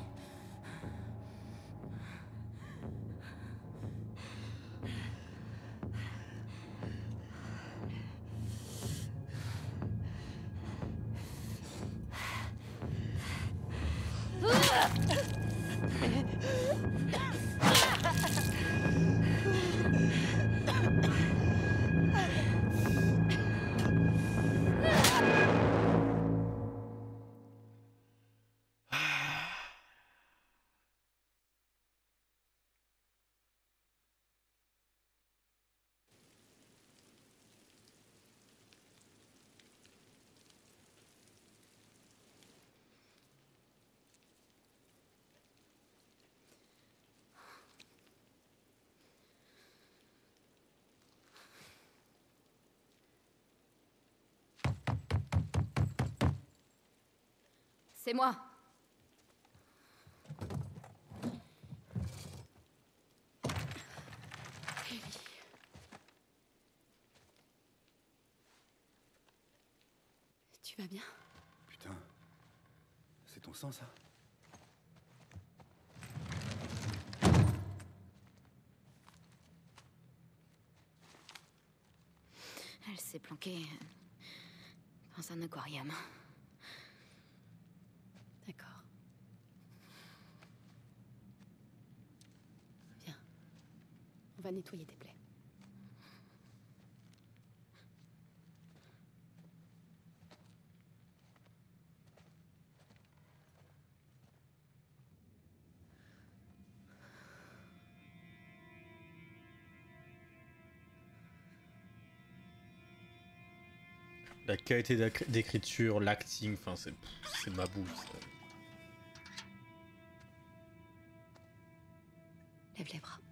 C'est moi. Tu vas bien? Putain. C'est ton sang, ça? Elle s'est planquée dans un aquarium. D'accord. Viens. On va nettoyer tes plaies. La qualité d'écriture, l'acting, enfin c'est ma boule. Ça. Lève les bras.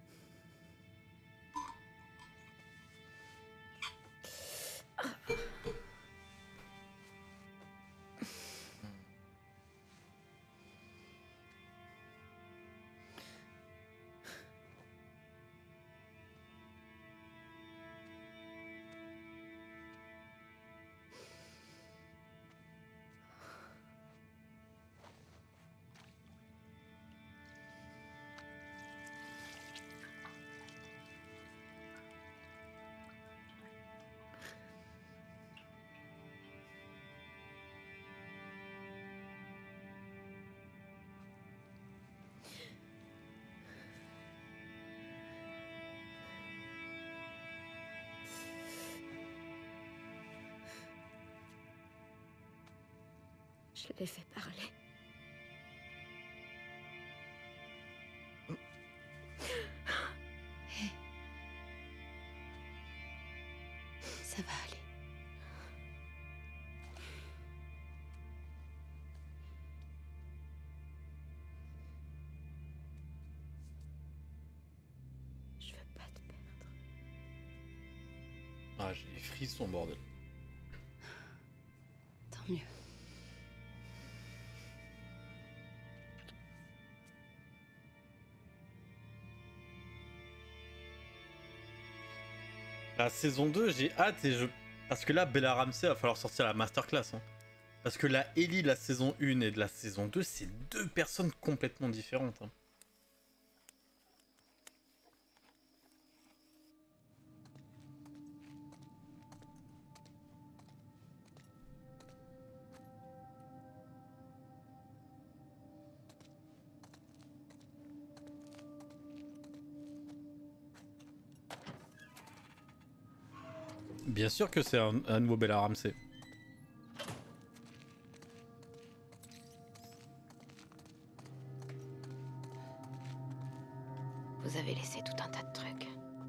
Je l'ai fait parler. Hé. Ça va aller. Je veux pas te perdre. Ah, j'ai des frissons, bordel. Tant mieux. La saison 2, j'ai hâte et je... Parce que là, Bella Ramsey, va falloir sortir la masterclass. Hein. Parce que la Ellie de la saison 1 et de la saison 2, c'est deux personnes complètement différentes. Hein. Bien sûr que c'est un nouveau Bella Ramsey. Vous avez laissé tout un tas de trucs.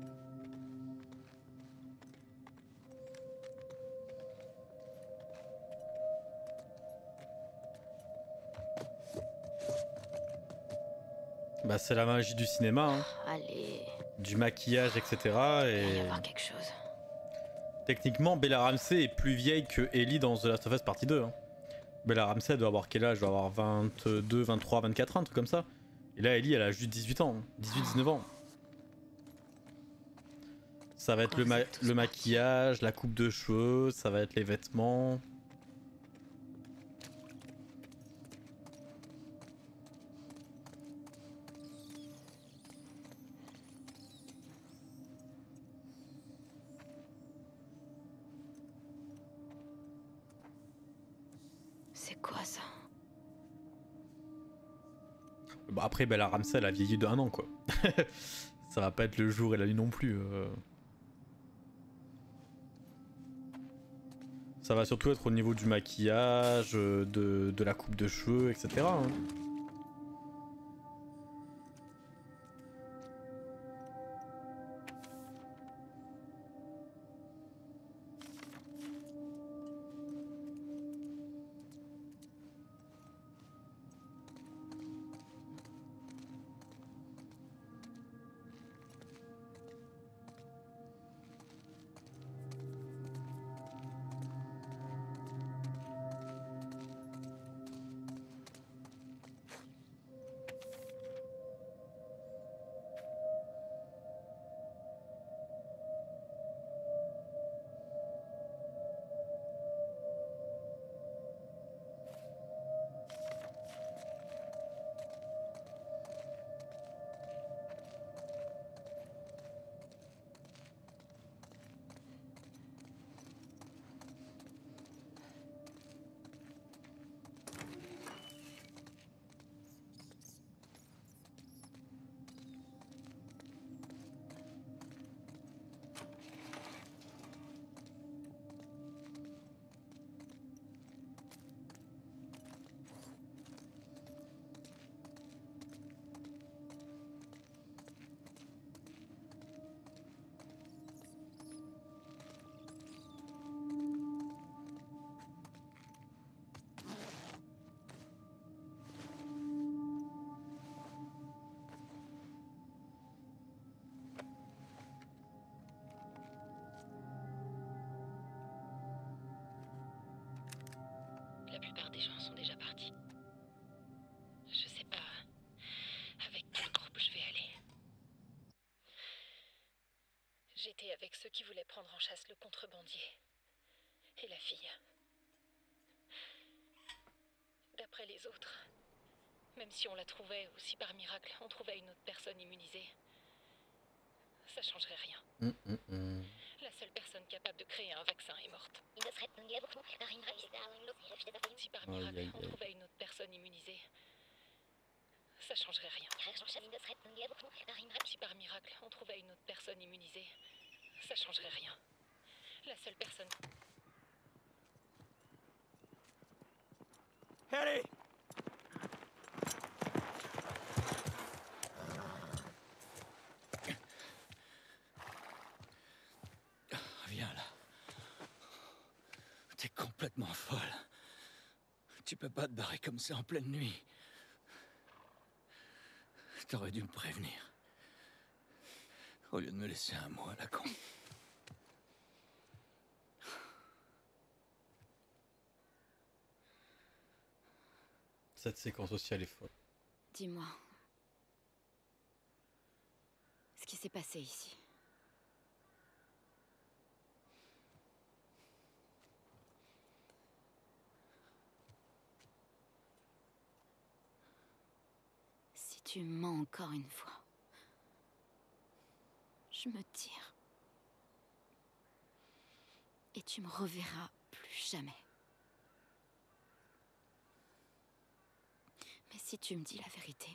Bah c'est la magie du cinéma, hein. Allez, Du maquillage, etc. il va y Et avoir quelque chose. techniquement, Bella Ramsey est plus vieille que Ellie dans The Last of Us Partie 2. Hein. Bella Ramsey doit avoir quel âge? Elle doit avoir 22, 23, 24 ans, un truc comme ça. Et là, Ellie, elle a juste 18 ans, 18-19 ans. Ça va être le maquillage, la coupe de cheveux, ça va être les vêtements. C'est quoi ça? Bah après, Bella Ramsey, elle a vieilli de 1 an, quoi. Ça va pas être le jour et la nuit non plus. Ça va surtout être au niveau du maquillage, de la coupe de cheveux, etc. Hein. La plupart des gens sont déjà partis. Je sais pas avec quel groupe je vais aller. J'étais avec ceux qui voulaient prendre en chasse le contrebandier et la fille. D'après les autres, même si on la trouvait ou si par miracle on trouvait une autre personne immunisée, ça changerait rien. La seule personne capable de créer un vaccin est morte. Si par miracle on trouvait une autre personne immunisée, ça changerait rien. Si par miracle on trouvait une autre personne immunisée, ça changerait rien. La seule personne... Allez! Viens là. T'es complètement folle. Tu peux pas te barrer comme ça en pleine nuit. T'aurais dû me prévenir. Au lieu de me laisser un mot à la con. Cette séquence aussi, elle est folle. Dis-moi. Ce qui s'est passé ici. Si tu mens encore une fois, je me tire. Et tu me reverras plus jamais. Mais si tu me dis la vérité,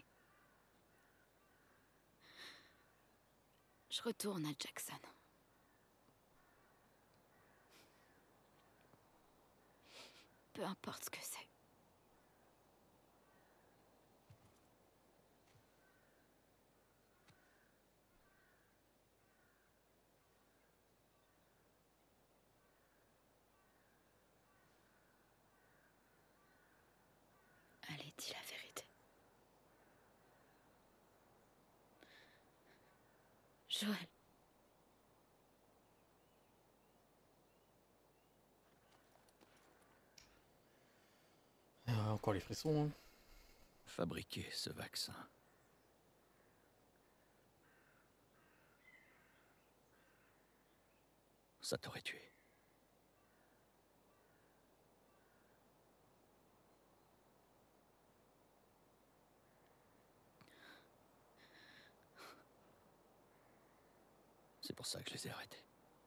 je retourne à Jackson. Peu importe ce que c'est. Allez, dis la vérité. Joël. Encore les frissons. Hein. Fabriquer ce vaccin. Ça t'aurait tué. C'est pour ça que je les ai arrêtés.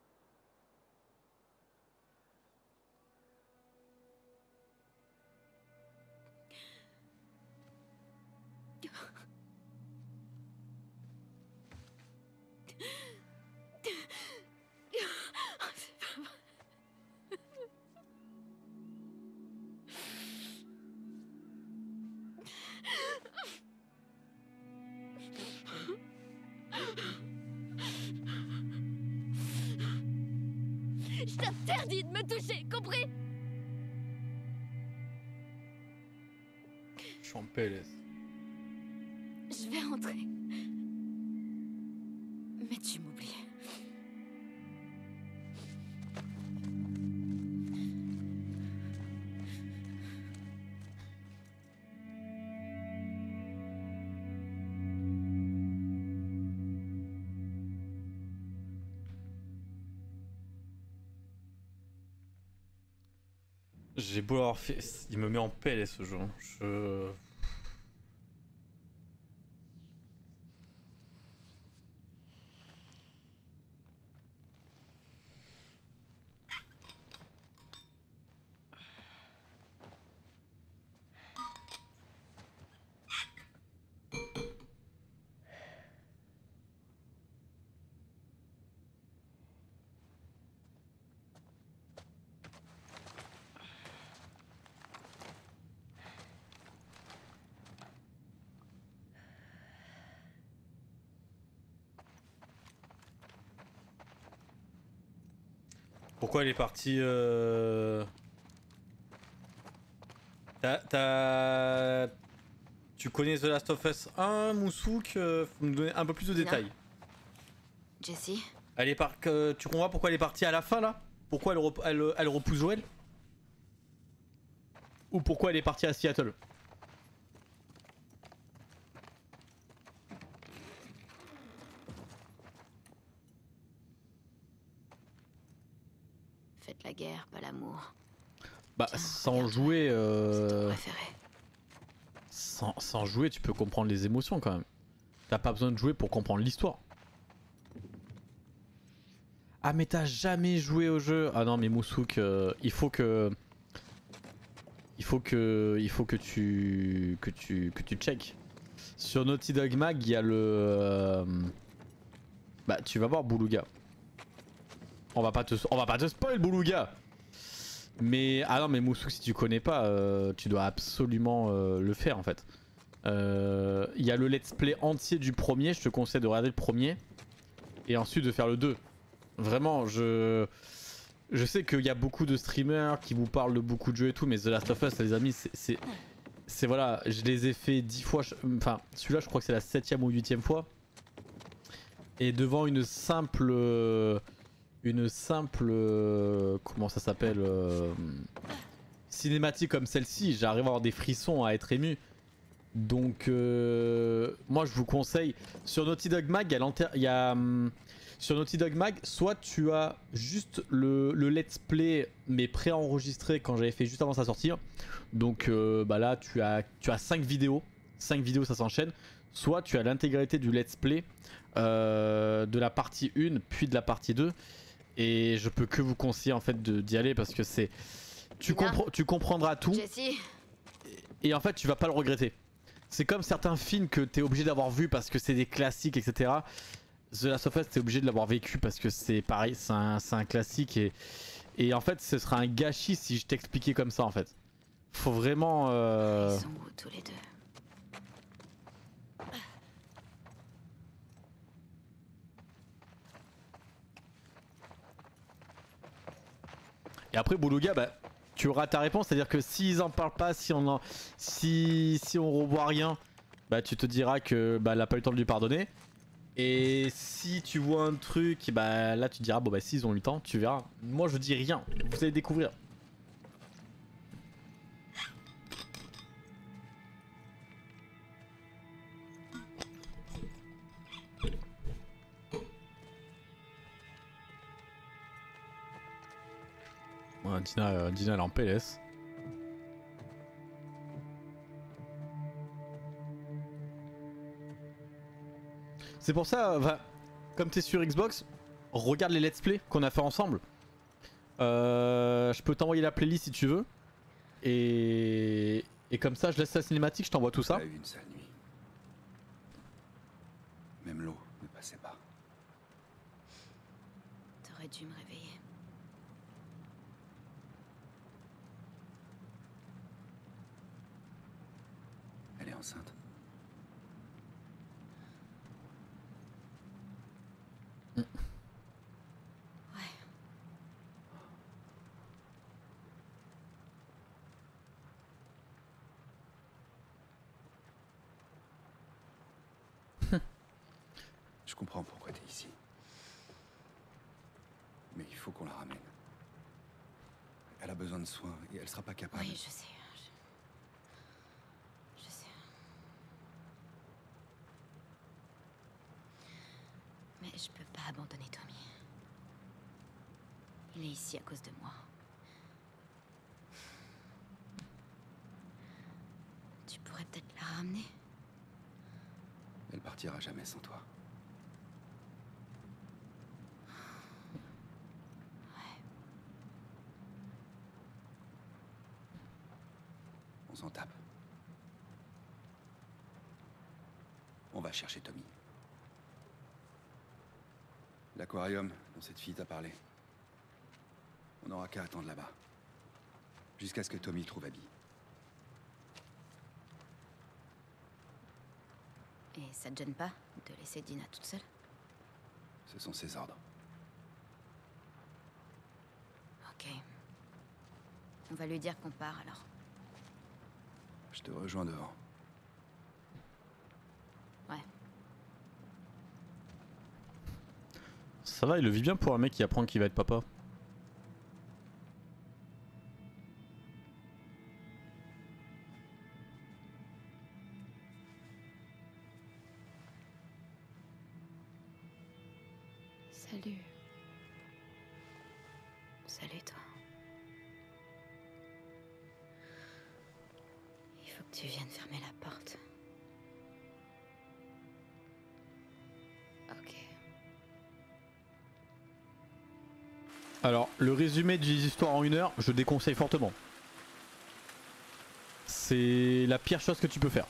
Je t'interdis de me toucher, compris? Je suis en PLS. Je vais rentrer. Mais tu m'oublies. J'ai beau l'avoir fait, il me met en PLS ce jeu. Hein. Pourquoi elle est partie Tu connais The Last of Us 1, Moussouk? Faut me donner un peu plus de détails. Jessie? Elle est tu comprends pourquoi elle est partie à la fin là? Pourquoi elle repousse Joël? Ou pourquoi elle est partie à Seattle? Faites la guerre, pas l'amour. Bah Tiens, sans regarde, jouer c'est ton préféré. sans jouer tu peux comprendre les émotions quand même. T'as pas besoin de jouer pour comprendre l'histoire. Ah mais t'as jamais joué au jeu? Ah non mais Moussouk, il faut que tu check. Sur Naughty Dog Mag, il y a le bah tu vas voir Beluga. On va pas te spoil Beluga. Mais ah non mais Moussouk, si tu connais pas, tu dois absolument le faire en fait. Il y a le let's play entier du premier, je te conseille de regarder le premier et ensuite de faire le 2. Vraiment, je sais qu'il y a beaucoup de streamers qui vous parlent de beaucoup de jeux et tout, mais The Last of Us, les amis, c'est voilà, je les ai fait 10 fois, enfin celui-là je crois que c'est la 7ème ou 8ème fois. Et devant une simple comment ça s'appelle, cinématique comme celle-ci, j'arrive à avoir des frissons, à être ému. Donc moi je vous conseille, sur Naughty Dog Mag, il y a sur Naughty Dog Mag, soit tu as juste le let's play mais préenregistré quand j'avais fait juste avant sa sortie. Donc bah là tu as 5 vidéos, ça s'enchaîne. Soit tu as l'intégralité du let's play de la partie 1 puis de la partie 2. Et je peux que vous conseiller en fait d'y aller parce que c'est tu comprendras tout. Jessie. Et en fait tu vas pas le regretter. C'est comme certains films que t'es obligé d'avoir vu parce que c'est des classiques, etc. The Last of Us, t'es obligé de l'avoir vécu parce que c'est pareil, c'est un classique et en fait ce sera un gâchis si je t'expliquais comme ça en fait. Faut vraiment... Ils sont où tous les deux? Et après Beluga, bah, tu auras ta réponse, c'est-à-dire que s'ils en parlent pas, si on revoit rien, bah tu te diras que bah elle a pas eu le temps de lui pardonner. Et si tu vois un truc, bah là tu te diras bon bah s'ils ont eu le temps, tu verras. Moi je dis rien, vous allez découvrir. Ouais, Dina elle est en PLS. C'est pour ça, comme t'es sur Xbox, regarde les let's play qu'on a fait ensemble. Je peux t'envoyer la playlist si tu veux. Et comme ça, je laisse la cinématique, je t'envoie tout ça. Elle a eu une sale nuit. Même l'eau ne passait pas. T'aurais dû me réveiller. Elle est enceinte. Je comprends pourquoi t'es ici. Mais il faut qu'on la ramène. Elle a besoin de soins et elle sera pas capable. Oui, je sais. Je sais. Mais je peux pas abandonner Tommy. Il est ici à cause de moi. Tu pourrais peut-être la ramener. Elle partira jamais sans toi. On s'en tape. On va chercher Tommy. L'aquarium dont cette fille t'a parlé. On n'aura qu'à attendre là-bas. Jusqu'à ce que Tommy trouve Abby. Et ça te gêne pas de laisser Dina toute seule? Ce sont ses ordres. Ok. On va lui dire qu'on part alors. Je te rejoins devant. Ouais. Ça va, il le vit bien pour un mec qui apprend qu'il va être papa. Salut. Salut toi. Il faut que tu viennes fermer la porte. Ok. Alors, le résumé des histoires en 1 heure, je déconseille fortement. C'est la pire chose que tu peux faire.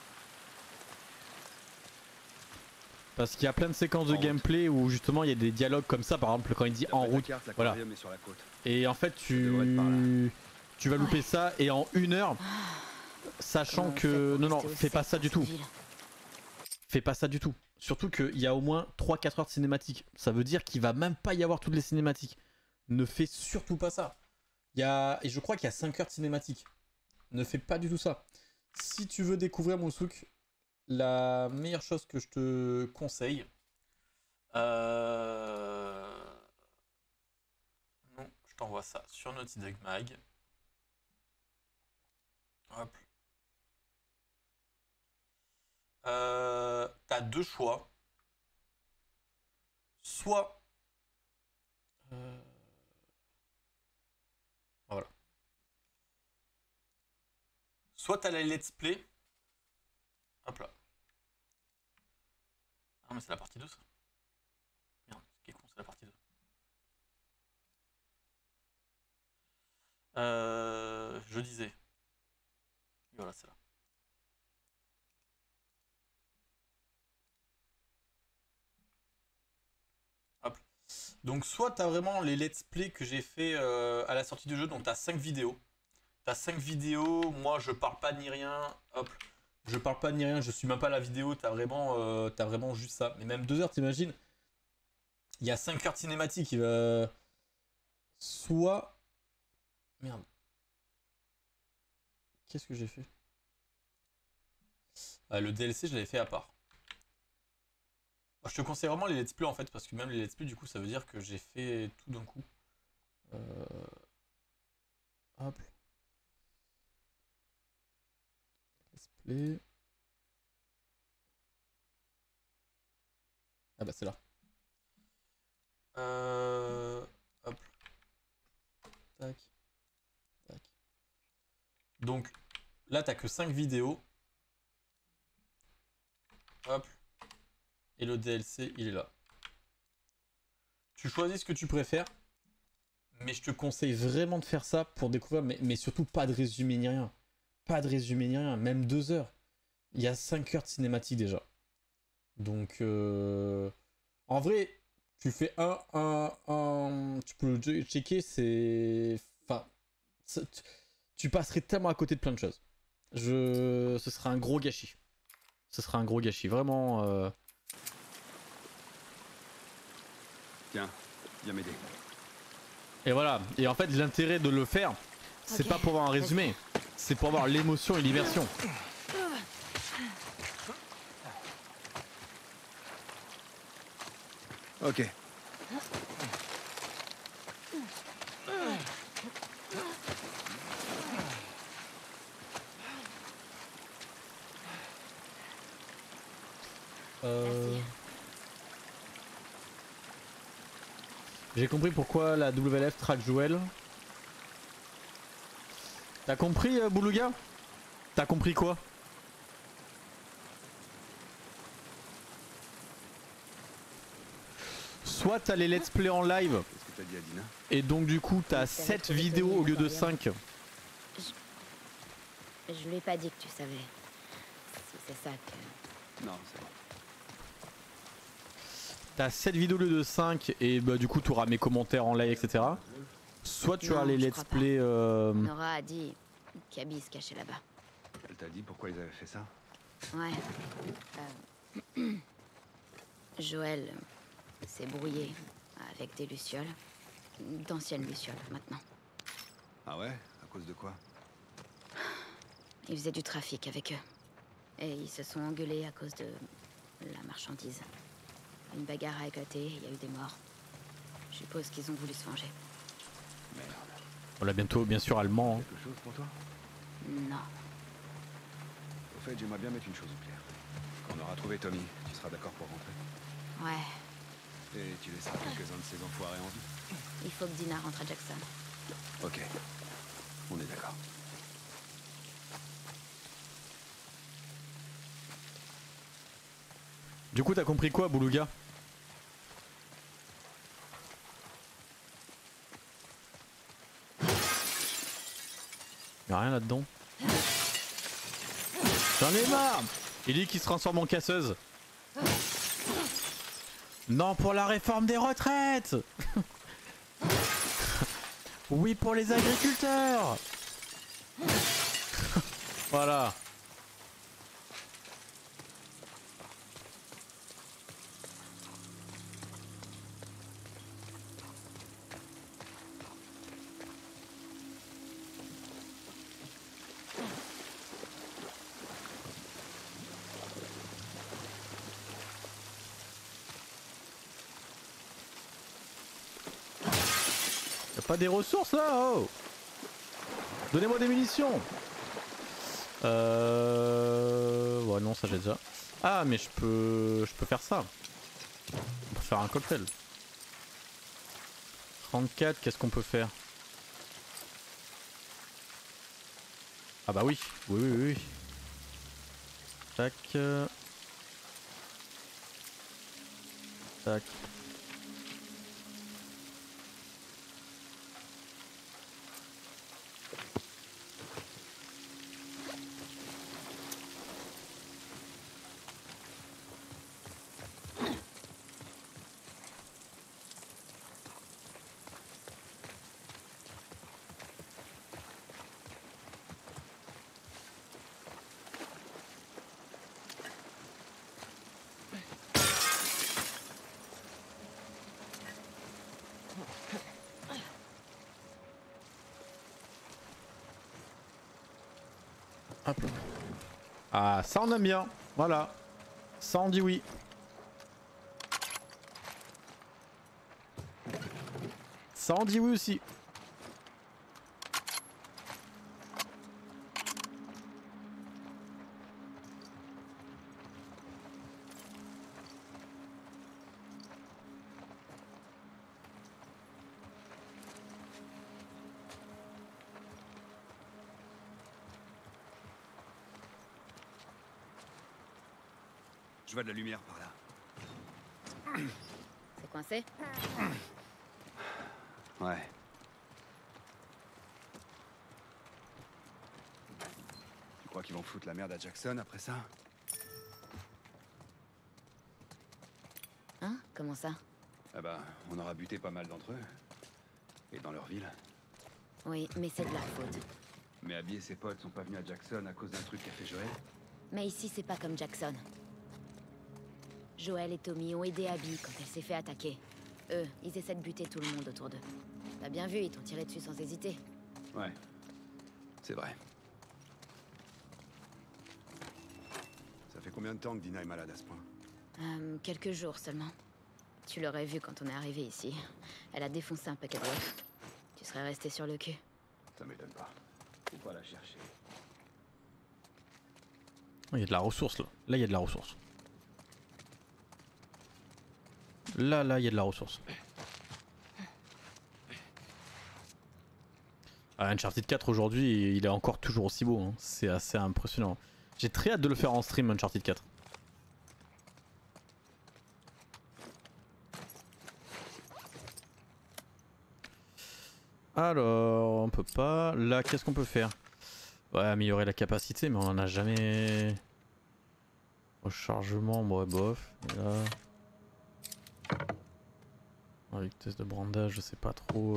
Parce qu'il y a plein de séquences de gameplay où justement il y a des dialogues comme ça, par exemple quand il dit en route, voilà. Et en fait tu vas louper ça et en 1 heure, sachant que... Non, fais pas ça du tout. Fais pas ça du tout. Surtout qu'il y a au moins 3-4 heures de cinématiques. Ça veut dire qu'il va même pas y avoir toutes les cinématiques. Ne fais surtout pas ça. Et je crois qu'il y a 5 heures de cinématiques. Ne fais pas du tout ça. Si tu veux découvrir Moussouk, la meilleure chose que je te conseille, non, je t'envoie ça sur Naughty Dog Mag. Hop. T'as 2 choix. Soit voilà. Soit t'as la let's play. Hop là. Ah mais c'est la partie 2 ça. Merde, ce qui est con, c'est la partie 2. Je disais. Voilà, c'est là. Hop. Donc soit t'as vraiment les let's play que j'ai fait à la sortie du jeu, donc t'as 5 vidéos. T'as 5 vidéos, moi je parle pas ni rien. Hop. Je parle pas ni rien, je suis même pas à la vidéo, t'as vraiment juste ça. Mais même 2 heures, t'imagines? Il y a 5 heures de cinématique, il va... Soit... Merde. Qu'est-ce que j'ai fait? Le DLC, je l'avais fait à part. Je te conseille vraiment les let's play en fait, parce que même les let's play, du coup, ça veut dire que j'ai fait tout d'un coup. Hop. Let's play. Ah bah c'est là. Hop. Tac. Tac. Donc là t'as que 5 vidéos. Hop. Et le DLC il est là. Tu choisis ce que tu préfères. Mais je te conseille vraiment de faire ça pour découvrir. Mais surtout pas de résumé ni rien. Pas de résumé ni rien. Même 2 heures. Il y a 5 heures de cinématique déjà. Donc en vrai, tu fais tu peux le checker, c'est... Enfin, tu passerais tellement à côté de plein de choses. Ce serait un gros gâchis. Ce serait un gros gâchis, vraiment. Tiens, viens m'aider. Et voilà. Et en fait, l'intérêt de le faire, c'est pas pour avoir un résumé, c'est pour avoir l'émotion et l'immersion. Ok. J'ai compris pourquoi la WLF traque Joël. T'as compris, Boulouga? T'as compris quoi? Soit t'as les let's play en live, Qu'est-ce que t'as dit à Dina? et donc du coup t'as 7 vidéos au lieu de 5. Je lui ai pas dit que tu savais. Si c'est ça que... Non, c'est bon. T'as 7 vidéos au lieu de 5, et bah du coup tu auras mes commentaires en live, etc. Soit tu as les let's play... Nora a dit qu'Abby se cachait là-bas. Elle t'a dit pourquoi ils avaient fait ça? Ouais. Joël s'est brouillé avec des lucioles. D'anciennes lucioles, maintenant. Ah ouais? À cause de quoi? Ils faisaient du trafic avec eux. Et ils se sont engueulés à cause de la marchandise. Une bagarre a éclaté, il y a eu des morts. Je suppose qu'ils ont voulu se venger. Merde. On l'a bientôt, bien sûr, allemand. Hein. Quelque chose pour toi? Non. Au fait, j'aimerais bien mettre une chose au clair. Quand on aura trouvé Tommy, tu seras d'accord pour rentrer? Ouais. Et tu laisseras quelques-uns de ces enfoirés en vie? Il faut que Dina rentre à Jackson. Ok. On est d'accord. Du coup t'as compris quoi, Boulouga? Y'a rien là-dedans. J'en ai marre. Il dit qu'il se transforme en casseuse. Non, pour la réforme des retraites. Oui, pour les agriculteurs. Voilà. Pas des ressources là, oh. Donnez-moi des munitions. Ouais, non, ça j'ai déjà. Ah, mais je peux faire ça. On peut faire un cocktail. 34, qu'est-ce qu'on peut faire? Ah bah oui, oui, oui, oui. Tac. Tac. Hop là. Ah, ça on aime bien. Voilà. Ça on dit oui. Ça on dit oui aussi. Je vois de la lumière par là. C'est coincé? Ouais. Tu crois qu'ils vont foutre la merde à Jackson après ça? Hein? Comment ça? Ah bah, on aura buté pas mal d'entre eux. Et dans leur ville. Oui, mais c'est de leur faute. Mais Abby et ses potes sont pas venus à Jackson à cause d'un truc qu'a fait Joël. Mais ici, c'est pas comme Jackson. Joël et Tommy ont aidé Abby quand elle s'est fait attaquer. Eux, ils essaient de buter tout le monde autour d'eux. T'as bien vu, ils t'ont tiré dessus sans hésiter. Ouais. C'est vrai. Ça fait combien de temps que Dina est malade à ce point? Quelques jours seulement. Tu l'aurais vu quand on est arrivé ici. Elle a défoncé un paquet de refs. Tu serais resté sur le cul. Ça m'étonne pas. Faut pas la chercher. Il y a de la ressource là. Là il y a de la ressource. Là il y a de la ressource. Ah, Uncharted 4 aujourd'hui il est encore toujours aussi beau. Hein. C'est assez impressionnant. J'ai très hâte de le faire en stream Uncharted 4. Alors, on peut pas. Là, qu'est-ce qu'on peut faire? Ouais, améliorer la capacité, mais on en a jamais. Rechargement, ouais, bof. Et là. Avec test de brandage, je sais pas trop.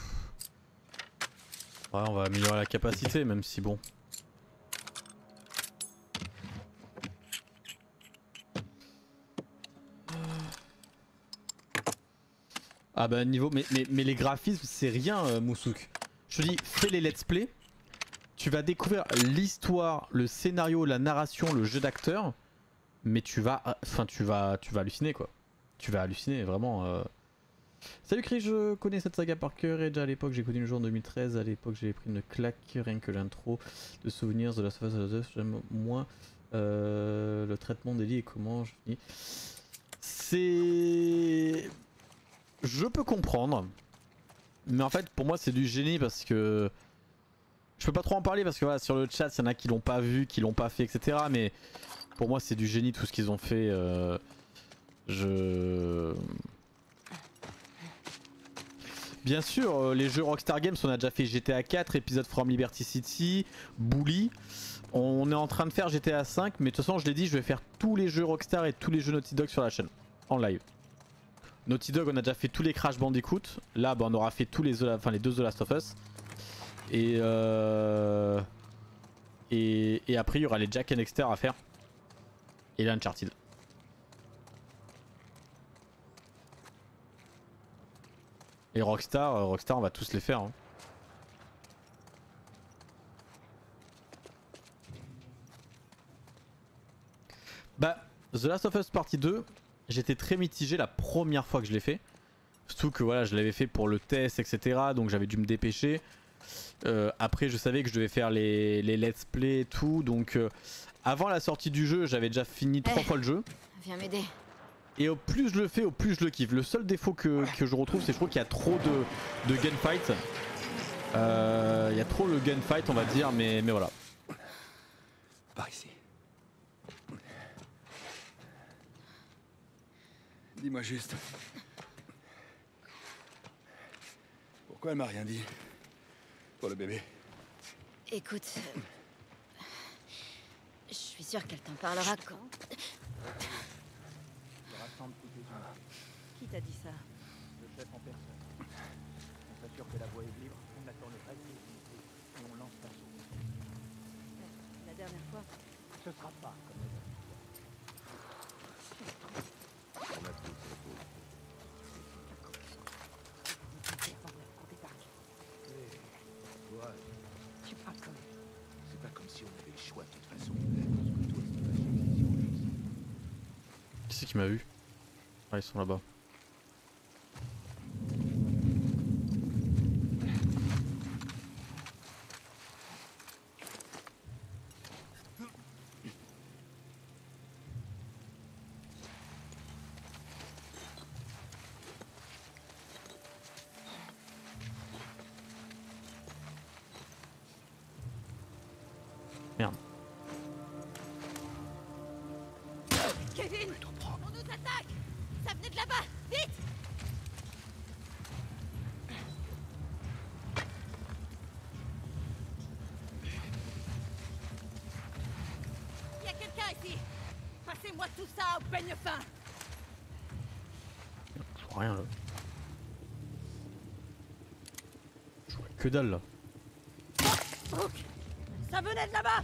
Ouais, on va améliorer la capacité, même si bon. Ah bah niveau mais les graphismes c'est rien Moussouk. Je te dis fais les let's play. Tu vas découvrir l'histoire, le scénario, la narration, le jeu d'acteur. Mais tu vas halluciner quoi. Tu vas halluciner vraiment. Salut Chris, je connais cette saga par cœur et déjà à l'époque j'ai connu le jeu en 2013. À l'époque j'ai pris une claque rien que l'intro de souvenirs de la Last of Us. J'aime moins le traitement d'Ellie et comment je finis. C'est... Je peux comprendre, mais en fait pour moi c'est du génie parce que je peux pas trop en parler parce que voilà, sur le chat il y en a qui l'ont pas vu, qui l'ont pas fait etc. Mais pour moi c'est du génie tout ce qu'ils ont fait. Bien sûr les jeux Rockstar Games on a déjà fait GTA 4, épisode From Liberty City, Bully. On est en train de faire GTA 5 mais de toute façon je l'ai dit je vais faire tous les jeux Rockstar et tous les jeux Naughty Dog sur la chaîne en live. Naughty Dog on a déjà fait tous les Crash Bandicoot. Là bah, on aura fait tous les deux The Last of Us. Et après il y aura les Jack and Dexter à faire. Et là Uncharted. Et Rockstar on va tous les faire. Hein. Bah The Last of Us Partie 2. J'étais très mitigé la première fois que je l'ai fait. Surtout que voilà, je l'avais fait pour le test, etc. Donc j'avais dû me dépêcher. Après, je savais que je devais faire les let's play et tout. Donc avant la sortie du jeu, j'avais déjà fini 3 fois le jeu. Viens m'aider. Et au plus je le fais, au plus je le kiffe. Le seul défaut que je retrouve, c'est que je trouve qu'il y a trop de gunfight. Il y a trop le gunfight, on va dire. Mais voilà. Par ici. Dis-moi juste. Pourquoi elle m'a rien dit? Pour le bébé? Écoute... je suis sûre qu'elle t'en parlera quand... Qui t'a dit ça? Le chef en personne. On s'assure que la voie est libre, on attend le reste des unités et on lance l'assaut. La dernière fois? Ce sera pas comme les dernières fois. On a tous les pauvres. C'est pas comme si on avait le choix qu'il m'a vu. Ah, ils sont là-bas. Merde. Kevin, on nous attaque. Ça venait de là-bas, vite. Il y a quelqu'un ici. Passez-moi tout ça au peigne fin. Je vois rien là. Je vois que dalle là. Brooke, ça venait de là-bas.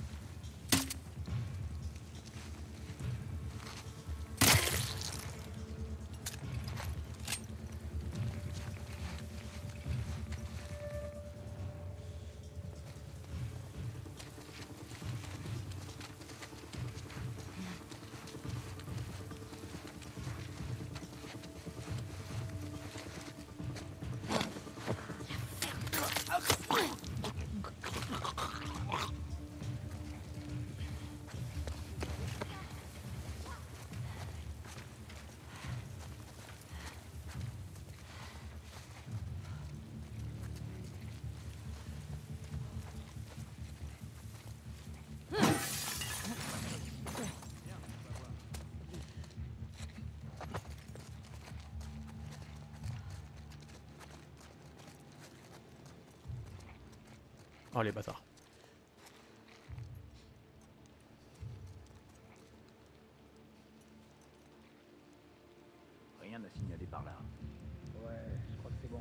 Oh les bâtards. Rien à signaler par là. Ouais, je crois que c'est bon.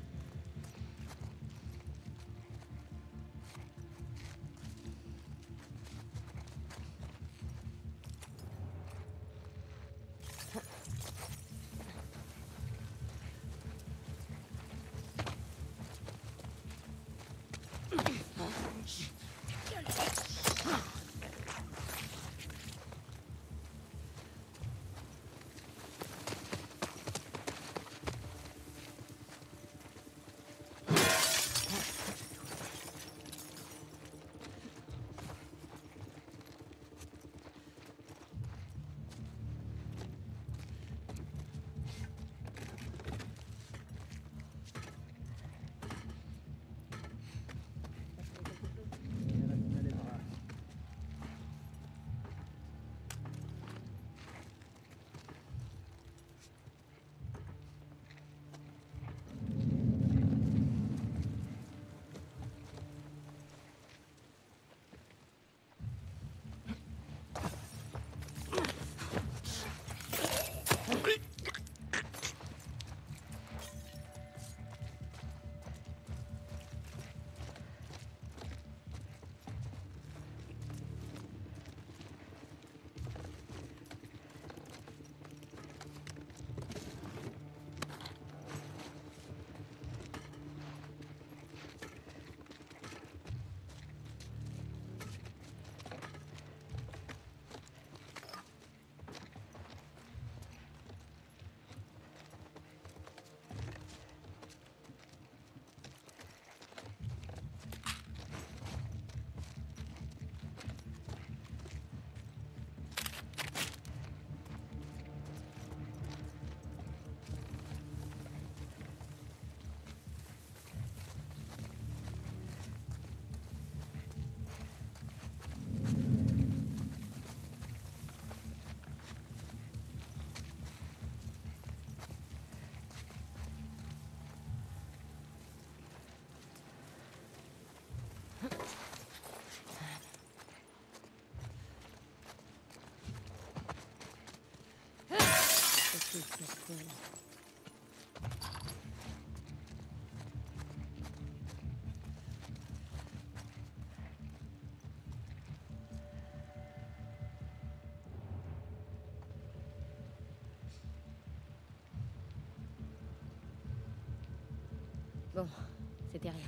Bon, c'était rien.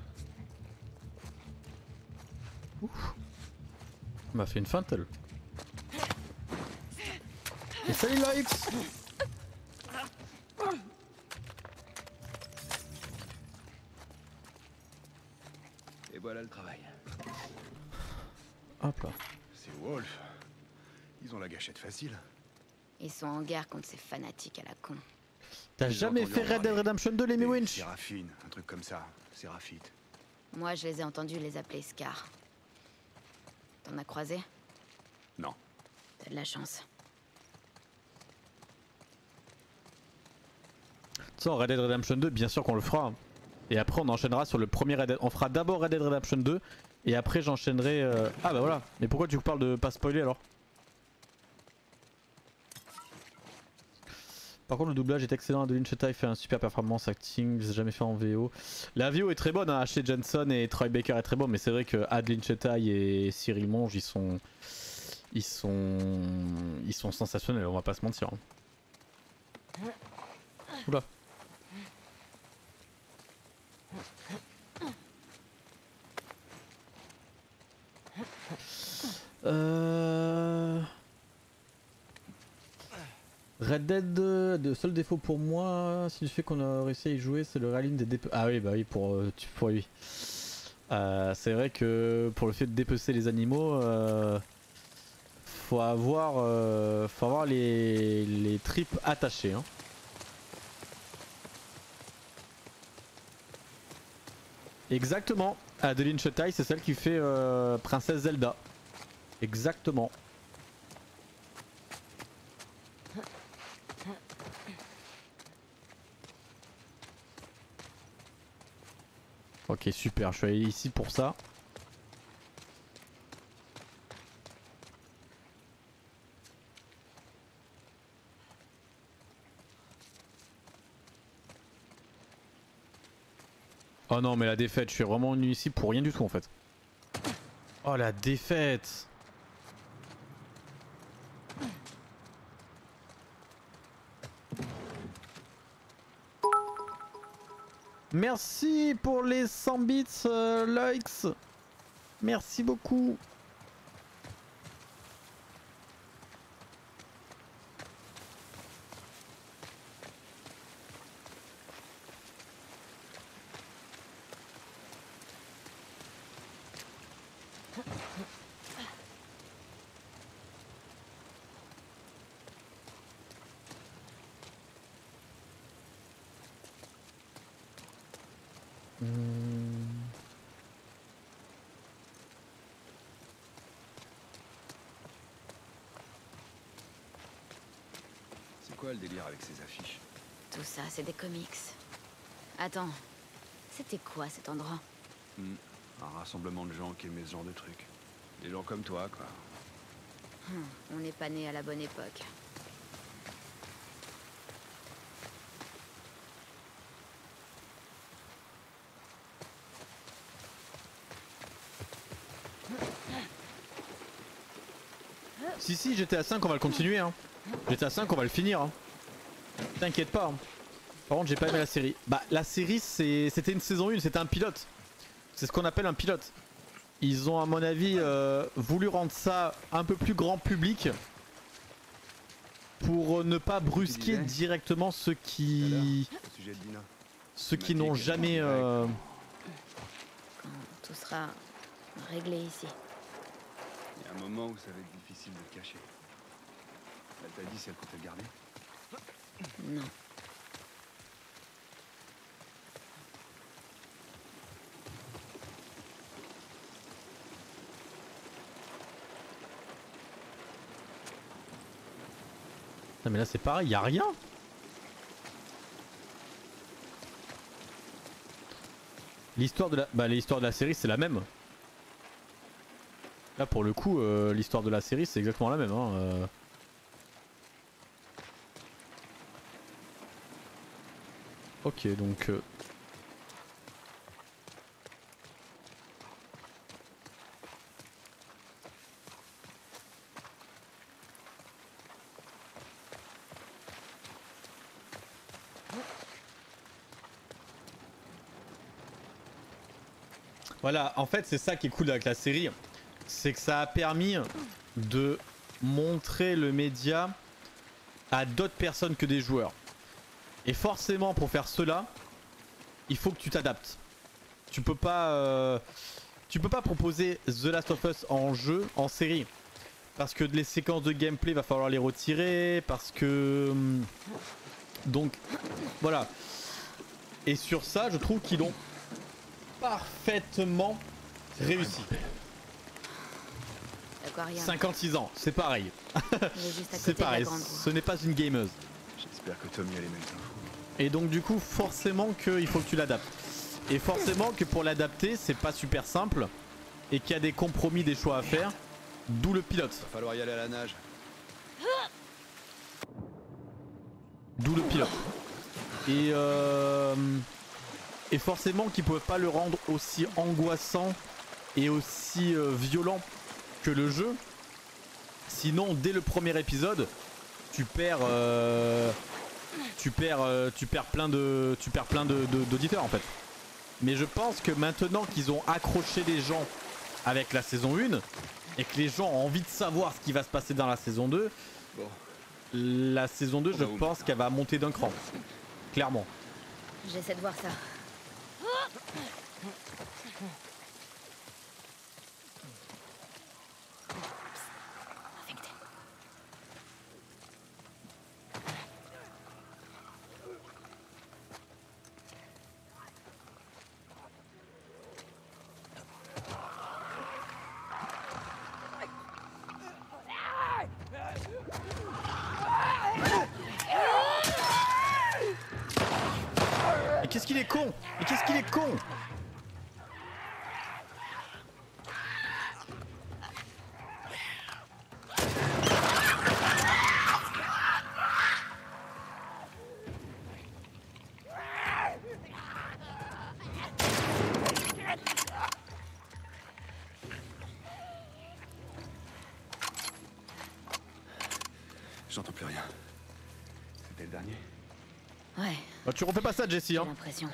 Ouf. On m'a fait une feinte elle. Et salut Loïx. Et voilà le travail. Hop là. C'est Wolf. Ils ont la gâchette facile. Ils sont en guerre contre ces fanatiques à la con. T'as J'ai jamais entendu fait en Red Dead parler. Redemption 2, Lemmy Winch? Séraphine, un truc comme ça. Séraphite. Moi, je les ai entendus les appeler Scar. T'en as croisé? Non. T'as de la chance. Ça, Red Dead Redemption 2, bien sûr qu'on le fera. Et après, on enchaînera sur le premier Red Dead. On fera d'abord Red Dead Redemption 2. Et après, j'enchaînerai. Ah bah voilà. Mais pourquoi tu parles de pas spoiler alors? Par contre, le doublage est excellent. Adeline Cheta fait un super performance acting. Je l'ai jamais fait en VO. La VO est très bonne. Hein. Ashley Johnson et Troy Baker est très bon. Mais c'est vrai que Adeline Cheta et Cyril Monge, ils sont sensationnels. On va pas se mentir. Hein. Oula. Red Dead, le seul défaut pour moi, si le fait qu'on a réussi à y jouer, c'est le rallying des dépe... Ah oui, bah oui, pour lui. C'est vrai que pour le fait de dépecer les animaux, faut avoir les tripes attachées. Hein. Exactement, Adeline Chetaille, c'est celle qui fait Princesse Zelda. Exactement. Ok, super, je suis allé ici pour ça. Oh non, mais la défaite, je suis vraiment venu ici pour rien du tout en fait. Oh la défaite! Merci pour les 100 bits, likes. Merci beaucoup. C'est quoi le délire avec ces affiches? Tout ça, c'est des comics. Attends, c'était quoi cet endroit? Un rassemblement de gens qui aimaient ce genre de trucs. Des gens comme toi, quoi. On n'est pas né à la bonne époque. Si, GTA 5 on va le continuer hein. GTA 5 on va le finir hein. T'inquiète pas hein. Par contre j'ai pas aimé la série. Bah la série c'était une saison 1, c'était un pilote. C'est ce qu'on appelle un pilote. Ils ont à mon avis voulu rendre ça un peu plus grand public. Pour ne pas brusquer directement ceux qui n'ont jamais... Quand tout sera réglé ici. Il y a un moment où ça va être difficile de le cacher. Elle t'a dit si elle peut te le garder? Non. Non mais là c'est pareil, y a rien. L'histoire de la série c'est la même. Là pour le coup l'histoire de la série c'est exactement la même hein. Ok donc voilà, en fait c'est ça qui est cool avec la série, c'est que ça a permis de montrer le média à d'autres personnes que des joueurs. Et forcément pour faire cela, il faut que tu t'adaptes. Tu peux pas proposer The Last of Us en jeu, en série. Parce que les séquences de gameplay, va falloir les retirer. Parce que... Donc, voilà. Et sur ça, je trouve qu'ils l'ont parfaitement réussi. 56 ans, c'est pareil. C'est pareil, ce n'est pas une gameuse. J'espère que Tommy a les mêmes infos. Et donc du coup, forcément qu'il faut que tu l'adaptes. Et forcément que pour l'adapter, c'est pas super simple. Et qu'il y a des compromis, des choix à faire. D'où le pilote. Va falloir y aller à la nage. D'où le pilote. Et forcément qu'ils peuvent pas le rendre aussi angoissant et aussi violent que le jeu. Sinon, dès le premier épisode, tu perds plein d'auditeurs en fait. Mais je pense que maintenant qu'ils ont accroché les gens avec la saison 1 et que les gens ont envie de savoir ce qui va se passer dans la saison 2, bon. La saison 2, je pense qu'elle va monter d'un cran. Clairement. J'essaie de voir ça. Mais qu'est-ce qu'il est con! Mais qu'est-ce qu'il est con! J'entends plus rien. C'était le dernier? Ouais. Bah, tu refais pas ça, Jessie, hein? J'ai l'impression.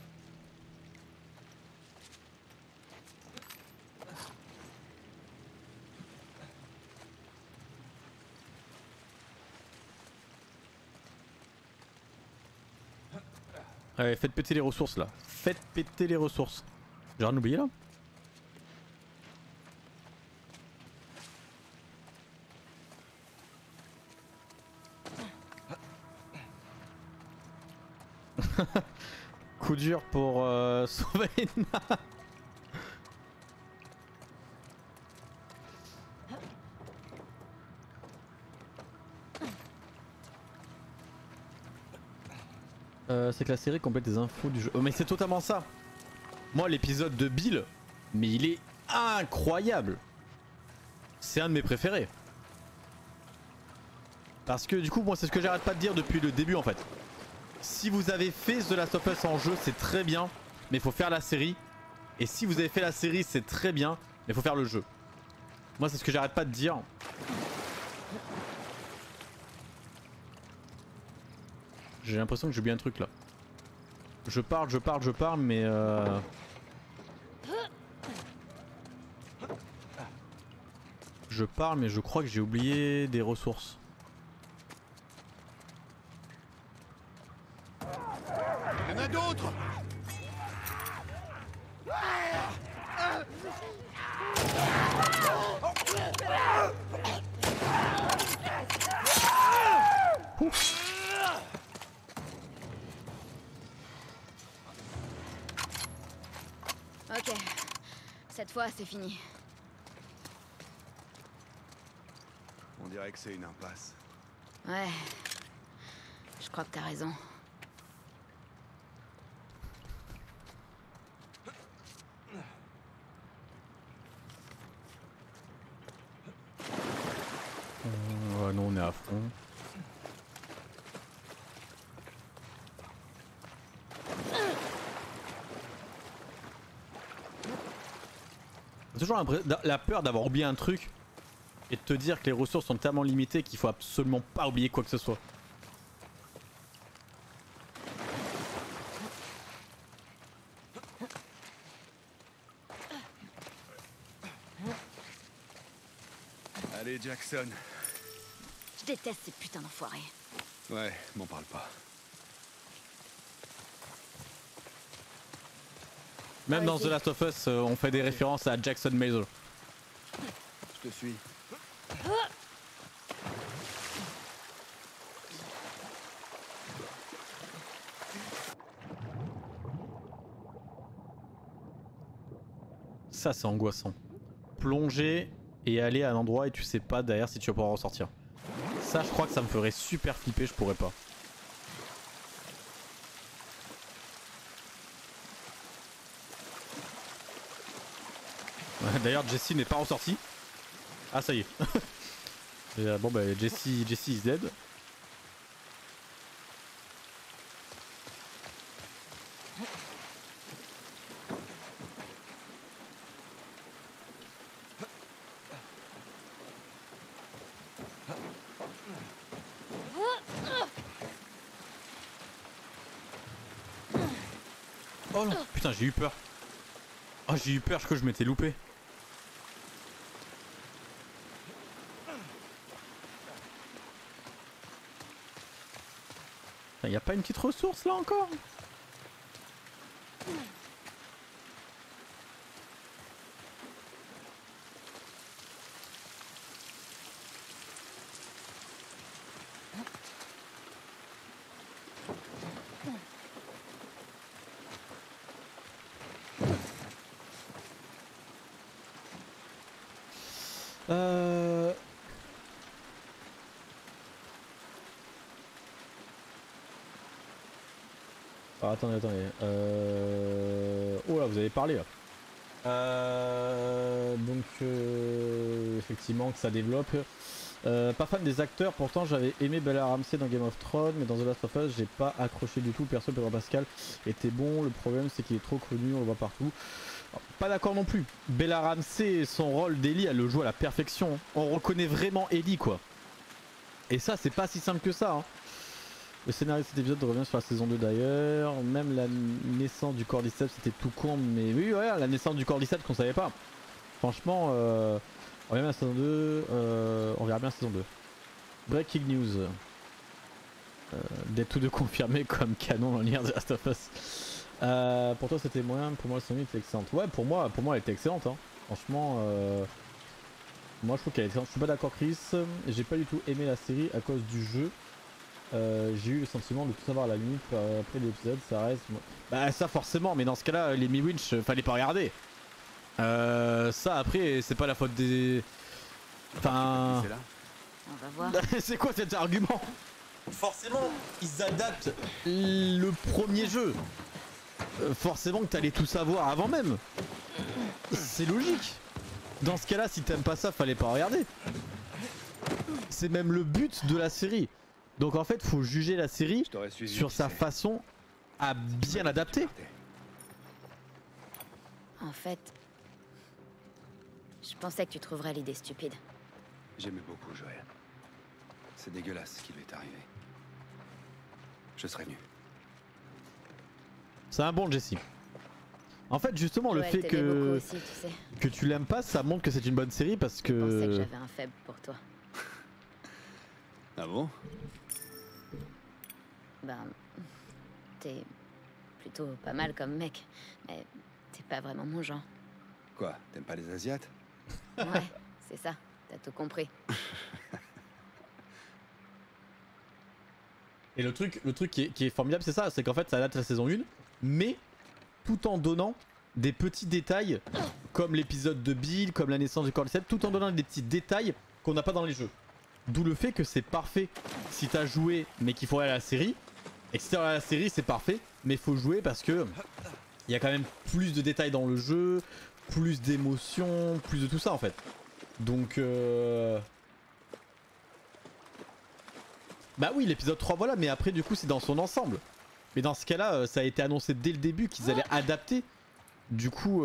Allez, faites péter les ressources là. Faites péter les ressources. J'ai rien oublié là? Coup dur pour sauver Edna. C'est que la série complète des infos du jeu. Oh, mais c'est totalement ça. Moi, l'épisode de Bill, mais il est incroyable. C'est un de mes préférés. Parce que du coup, moi, c'est ce que j'arrête pas de dire depuis le début en fait. Si vous avez fait The Last of Us en jeu, c'est très bien, mais il faut faire la série. Et si vous avez fait la série, c'est très bien, mais il faut faire le jeu. Moi, c'est ce que j'arrête pas de dire. J'ai l'impression que j'ai oublié un truc là. Je parle, mais je parle, mais je crois que j'ai oublié des ressources. Il y en a d'autres! Ok. Cette fois, c'est fini. On dirait que c'est une impasse. Ouais. Je crois que t'as raison. Non, on est à fond. J'ai toujours la peur d'avoir oublié un truc et de te dire que les ressources sont tellement limitées qu'il faut absolument pas oublier quoi que ce soit. Allez, Jackson. Je déteste ces putains d'enfoirés. Ouais, m'en parle pas. Même dans The Last of Us, on fait des références à Jackson Mason. Je te suis. Ça c'est angoissant. Plonger et aller à un endroit et tu sais pas derrière si tu vas pouvoir ressortir. Ça je crois que ça me ferait super flipper, je pourrais pas. D'ailleurs Jesse n'est pas ressorti. Ah ça y est. Et, bon bah Jesse is dead. Oh non, putain j'ai eu peur. Oh j'ai eu peur que je m'étais loupé. Y a pas une petite ressource là encore? Alors, attendez. Oh là, vous avez parlé là. Effectivement que ça développe. Pas fan des acteurs, pourtant j'avais aimé Bella Ramsey dans Game of Thrones, mais dans The Last of Us j'ai pas accroché du tout. Perso, Pedro Pascal était bon, le problème c'est qu'il est trop connu, on le voit partout. Alors, pas d'accord non plus. Bella Ramsey, son rôle d'Ellie, elle le joue à la perfection. On reconnaît vraiment Ellie quoi. Et ça c'est pas si simple que ça. Hein. Le scénario de cet épisode revient sur la saison 2 d'ailleurs. Même la naissance du Cordyceps c'était tout con, mais oui, ouais, la naissance du Cordyceps qu'on savait pas. Franchement, on verra bien la saison 2. On verra bien la saison 2. Breaking news. Dead 2 confirmé comme canon dans l'univers de Last of Us. Pour toi c'était moyen, pour moi la saison 1 était excellente. Ouais, pour moi elle était excellente. Hein. Franchement, moi je trouve qu'elle est excellente. Je suis pas d'accord Chris. J'ai pas du tout aimé la série à cause du jeu. J'ai eu le sentiment de tout savoir à la limite après l'épisode, ça reste... Bah ça forcément, mais dans ce cas là les Mi-Winch fallait pas regarder. Ça après c'est pas la faute des... Enfin... On va voir. C'est quoi cet argument? Forcément ils adaptent le premier jeu. Forcément que t'allais tout savoir avant même. C'est logique. Dans ce cas là si t'aimes pas ça fallait pas regarder. C'est même le but de la série. Donc en fait faut juger la série sur sa façon à bien l'adapter. En fait, je pensais que tu trouverais l'idée stupide. J'aimais beaucoup Joël. C'est dégueulasse ce qui lui est arrivé. Je serais venu. C'est un bon Jesse. En fait justement Joël le fait que aussi, tu sais. que tu l'aimes pas ça montre que c'est une bonne série parce que... Je pensais que j'avais un faible pour toi. Ah bon? Ben, t'es plutôt pas mal comme mec, mais t'es pas vraiment mon genre. Quoi? T'aimes pas les Asiates? Ouais, c'est ça, t'as tout compris. Et le truc qui est formidable c'est ça, c'est qu'en fait ça date la saison 1, mais tout en donnant des petits détails comme l'épisode de Bill, comme la naissance du Cordyceps, tout en donnant des petits détails qu'on n'a pas dans les jeux. D'où le fait que c'est parfait si t'as joué mais qu'il faut aller à la série. Et si t'es à la série c'est parfait, mais il faut jouer parce que il y a quand même plus de détails dans le jeu, plus d'émotions, plus de tout ça en fait. Donc bah oui l'épisode 3 voilà, mais après du coup c'est dans son ensemble. Mais dans ce cas là ça a été annoncé dès le début qu'ils allaient adapter. Du coup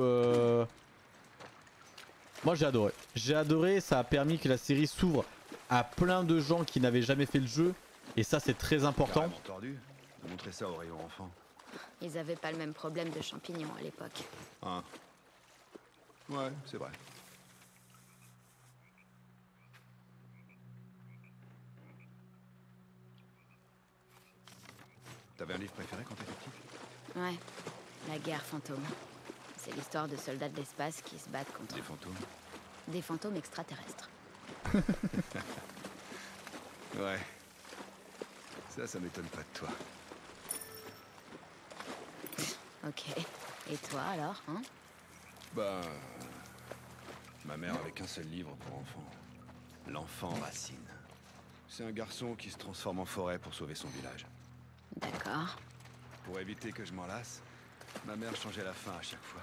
moi j'ai adoré. J'ai adoré, ça a permis que la série s'ouvre à plein de gens qui n'avaient jamais fait le jeu. Et ça c'est très important. Carrément tordu de montrer ça au rayon enfant. Ils avaient pas le même problème de champignons à l'époque. Ah. Ouais, c'est vrai. T'avais un livre préféré quand t'étais petite? Ouais, la guerre fantôme. C'est l'histoire de soldats de l'espace qui se battent contre... Des fantômes? Des fantômes extraterrestres. Ouais. Ça m'étonne pas de toi. Ok. Et toi alors, hein? Bah... Ma mère avait qu'un seul livre pour enfants. L'enfant racine. C'est un garçon qui se transforme en forêt pour sauver son village. D'accord. Pour éviter que je m'en lasse, ma mère changeait la fin à chaque fois.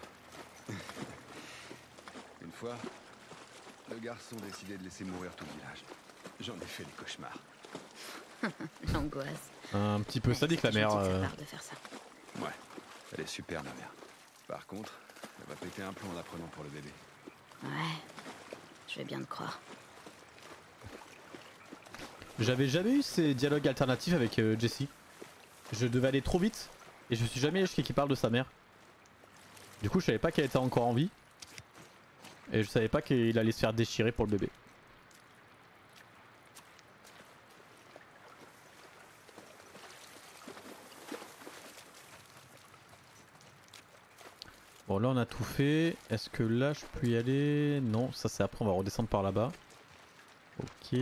Une fois, le garçon décidait de laisser mourir tout le village. J'en ai fait des cauchemars. L'angoisse. Un petit peu sadique la mère. De faire ça. Ouais, elle est super ma mère. Par contre, elle va péter un plomb en apprenant pour le bébé. Ouais, je vais bien te croire. J'avais jamais eu ces dialogues alternatifs avec Jessie. Je devais aller trop vite et je suis jamais allé jusqu'à qui parle de sa mère. Du coup je savais pas qu'elle était encore en vie. Et je savais pas qu'il allait se faire déchirer pour le bébé. Bon là on a tout fait. Est-ce que là je peux y aller? Non, ça c'est après, on va redescendre par là-bas. Ok.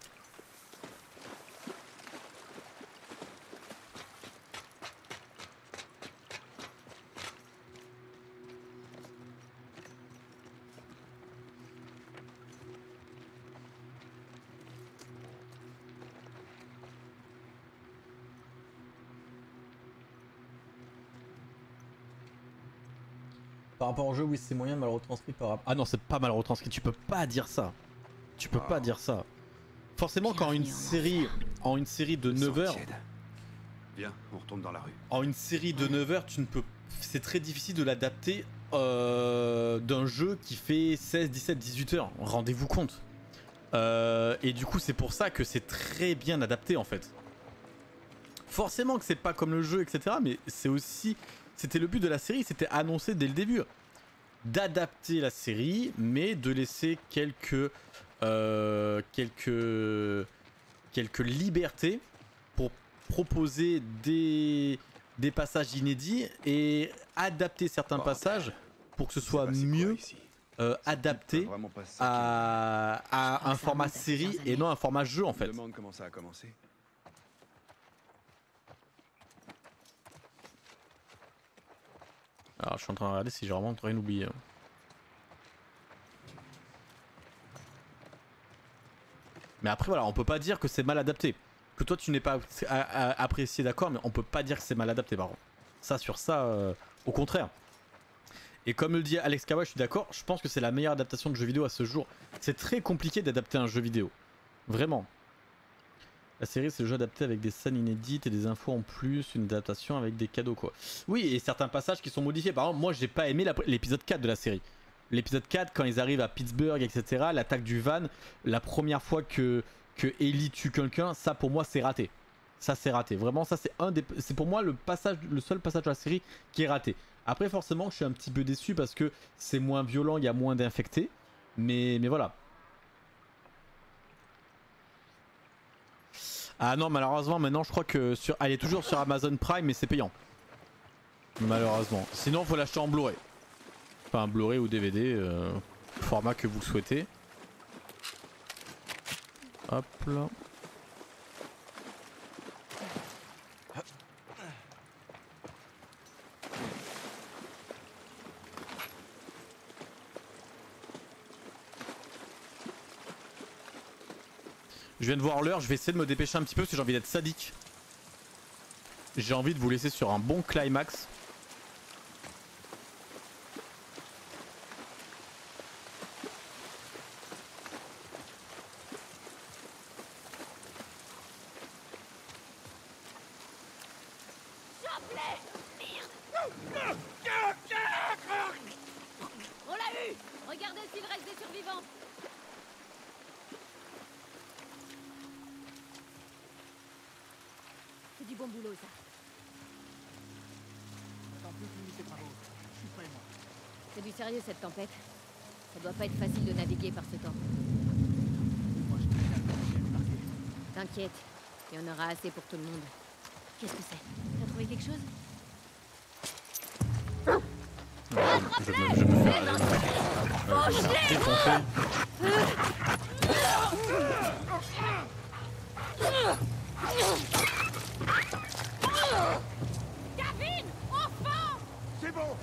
Par rapport au jeu, oui, c'est moyen mal retranscrit par rapport. Ah non, c'est pas mal retranscrit, tu peux pas dire ça. Tu peux pas dire ça. Forcément, quand une série de 9 heures. Viens, on retourne dans la rue. En une série de 9 heures, tu ne peux. C'est très difficile de l'adapter d'un jeu qui fait 16, 17, 18 heures. Rendez-vous compte. Et du coup, c'est pour ça que c'est très bien adapté en fait. Forcément que c'est pas comme le jeu, etc. Mais c'est aussi. C'était le but de la série, c'était annoncé dès le début. D'adapter la série, mais de laisser quelques libertés pour proposer des passages inédits et adapter certains passages pour que ce soit mieux adapté à un format série et non un format jeu en fait. Je me demande comment ça a commencé. Alors je suis en train de regarder si j'ai vraiment rien oublié. Mais après voilà, on peut pas dire que c'est mal adapté. Que toi tu n'es pas apprécié, d'accord, mais on peut pas dire que c'est mal adapté par contre. Ça sur ça, au contraire. Et comme le dit Alex Kawa, je suis d'accord, je pense que c'est la meilleure adaptation de jeu vidéo à ce jour. C'est très compliqué d'adapter un jeu vidéo. Vraiment. La série c'est le jeu adapté avec des scènes inédites et des infos en plus, une adaptation avec des cadeaux quoi. Oui, et certains passages qui sont modifiés. Par exemple, moi j'ai pas aimé l'épisode 4 de la série. L'épisode 4 quand ils arrivent à Pittsburgh, etc. L'attaque du van, la première fois que Ellie tue quelqu'un, ça pour moi c'est raté. Ça c'est raté. Vraiment ça c'est pour moi le seul passage de la série qui est raté. Après forcément je suis un petit peu déçu parce que c'est moins violent, il y a moins d'infectés. Mais voilà. Ah non malheureusement maintenant je crois que elle est toujours sur Amazon Prime mais c'est payant. Malheureusement. Sinon faut l'acheter en Blu-ray. Enfin Blu-ray ou DVD, format que vous le souhaitez. Hop là. Je viens de voir l'heure, je vais essayer de me dépêcher un petit peu parce que j'ai envie d'être sadique. J'ai envie de vous laisser sur un bon climax. On l'a eu! Regardez s'il reste des survivants! C'est du bon boulot ça. Attends plus fini tes travaux. Je suis prêt moi. C'est du sérieux cette tempête. Ça doit pas être facile de naviguer par ce temps. Moi je te dis, T'inquiète, il y en aura assez pour tout le monde. Qu'est-ce que c'est? trouvé quelque chose? Je me fais défoncer. Gavin! Enfant! C'est bon.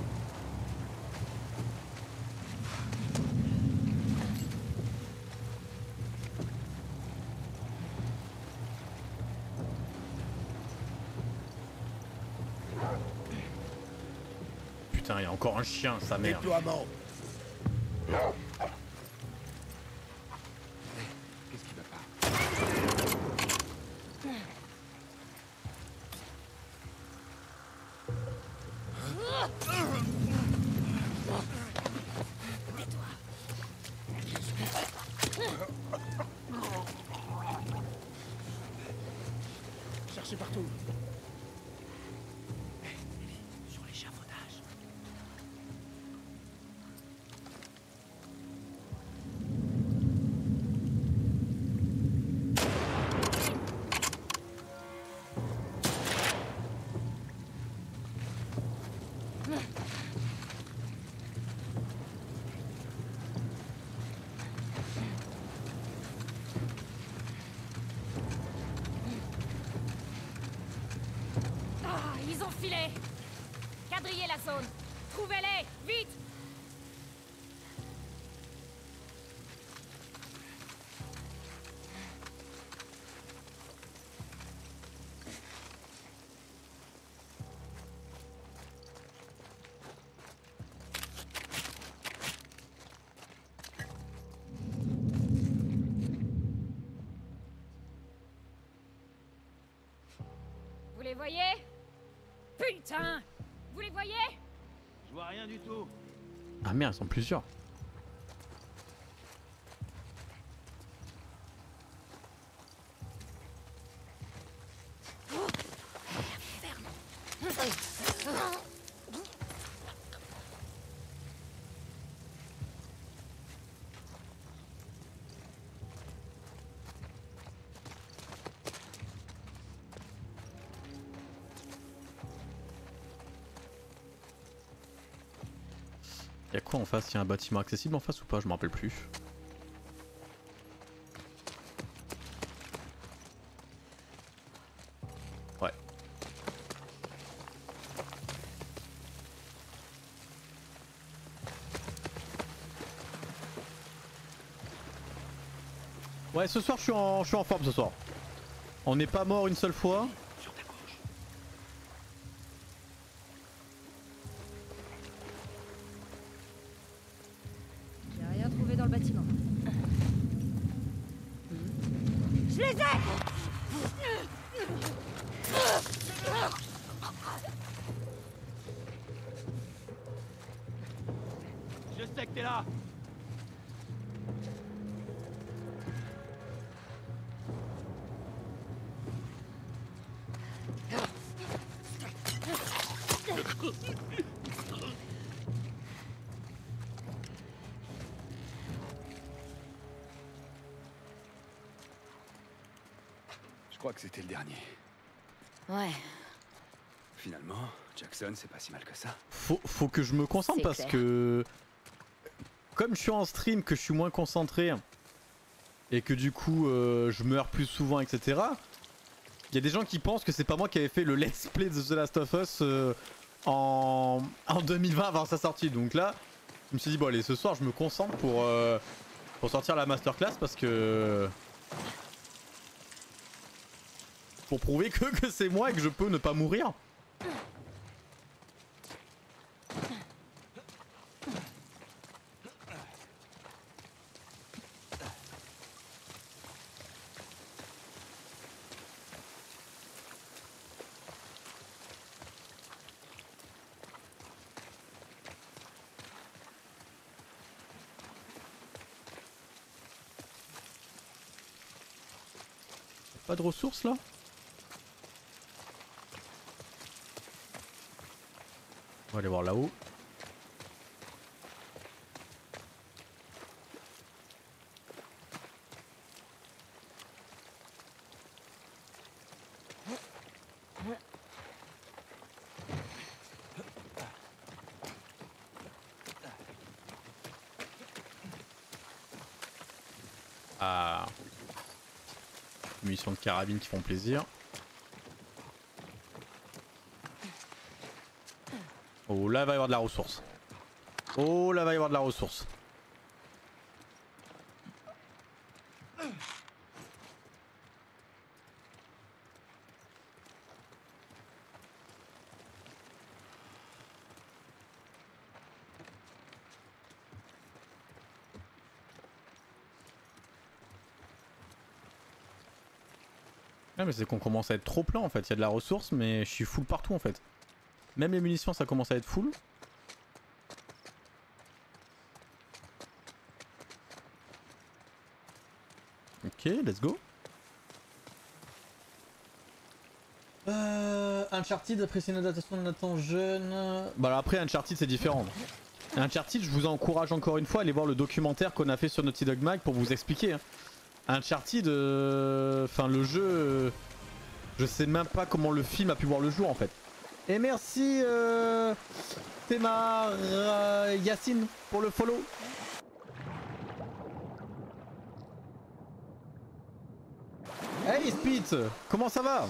Putain, il y a encore un chien, sa mère. Déploiement. Qu'est-ce qui va pas? Cherchez partout. Sur l'échafaudage. Ah, ils ont filé! Quadrillez la zone! Trouvez-les! Vite! Vous les voyez? Putain! Vous les voyez? Je vois rien du tout. Ah merde, ils sont plusieurs. Y'a quoi en face? Y'a un bâtiment accessible en face ou pas? Je me rappelle plus. Ouais. Ouais, ce soir je suis en forme ce soir. On n'est pas mort une seule fois. J'ai rien trouvé dans le bâtiment. Je les ai! Je sais que t'es là. Je crois que c'était le dernier. Ouais, Finalement, Jackson, c'est pas si mal que ça. Faut que je me concentre C'est parce clair. que comme je suis en stream, que je suis moins concentré et que du coup je meurs plus souvent, etc. Il y a des gens qui pensent que c'est pas moi qui avais fait le let's play de The Last of Us en 2020 avant sa sortie. Donc là, je me suis dit bon allez, ce soir je me concentre pour sortir la masterclass parce que pour prouver que c'est moi et que je peux ne pas mourir. Pas de ressources là? On va aller voir là-haut. Ah. Munitions de carabine qui font plaisir. Oh là, il va y avoir de la ressource. Oh là, il va y avoir de la ressource. Ah mais c'est qu'on commence à être trop plein en fait, il y a de la ressource mais je suis full partout en fait. Même les munitions ça commence à être full. Ok, let's go. Uncharted, après c'est une adaptation de Nathan Jeune. Bah alors après Uncharted c'est différent. Uncharted je vous encourage encore une fois à aller voir le documentaire qu'on a fait sur Naughty Dog Mag pour vous expliquer. Hein. Uncharted, enfin le jeu, je sais même pas comment le film a pu voir le jour en fait. Et merci Thémar Yacine pour le follow. Hey Spit, comment ça va?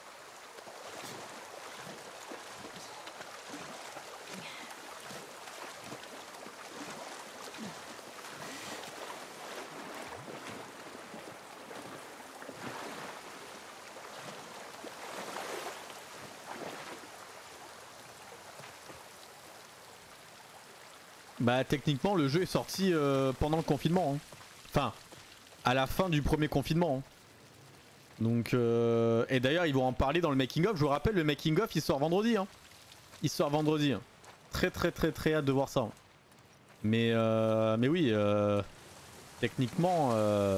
Bah techniquement le jeu est sorti pendant le confinement. Hein. Enfin, à la fin du premier confinement. Hein. Donc et d'ailleurs ils vont en parler dans le making of. Je vous rappelle le making of il sort vendredi. Hein. Il sort vendredi. Hein. Très hâte de voir ça. Hein. Mais oui, techniquement.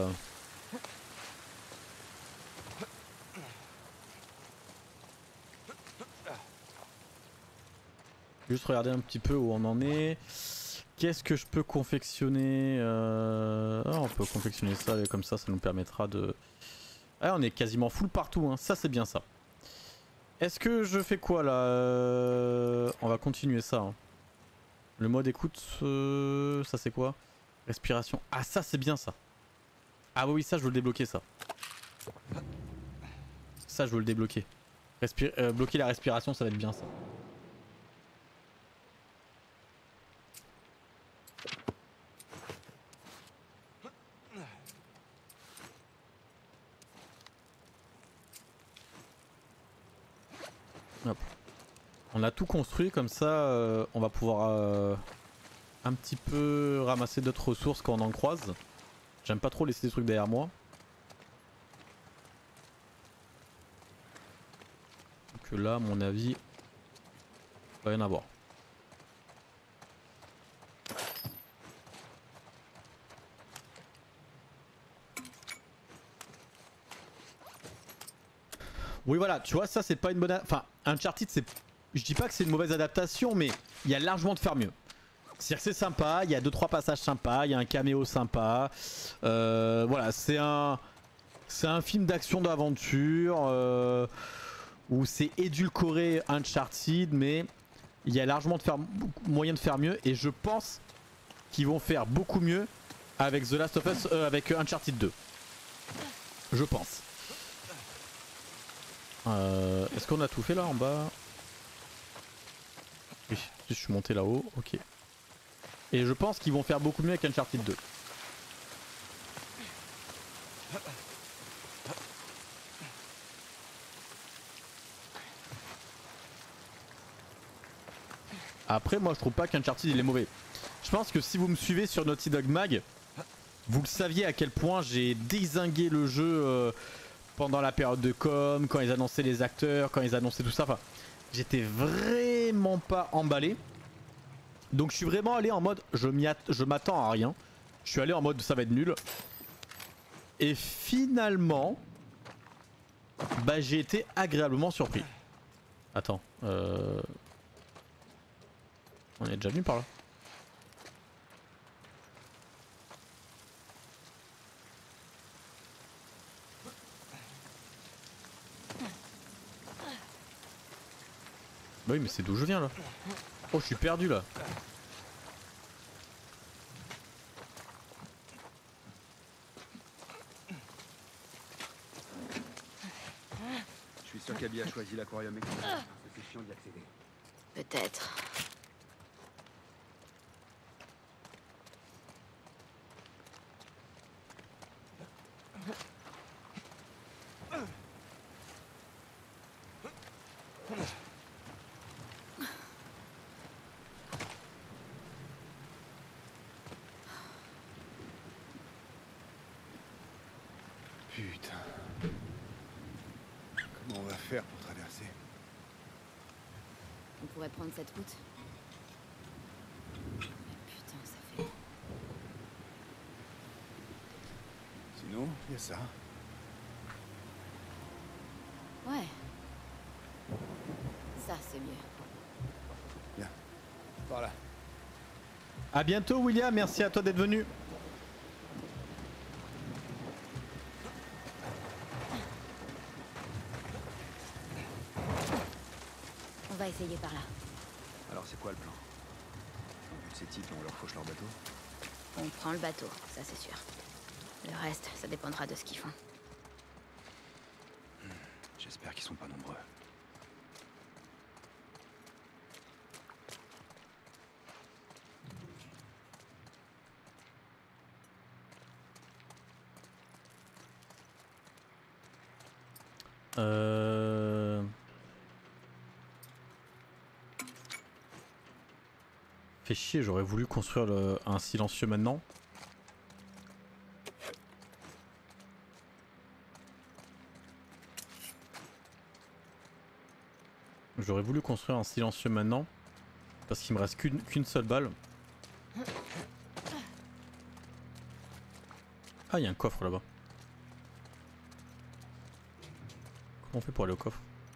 Juste regarder un petit peu où on en est. Qu'est-ce que je peux confectionner on peut confectionner ça et comme ça nous permettra de... Ah, on est quasiment full partout, hein. Ça c'est bien ça. Est-ce que je fais quoi là On va continuer ça. Hein. Le mode écoute, ça c'est quoi? Respiration. Ah ça c'est bien ça. Ah oui ça je veux le débloquer ça. Ça je veux le débloquer. Bloquer la respiration ça va être bien ça. Hop. On a tout construit comme ça on va pouvoir un petit peu ramasser d'autres ressources quand on en croise. J'aime pas trop laisser des trucs derrière moi. Donc là à mon avis il va y en avoir. Oui voilà, tu vois ça c'est pas une bonne... Enfin Uncharted c'est... Je dis pas que c'est une mauvaise adaptation mais il y a largement de faire mieux. C'est-à-dire que c'est sympa, il y a 2-3 passages sympas, il y a un caméo sympa. Voilà, c'est un film d'action d'aventure où c'est édulcoré Uncharted mais il y a largement moyen de faire mieux et je pense qu'ils vont faire beaucoup mieux avec The Last of Us, avec Uncharted 2. Je pense. Est-ce qu'on a tout fait là en bas? Oui, je suis monté là-haut, ok. Et je pense qu'ils vont faire beaucoup mieux avec Uncharted 2. Après moi je trouve pas qu'Uncharted il est mauvais. Je pense que si vous me suivez sur Naughty Dog Mag, vous le saviez à quel point j'ai dézingué le jeu pendant la période de com, quand ils annonçaient les acteurs, quand ils annonçaient tout ça. Enfin, j'étais vraiment pas emballé. Donc je suis vraiment allé en mode je m'attends à rien. Je suis allé en mode ça va être nul. Et finalement, bah j'ai été agréablement surpris. Attends, on est déjà venu par là. Bah oui mais c'est d'où je viens là. Oh je suis perdu là. sûr qu'Abby a choisi l'aquarium extérieur. C'est chiant d'y accéder. Peut-être. Putain. Comment on va faire pour traverser? On pourrait prendre cette route. Mais putain, ça fait... Sinon, il y a ça. Ouais. Ça, c'est mieux. Bien. Par là. À bientôt William, merci à toi d'être venu. On va essayer par là. Alors c'est quoi le plan? Au vu de ces types, on leur fauche leur bateau? On prend le bateau, ça c'est sûr. Le reste, ça dépendra de ce qu'ils font. J'espère qu'ils sont pas nombreux. Fait chier, j'aurais voulu construire un silencieux maintenant. J'aurais voulu construire un silencieux maintenant. Parce qu'il me reste qu'une seule balle. Ah, il y a un coffre là-bas. Comment on fait pour aller au coffre?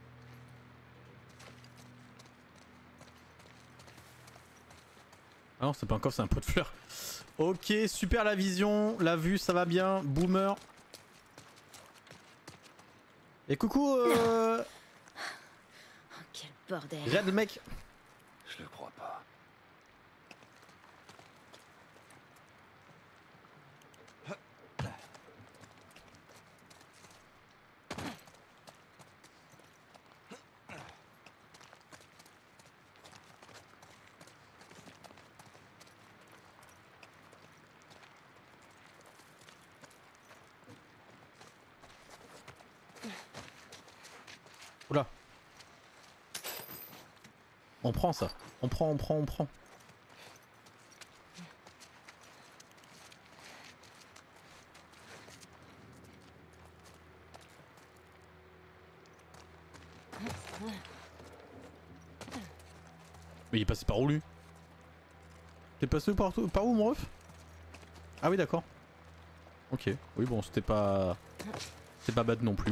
Ah non, c'est pas un coffre, c'est un pot de fleurs. Ok, super la vision, la vue, ça va bien. Boomer. Et coucou Oh, quel bordel. Red mec. Je le crois pas. Oula. On prend ça. On prend. Mais il est passé par où lui? T'es passé par où mon ref? Ah oui d'accord. Ok. Oui bon c'était pas... C'est pas bad non plus.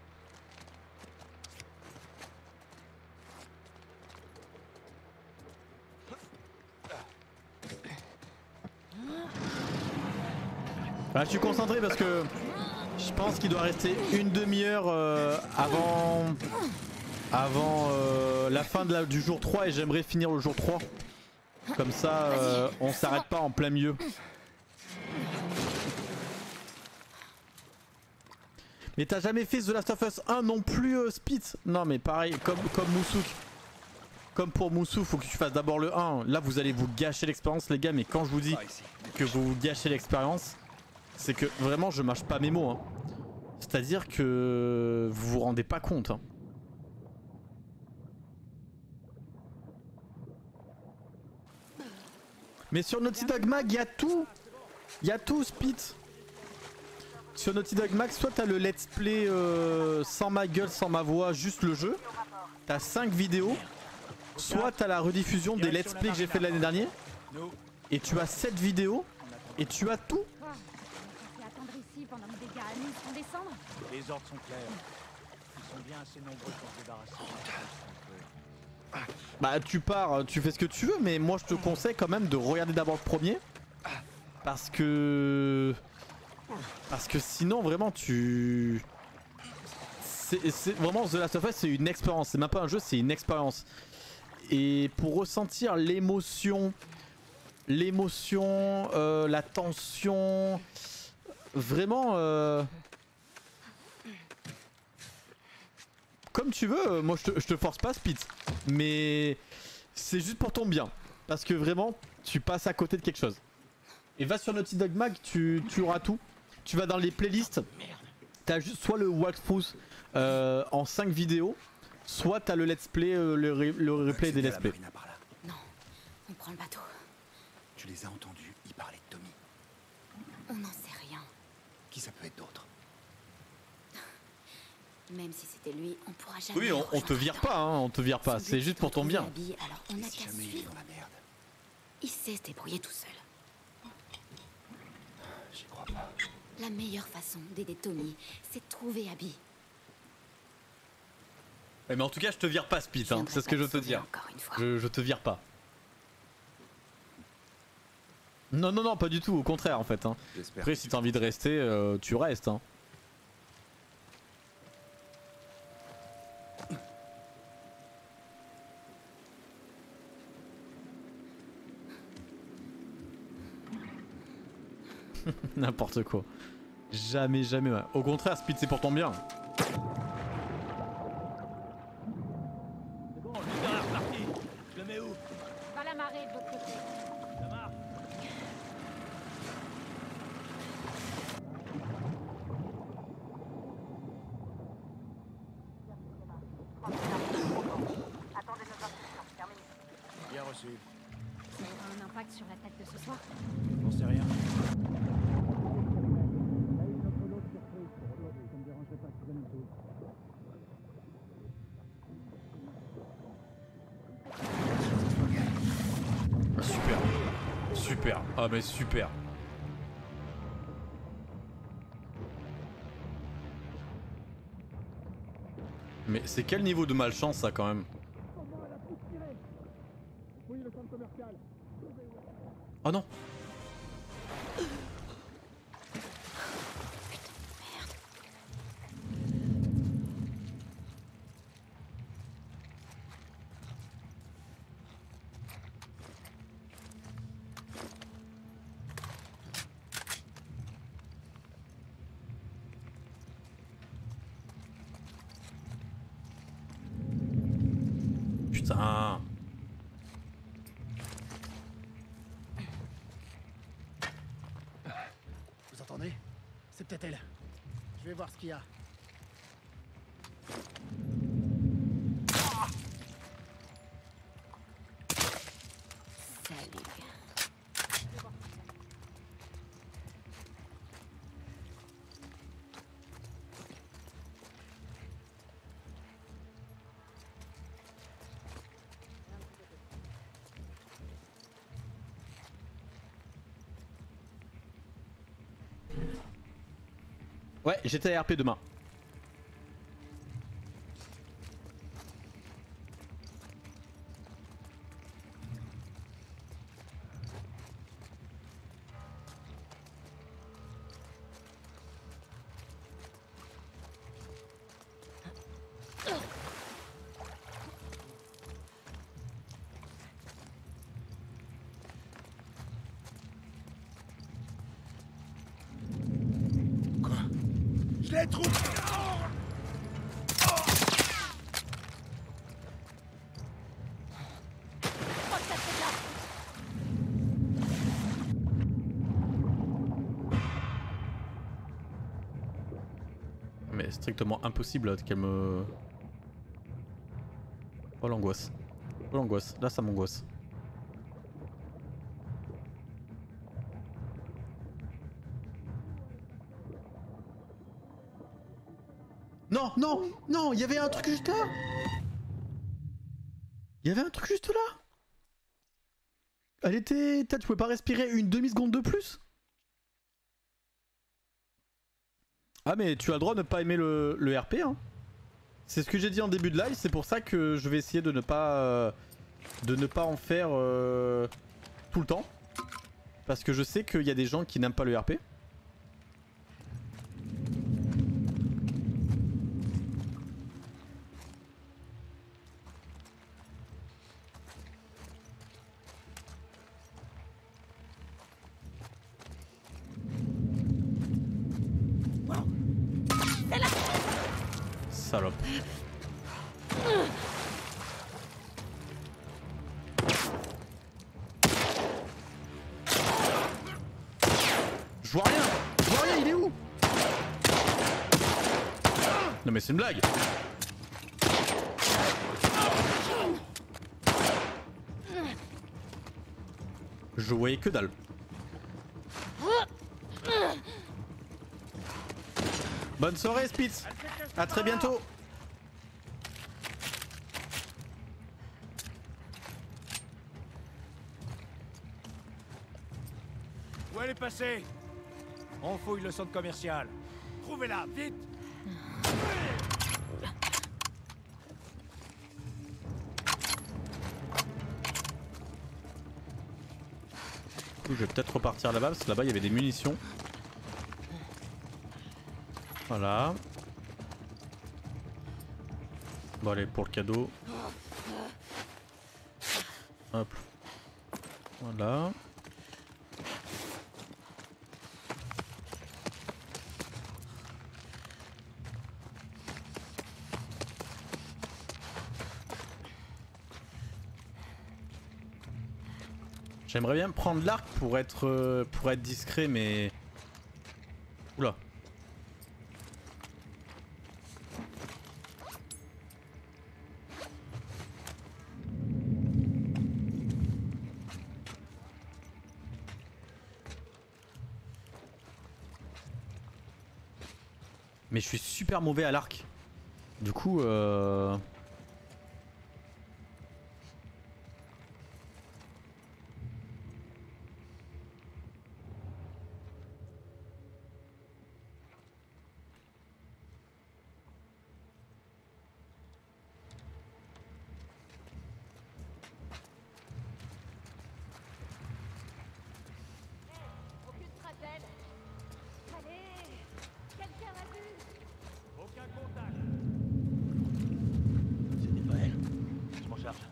Bah, je suis concentré parce que je pense qu'il doit rester une demi-heure avant la fin du jour 3 et j'aimerais finir le jour 3. Comme ça on s'arrête pas en plein milieu. Mais t'as jamais fait The Last of Us 1 non plus Spitz? Non mais pareil comme Moussouk. Comme pour Moussou, faut que tu fasses d'abord le 1. Là vous allez vous gâcher l'expérience les gars, mais quand je vous dis que vous gâchez l'expérience, c'est que vraiment je mâche pas mes mots. Hein. C'est-à-dire que vous vous rendez pas compte. Hein. Mais sur Naughty Dog Mag, il y a tout. Il y a tout, Spitz. Sur Naughty Dog Mag, soit t'as le let's play sans ma gueule, sans ma voix, juste le jeu. T'as 5 vidéos. Soit t'as la rediffusion des let's play que j'ai fait l'année dernière. Et tu as 7 vidéos. Et tu as tout. Les ordres sont clairs. Ils sont bien assez nombreux pour se débarrasser. Bah tu pars, tu fais ce que tu veux, mais moi je te conseille quand même de regarder d'abord le premier. Parce que sinon vraiment tu... C'est vraiment The Last of Us, c'est une expérience, c'est même pas un jeu, c'est une expérience. Et pour ressentir l'émotion, la tension, vraiment... comme tu veux, moi je te force pas Spitz. Mais c'est juste pour ton bien. Parce que vraiment, tu passes à côté de quelque chose. Et va sur Naughty Dog Mag, tu auras tout. Tu vas dans les playlists, t'as juste soit le walkthrough en 5 vidéos, soit t'as le let's play, le replay des let's play. Non, on prend le bateau. Tu les as entendus, ils parlaient de Tommy. On n'en sait rien. Qui ça peut être d'autre? Même si c'était lui, on pourra jamais. Oui, on te vire pas, hein, on te vire pas, c'est juste pour ton bien. Alors on a qu'à suivre. Il sait se débrouiller tout seul. J'y crois pas. La meilleure façon d'aider Tommy, c'est de trouver Abby. Mais en tout cas, je te vire pas, Spitz, hein, c'est ce que je veux te dire. Je te vire pas. Non, non, non, pas du tout, au contraire en fait. Hein. Après, si t'as envie de rester, tu restes. Hein. N'importe quoi. Jamais, jamais. Ouais. Au contraire, Spitz, c'est pour ton bien. C'est bon, le gars est reparti. Je le mets où? Va la marée de l'autre côté. Ça marche. Attendez nos instructions. Terminé. Bien reçu. Ça aura un impact sur l'attaque de ce soir? J'en sais rien. Super. Super. Ah mais super. Mais c'est quel niveau de malchance ça quand même? Oh non. Putain. Vous entendez? C'est peut-être elle. Je vais voir ce qu'il y a. Salut. Ouais, j'étais à RP demain. Je l'ai trouvé! Mais strictement impossible qu'elle me... Oh l'angoisse. Oh l'angoisse. Là ça m'angoisse. Non, non, non, il y avait un truc juste là. Il y avait un truc juste là. Elle était... Tu pouvais pas respirer une demi-seconde de plus? Ah mais tu as le droit de ne pas aimer le RP hein. C'est ce que j'ai dit en début de live, c'est pour ça que je vais essayer de ne pas en faire tout le temps. Parce que je sais qu'il y a des gens qui n'aiment pas le RP. Salope. Je vois rien. Je vois rien, il est où? Non mais c'est une blague. Je voyais que dalle. Bonne soirée Spitz. À très bientôt. Où elle est passée? On fouille le centre commercial. Trouvez-la, vite! Je vais peut-être repartir là-bas parce que là-bas il y avait des munitions. Voilà. Bon allez pour le cadeau. Hop. Voilà. J'aimerais bien prendre l'arc pour être discret mais... Oula. Mais je suis super mauvais à l'arc. Du coup Aucune trace d'elle. Allez, quelqu'un l'a vu. Aucun contact. C'était pas elle. Je m'en charge.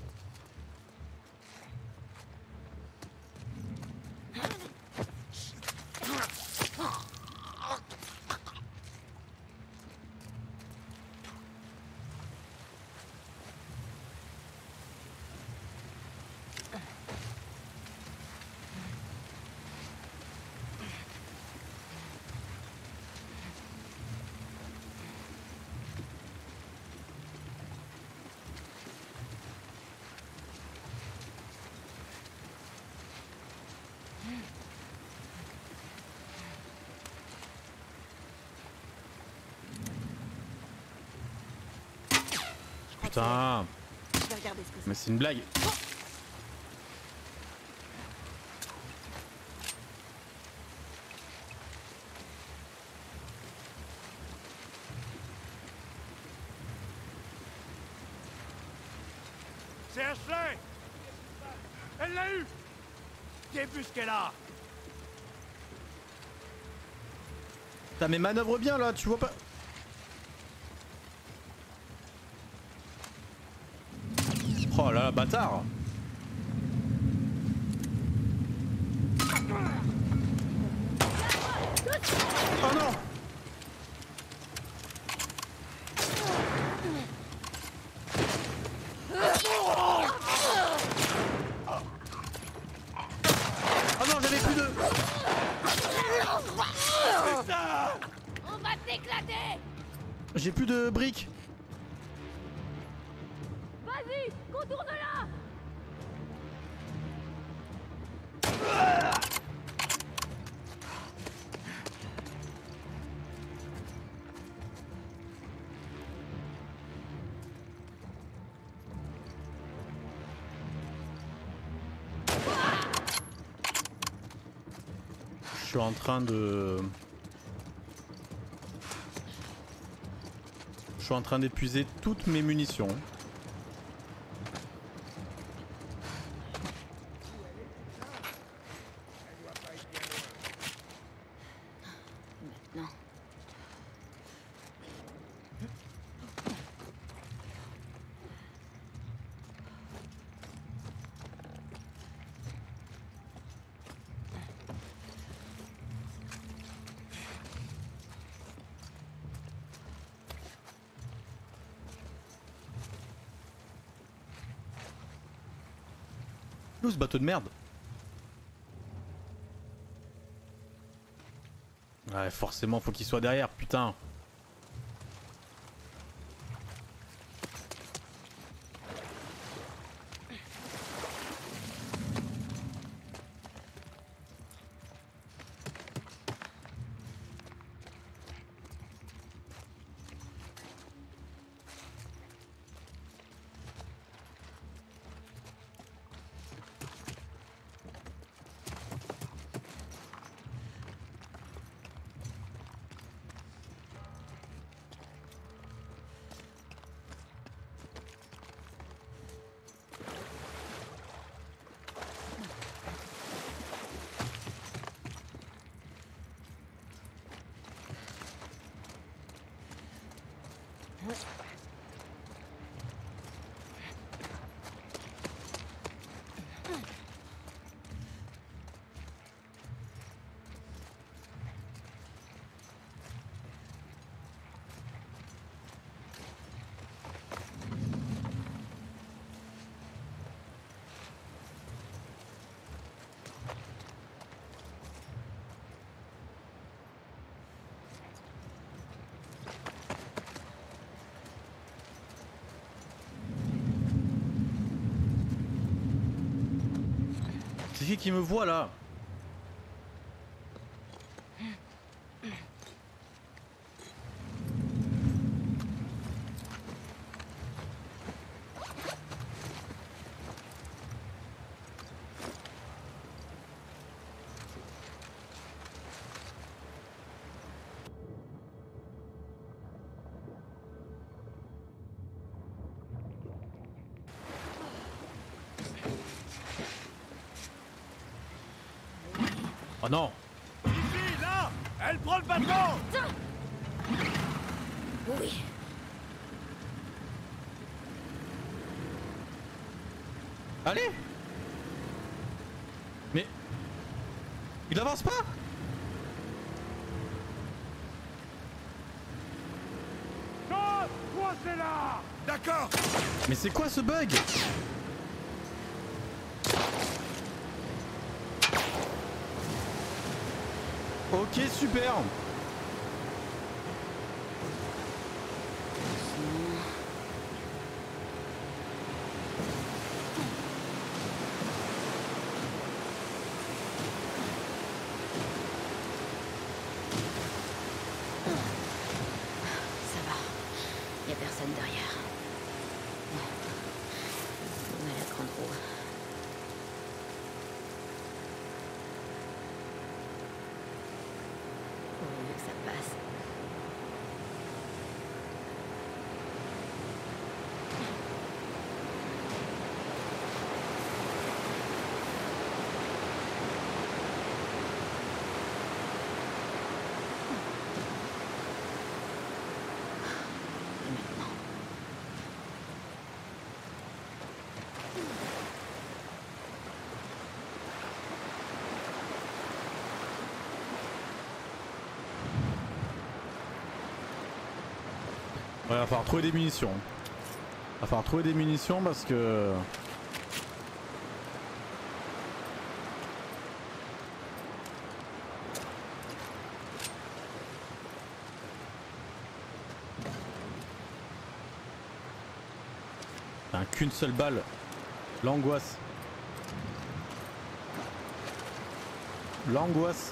Putain. Je vais regarder ce que c'est. Mais c'est une blague. C'est Ashley! Elle l'a eu! Débusquez-la! T'as mes manœuvres bien là, tu vois pas? Oh là là, bâtard! Oh non! Oh non, j'avais plus de... On va t'éclater. J'ai plus de briques. Vas-y, contourne-la. Je suis en train de... Je suis en train d'épuiser toutes mes munitions. Maintenant. Où ce bateau de merde? Ouais, forcément, faut qu'il soit derrière, putain. C'est qui me voit là? Oh non! Ici, là! Elle prend le bateau! Oui. Allez! Mais... Il avance pas? Toi, c'est là! D'accord! Mais c'est quoi ce bug? Ok, super. Ça va. Y a personne derrière. On a la grande roue. Vaut mieux que ça passe. Et maintenant. Ouais, va falloir trouver des munitions. Va falloir trouver des munitions parce que... T'as qu'une seule balle. L'angoisse. L'angoisse.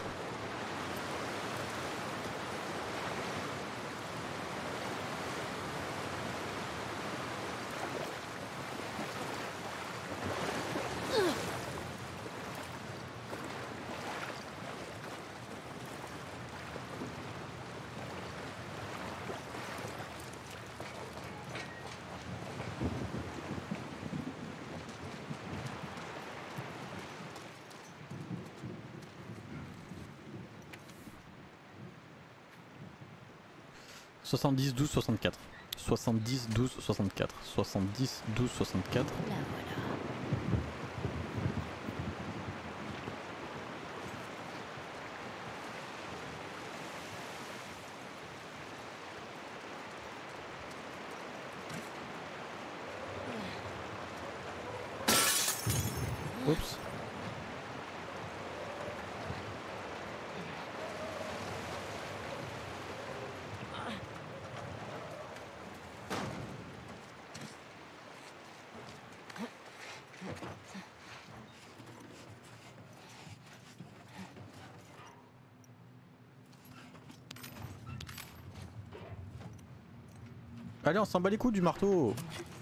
« 70 12 64 70 12 64 70 12 64 » La voilà. Oups. Allez, on s'en bat les coups du marteau.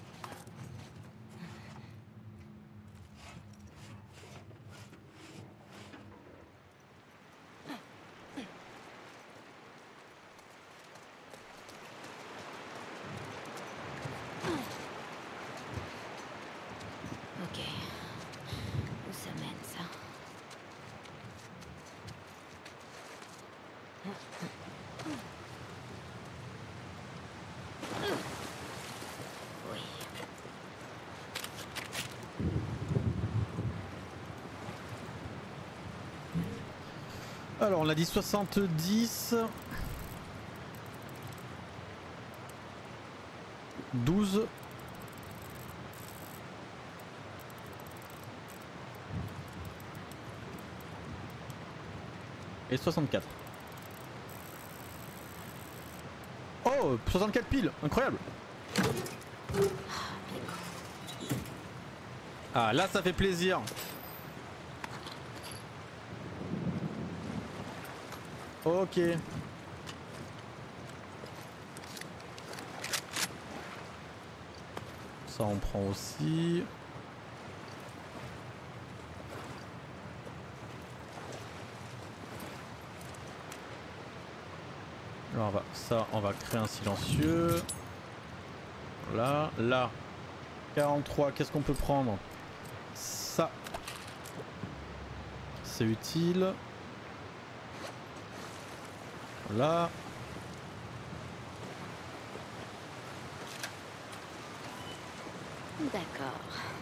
Ok. Où ça mène, ça? Oui. Alors on a dit 70. 12. Et 64. Oh, 64 piles, incroyable. Ah là ça fait plaisir. Ok. Ça on prend aussi. Alors on va créer un silencieux. Là, là. 43, qu'est-ce qu'on peut prendre? Ça. C'est utile. Là. D'accord.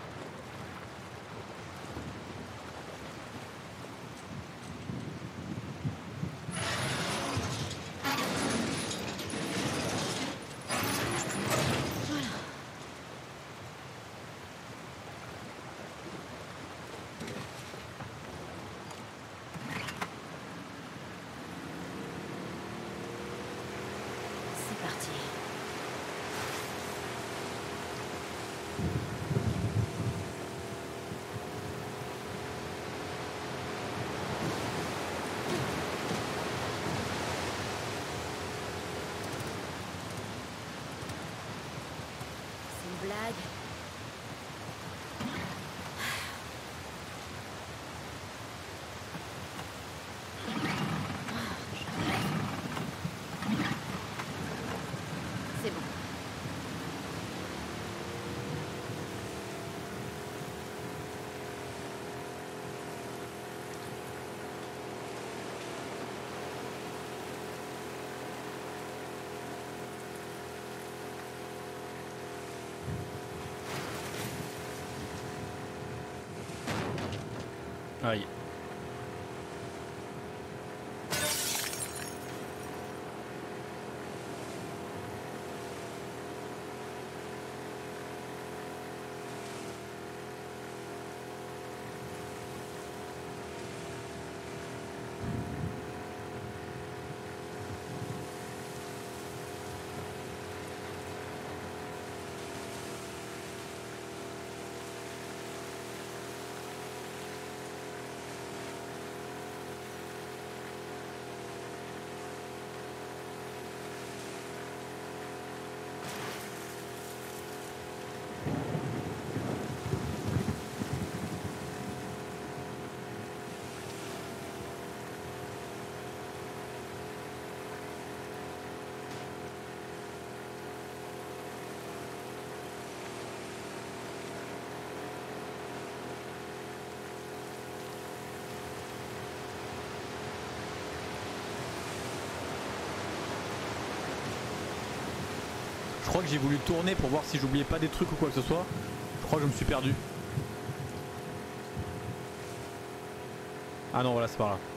C'est parti. C'est une blague. C'est bon. Aïe. Je crois que j'ai voulu tourner pour voir si j'oubliais pas des trucs ou quoi que ce soit. Je crois que je me suis perdu. Ah non, voilà, c'est par là.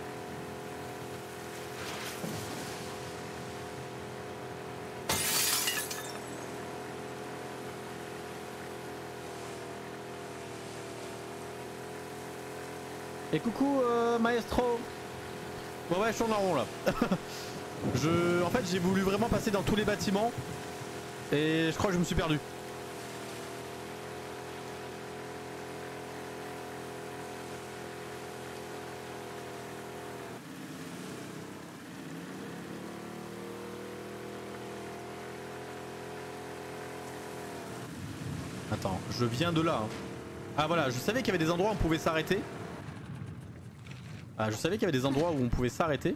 Et coucou maestro. Bon ouais, je tourne en rond là. En fait j'ai voulu vraiment passer dans tous les bâtiments. Et je crois que je me suis perdu. Attends, je viens de là. Hein. Ah voilà, je savais qu'il y avait des endroits où on pouvait s'arrêter. Ah, je savais qu'il y avait des endroits où on pouvait s'arrêter.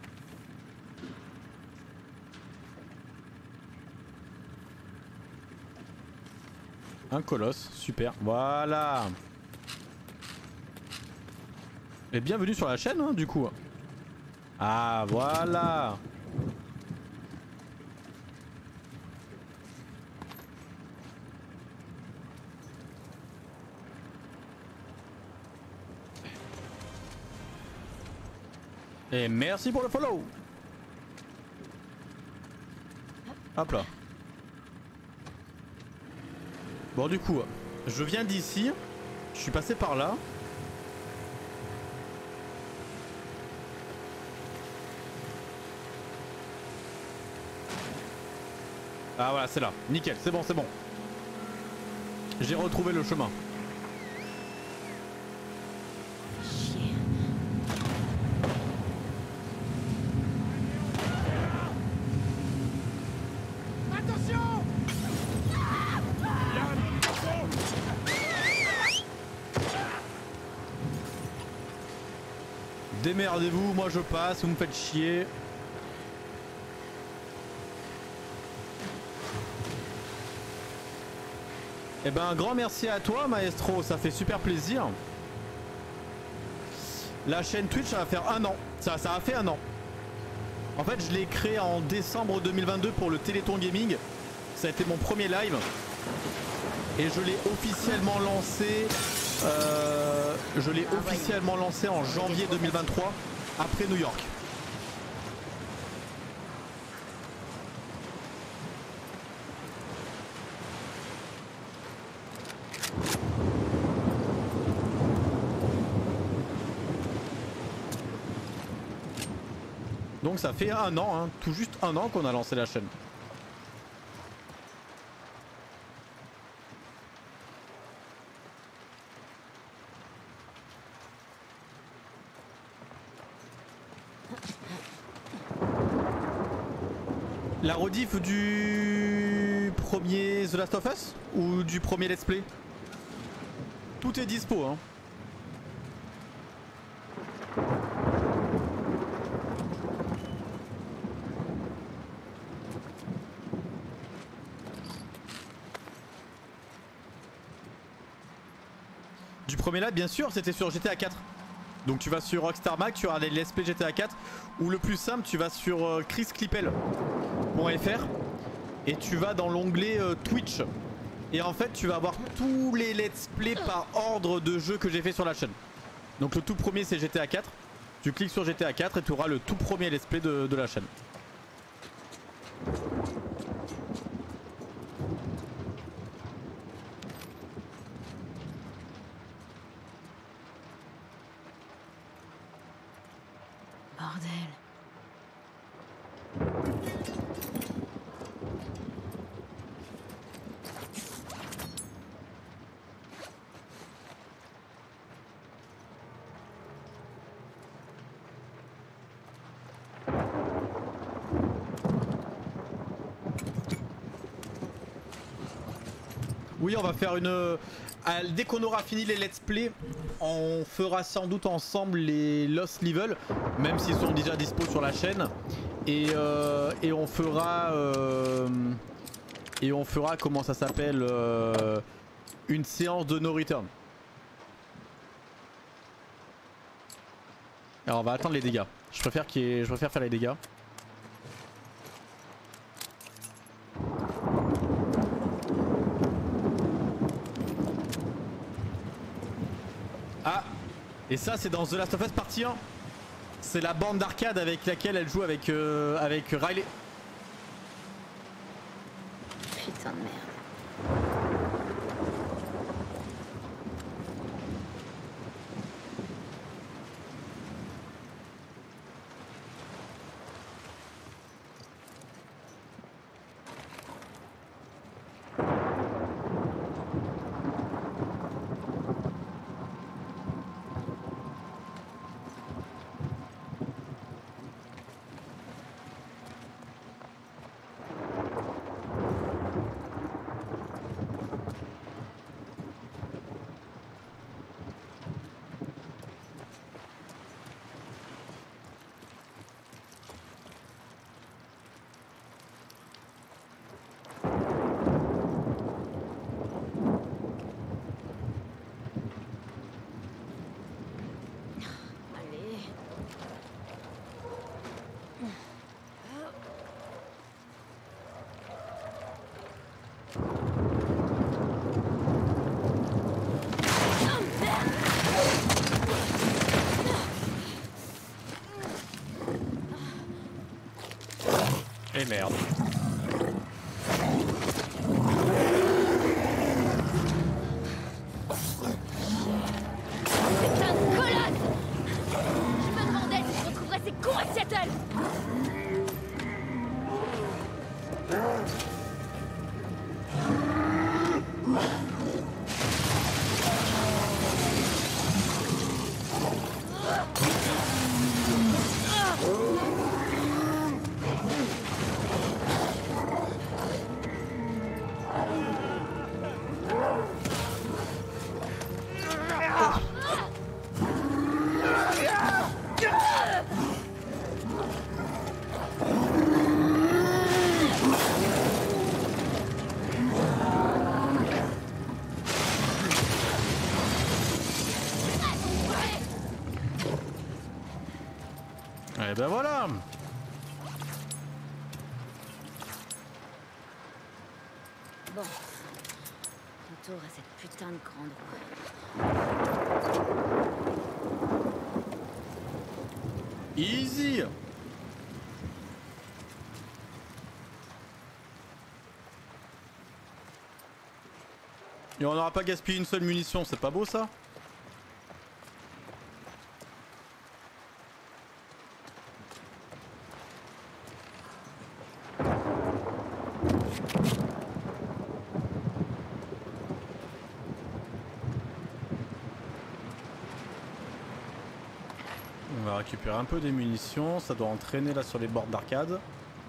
Un colosse, super. Voilà. Et bienvenue sur la chaîne, hein, du coup. Ah, voilà. Et merci pour le follow. Hop là. Bon du coup, je viens d'ici. Je suis passé par là. Ah voilà, c'est là. Nickel, c'est bon, c'est bon. J'ai retrouvé le chemin. Démerdez-vous, moi je passe, vous me faites chier. Eh ben un grand merci à toi Maestro, ça fait super plaisir. La chaîne Twitch ça va faire 1 an, ça a fait 1 an. En fait je l'ai créé en décembre 2022 pour le Téléthon Gaming. Ça a été mon premier live. Et je l'ai officiellement lancé... en janvier 2023 après New York. Donc ça fait 1 an, hein, tout juste 1 an qu'on a lancé la chaîne. La rediff du premier The Last of Us ou du premier Let's Play? Tout est dispo hein. Du premier là bien sûr c'était sur GTA 4. Donc tu vas sur Rockstar Mag, tu auras les Let's Play GTA 4. Ou le plus simple, tu vas sur chrisclippel.fr et tu vas dans l'onglet Twitch. Et en fait tu vas avoir tous les Let's Play par ordre de jeu que j'ai fait sur la chaîne. Donc le tout premier c'est GTA 4. Tu cliques sur GTA 4 et tu auras le tout premier Let's Play de la chaîne. Bordel. Oui, on va faire une... dès qu'on aura fini les let's play, on fera sans doute ensemble les Lost Level, même s'ils sont déjà dispo sur la chaîne. Et on fera... comment ça s'appelle, une séance de no return. Alors on va attendre les dégâts. Je préfère faire les dégâts. Ah, et ça c'est dans The Last of Us partie 1. C'est la bande d'arcade avec laquelle elle joue avec Riley. Putain de merde. Et merde. C'est un colosse! Je me demandais si je retrouverais ces cons à Seattle! Et ben voilà. Bon. Retour à cette putain de grande roue. Easy. Et on n'aura pas gaspillé une seule munition, c'est pas beau ça? On va récupérer un peu des munitions, ça doit entraîner là sur les bords d'arcade.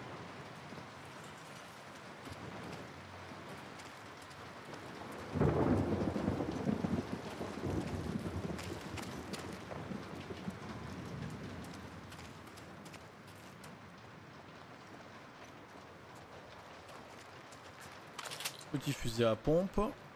Petit fusil à pompe.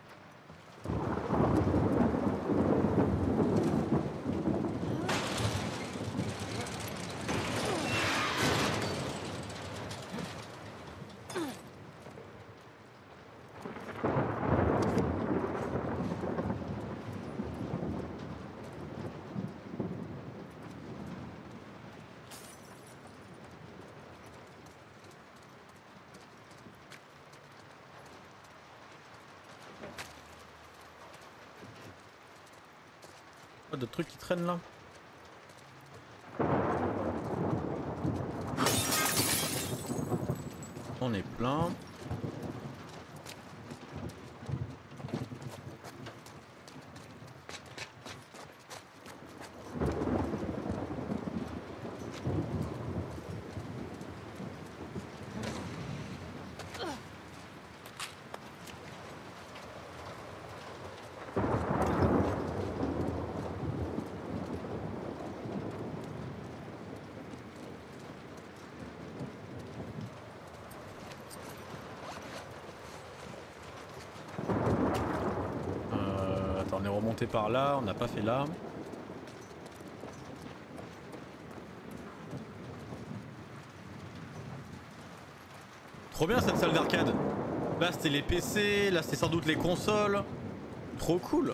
D'autres trucs qui traînent là. On est plein. On est remonté par là, on n'a pas fait là. Trop bien cette salle d'arcade. Là c'était les PC, là c'était sans doute les consoles. Trop cool.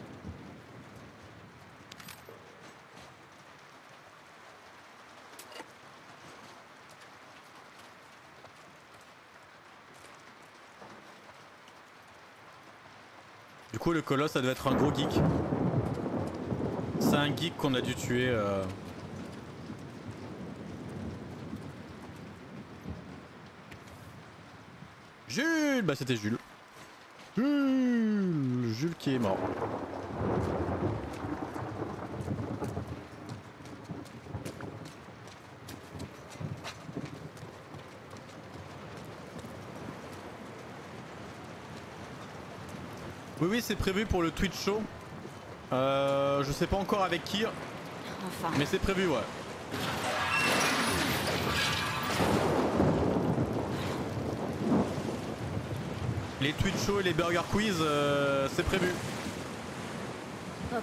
Du coup le colosse ça devait être un gros geek. C'est un geek qu'on a dû tuer. Jules, bah c'était Jules. Jules qui est mort. Oui, c'est prévu pour le Twitch show. Je sais pas encore avec qui. Enfin. Mais c'est prévu, ouais. Les Twitch shows et les burger quiz, c'est prévu. Ok.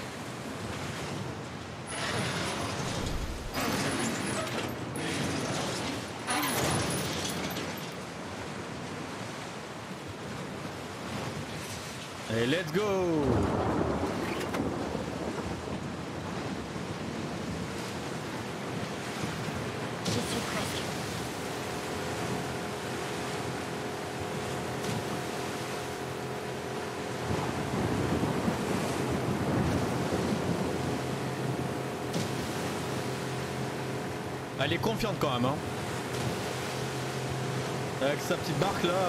Et let's go! J'y suis presque. Elle est confiante quand même hein. Avec sa petite barque là.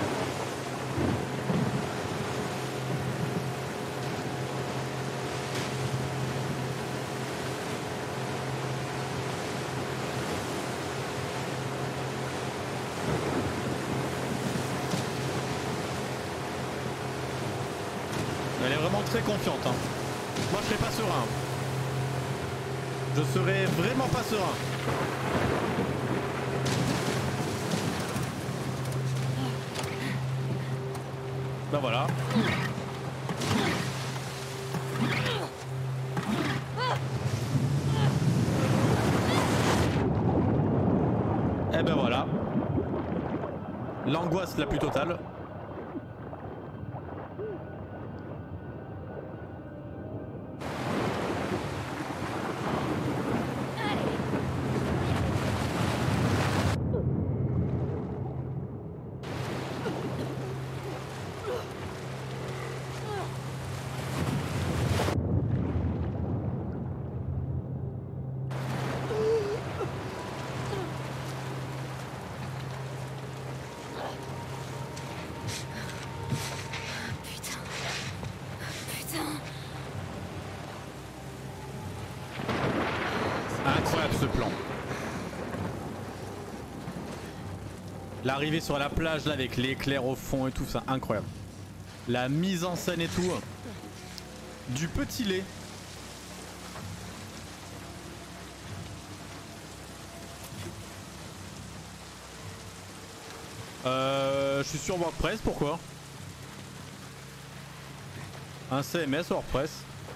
Elle est vraiment très confiante hein. Moi je serais pas serein. Je serais vraiment pas serein. Ben voilà. Et ben voilà. L'angoisse la plus totale. Incroyable ce plan. L'arrivée sur la plage là avec l'éclair au fond et tout ça, incroyable. La mise en scène et tout. Du petit lait. Je suis sur WordPress, pourquoi? Un CMS WordPress.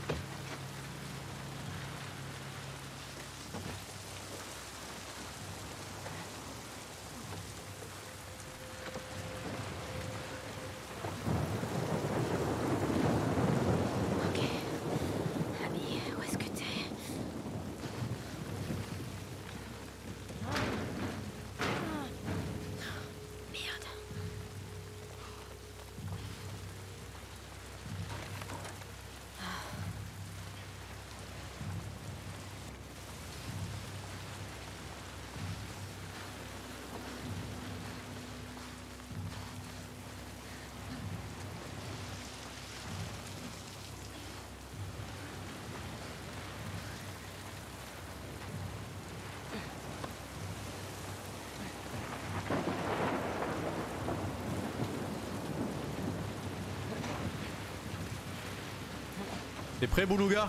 T'es prêt, Boulouga?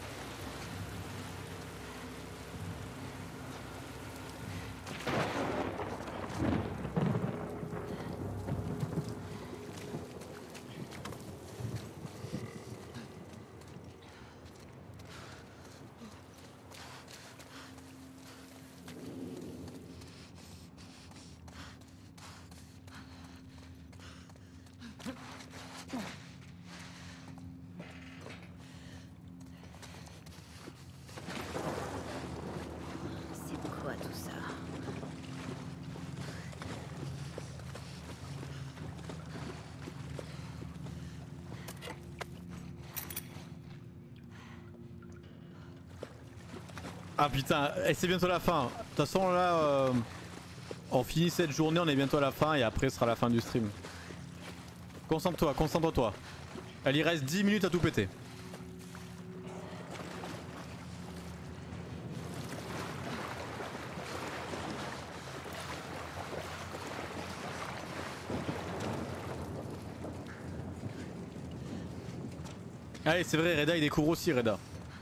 Ah putain, et c'est bientôt la fin. De toute façon là, on finit cette journée, on est bientôt à la fin et après ce sera la fin du stream. Concentre-toi, concentre-toi. Elle y reste 10 minutes à tout péter. Allez, c'est vrai, Reda il découvre aussi Reda.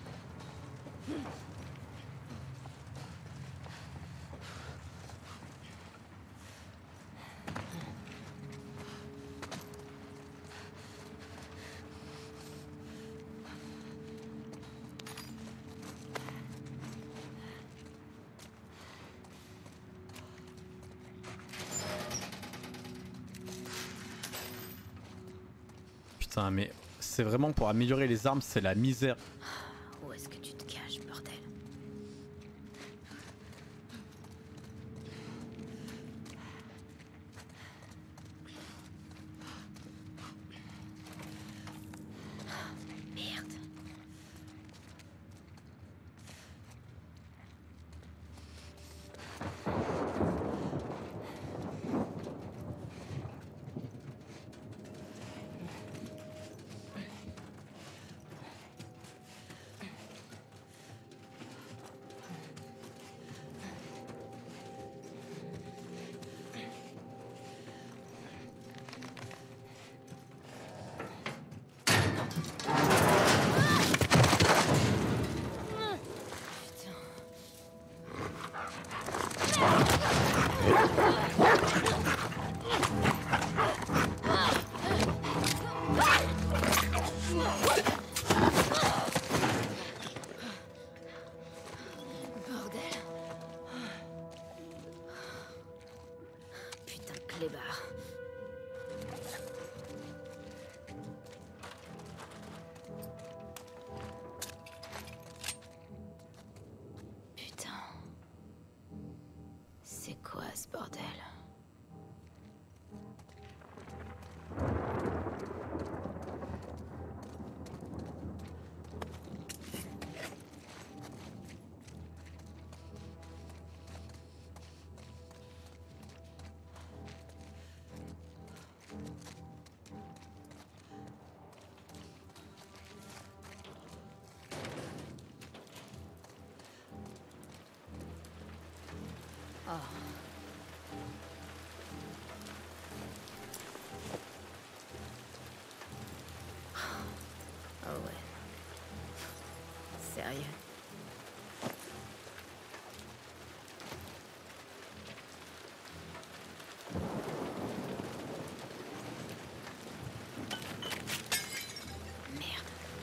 Putain, mais c'est vraiment pour améliorer les armes, c'est la misère. Où est-ce que tu te caches, bordel? Merde. les barres. Putain. C'est quoi ce bordel? Oh ouais. Sérieux? Merde.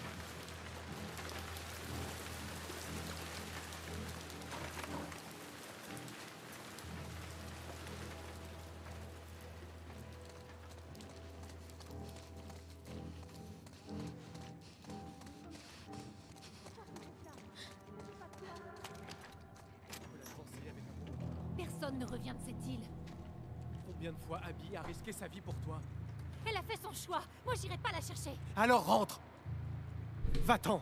Personne ne revient de cette île. Combien de fois Abby a risqué sa vie pour toi? Elle a fait son choix. Moi, j'irai pas la chercher. Alors rentre! Va-t'en!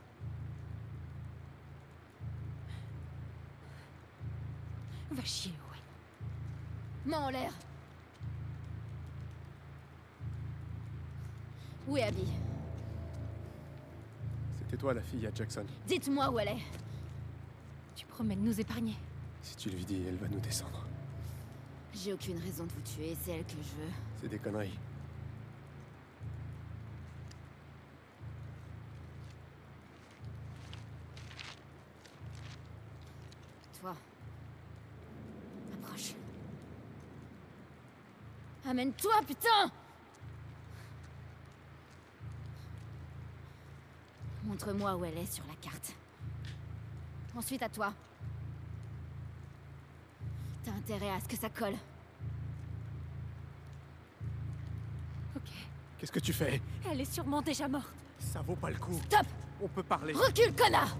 Va chier, ouais. Main en l'air. Où est Abby? C'était toi la fille à Jackson. Dites-moi où elle est. Tu promets de nous épargner? Si tu lui dis, elle va nous descendre. J'ai aucune raison de vous tuer, c'est elle que je veux. C'est des conneries. Toi. Approche. Amène-toi, putain! Montre-moi où elle est sur la carte. Ensuite à toi. T'as intérêt à ce que ça colle. Ok. Qu'est-ce que tu fais? Elle est sûrement déjà morte. Ça vaut pas le coup. Stop! On peut parler. Recule, connard!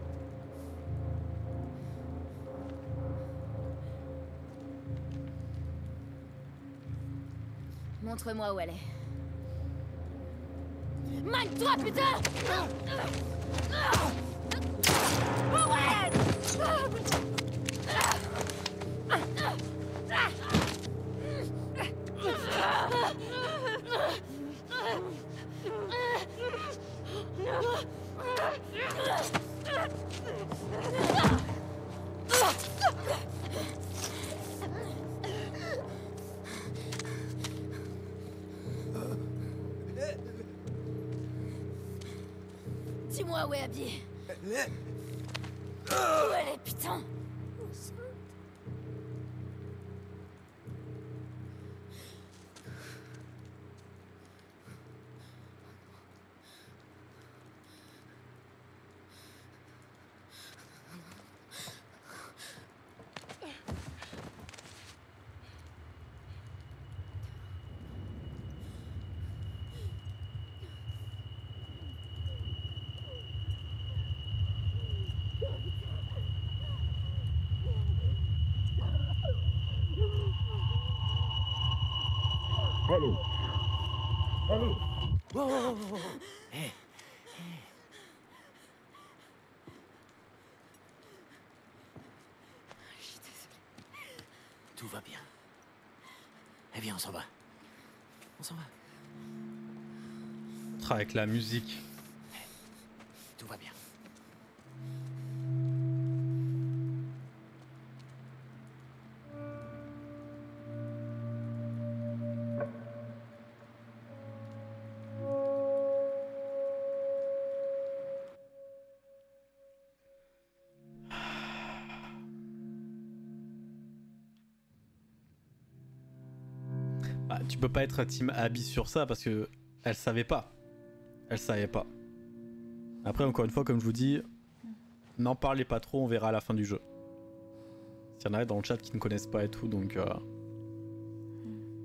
Montre-moi où elle est. Mine-toi, putain! Owen! Dis-moi où est Abby. Où elle est, putain? Allô? Allô? Oh. Hey. Je suis désolée. Tout va bien. Eh bien, on s'en va. On s'en va. Avec la musique. Tout va bien. Bah, tu peux pas être team Abby sur ça parce que elle savait pas. Elle savait pas. Après, encore une fois, comme je vous dis, n'en parlez pas trop, on verra à la fin du jeu. S'il y en a dans le chat qui ne connaissent pas et tout, donc...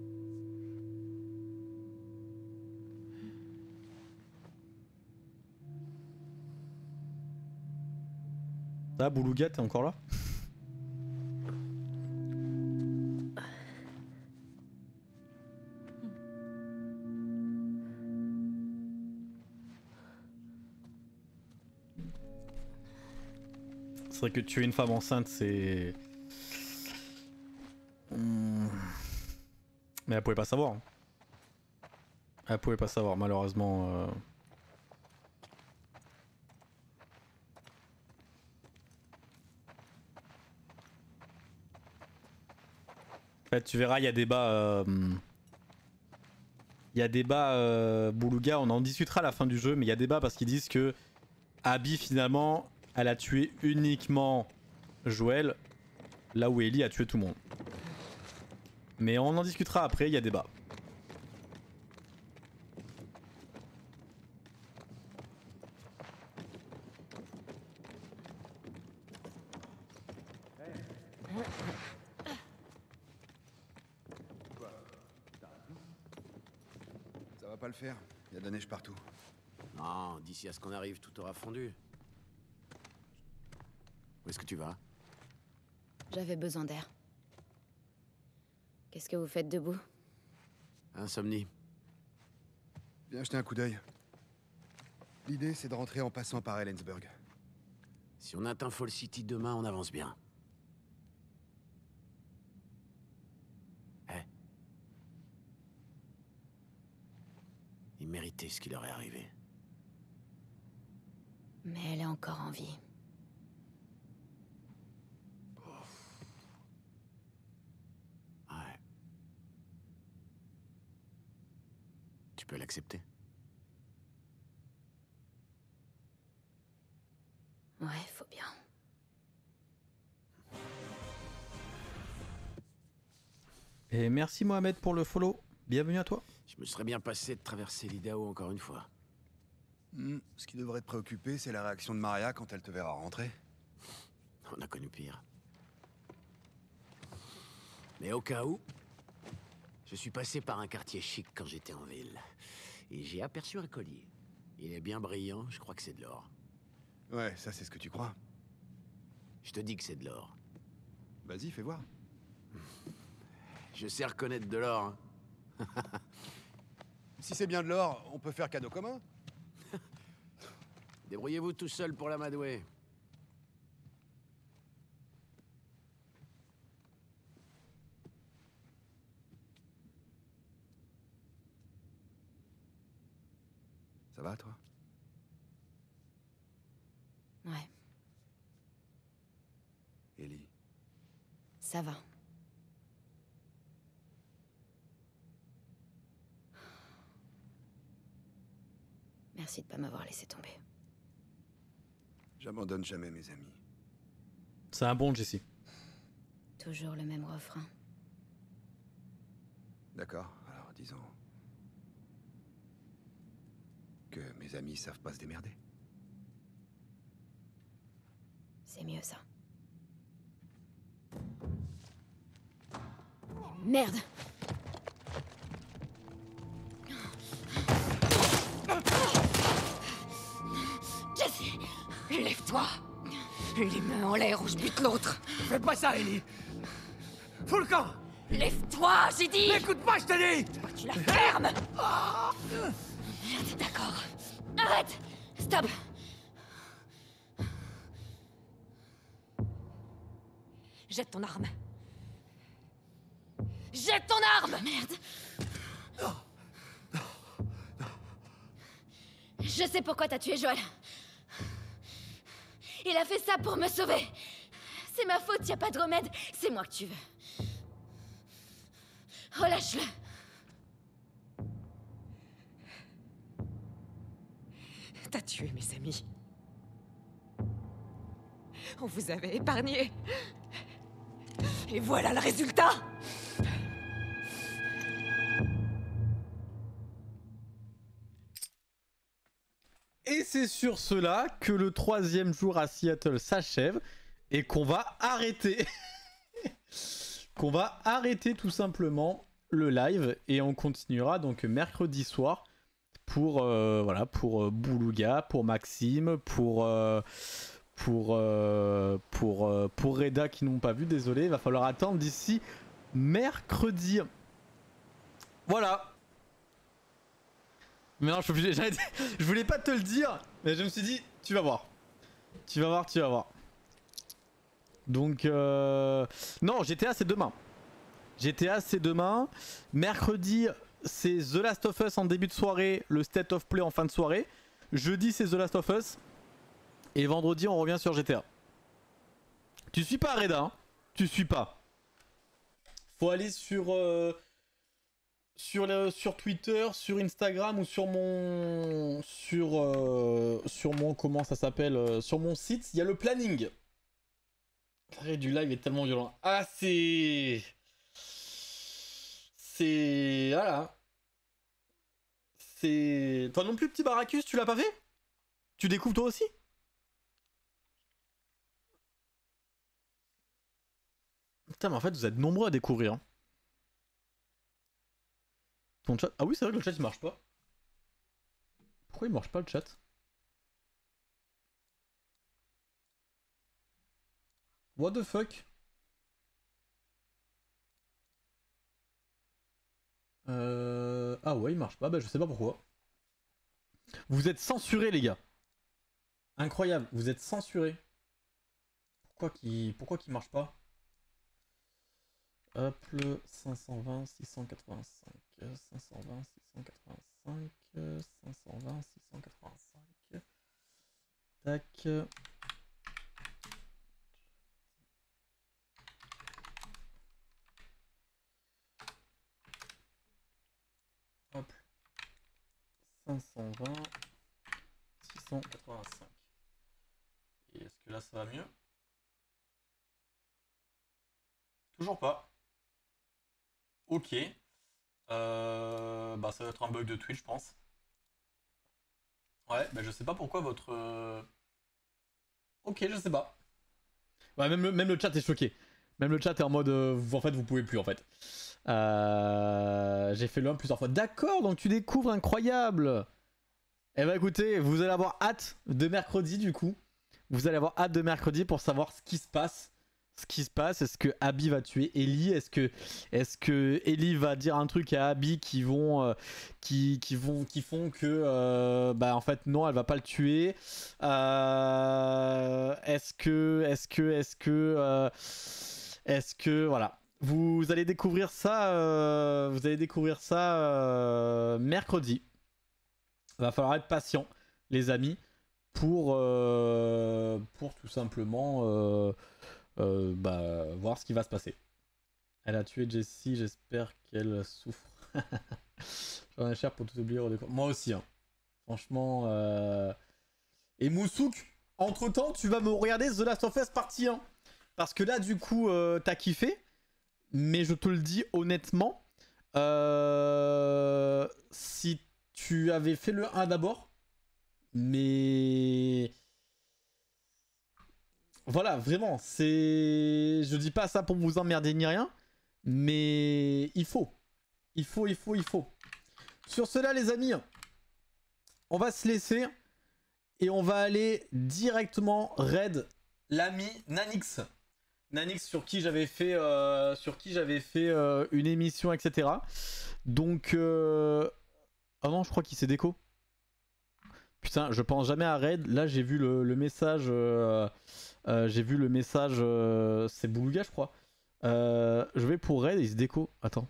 Ah, Boulouga, t'es encore là? C'est vrai que tuer une femme enceinte, c'est... Mais elle pouvait pas savoir. Elle pouvait pas savoir, malheureusement. En fait, tu verras, il y a débat. Il y a débat Boulouga, on en discutera à la fin du jeu, mais il y a débat parce qu'ils disent que Abby, finalement, elle a tué uniquement Joël, là où Ellie a tué tout le monde. Mais on en discutera après, il y a débat. Ça va pas le faire, il y a de la neige partout. Non, d'ici à ce qu'on arrive, tout aura fondu. Où est-ce que tu vas? J'avais besoin d'air. Qu'est-ce que vous faites debout? Insomnie. Viens jeter un coup d'œil. L'idée, c'est de rentrer en passant par Ellensburg. Si on atteint Fall City demain, on avance bien. Eh? Ils méritaient ce qui leur est arrivé. Mais elle est encore en vie. Ouais. Tu peux l'accepter? Ouais, faut bien. Et merci Mohamed pour le follow. Bienvenue à toi. Je me serais bien passé de traverser l'Idaho encore une fois. Ce qui devrait te préoccuper, c'est la réaction de Maria quand elle te verra rentrer. On a connu pire. Mais au cas où, je suis passé par un quartier chic quand j'étais en ville. Et j'ai aperçu un collier. Il est bien brillant, je crois que c'est de l'or. Ouais, ça c'est ce que tu crois. Je te dis que c'est de l'or. Vas-y, fais voir. Je sais reconnaître de l'or. Hein. Si c'est bien de l'or, on peut faire cadeau commun. Débrouillez-vous tout seul pour l'amadouer. Ça va, toi? Ouais, Ellie. ça va. Merci de pas m'avoir laissé tomber. J'abandonne jamais mes amis. C'est un bon Jesse. Toujours le même refrain. D'accord, alors disons... que mes amis savent pas se démerder. C'est mieux ça. Merde! Jesse! Lève-toi! Les mains en l'air ou je bute l'autre! Fais pas ça, Ellie! Fous le camp! Lève-toi, j'ai dit! N'écoute pas, je te dis! Tu la fermes! D'accord. Arrête! Stop! Jette ton arme. Jette ton arme! Merde! Je sais pourquoi t'as tué Joël. Il a fait ça pour me sauver. C'est ma faute, y a pas de remède. C'est moi que tu veux. Relâche-le. T'as tué mes amis. On vous avait épargné. Et voilà le résultat! Et c'est sur cela que le 3e jour à Seattle s'achève et qu'on va arrêter. Qu'on va arrêter tout simplement le live et on continuera donc mercredi soir pour voilà, pour Boulouga, pour Maxime, pour pour Reda qui n'ont pas vu, désolé, il va falloir attendre d'ici mercredi. Voilà. Mais non, je voulais pas te le dire, mais je me suis dit, tu vas voir. Tu vas voir, tu vas voir. Donc, non, GTA c'est demain. GTA c'est demain. Mercredi, c'est The Last of Us en début de soirée, le State of Play en fin de soirée. Jeudi, c'est The Last of Us. Et vendredi, on revient sur GTA. Tu suis pas Reda, hein? Tu suis pas. Faut aller sur Twitter, sur Instagram ou sur mon comment ça s'appelle, sur mon site, il y a le planning. L'arrêt du live est tellement violent. Ah c'est voilà. C'est toi non plus petit Baracus, tu l'as pas fait? Tu découvres toi aussi? Putain mais en fait vous êtes nombreux à découvrir. Ton chat... Ah oui c'est vrai que le chat il marche pas. Pourquoi il marche pas le chat? What the fuck? Ah ouais il marche pas, bah je sais pas pourquoi. Vous êtes censurés les gars. Incroyable, vous êtes censurés. Pourquoi qu'il marche pas? Hop le 520 685 520 685 520 685 tac. Hop 520 685. Et est-ce que là ça va mieux? Toujours pas. Ok. Bah ça va être un bug de Twitch je pense. Ouais, bah je sais pas pourquoi votre... Ok, je sais pas. Ouais, même le chat est choqué. Même le chat est en mode... en fait, vous pouvez plus en fait. J'ai fait le 1 plusieurs fois. D'accord, donc tu découvres, incroyable. Eh bah écoutez, vous allez avoir hâte de mercredi du coup. Vous allez avoir hâte de mercredi pour savoir ce qui se passe. Est-ce que Abby va tuer Ellie? Est-ce que Ellie va dire un truc à Abby qui font que bah en fait non elle va pas le tuer. Est-ce que voilà, vous allez découvrir ça mercredi. Va falloir être patient les amis pour tout simplement bah, voir ce qui va se passer. Elle a tué Jessie, j'espère qu'elle souffre. J'en ai cher pour tout oublier. Moi aussi, hein. Franchement. Et Moussouk, entre temps, tu vas me regarder The Last of Us partie 1. Parce que là, du coup, t'as kiffé. Mais je te le dis honnêtement, si tu avais fait le 1 d'abord, mais... Voilà, vraiment, c'est... Je dis pas ça pour vous emmerder ni rien, mais il faut. Il faut. Sur cela, les amis, on va se laisser et on va aller directement raid l'ami Nanix. Nanix sur qui j'avais fait, une émission, etc. Donc... Ah non, je crois qu'il s'est déco. Putain, je pense jamais à raid. Là, j'ai vu le message... c'est Bouluga je crois. Je vais pour raid et il se déco. Attends.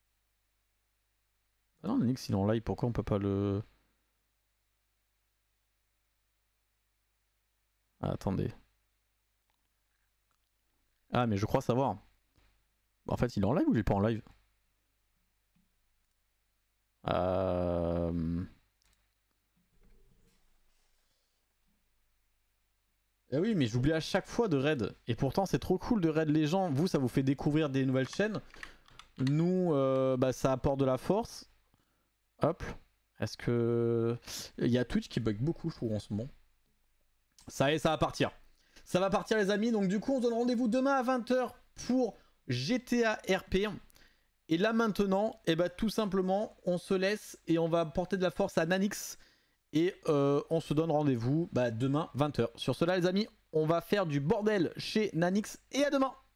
Ah non, Nix il est en live, pourquoi on peut pas le... Ah, attendez. Ah mais je crois savoir. En fait il est en live ou il est pas en live? Eh oui, mais j'oublie à chaque fois de raid. Et pourtant, c'est trop cool de raid les gens. Vous, ça vous fait découvrir des nouvelles chaînes. Nous, bah, ça apporte de la force. Hop. Est-ce que... Il y a Twitch qui bug beaucoup, je trouve, en ce moment. Ça y est, ça va partir. Ça va partir, les amis. Donc, du coup, on se donne rendez-vous demain à 20 h pour GTA RP. Et là, maintenant, eh bah, tout simplement, on se laisse et on va porter de la force à Nanix. Et on se donne rendez-vous demain 20 h. Sur cela les amis, on va faire du bordel chez Nanix et à demain.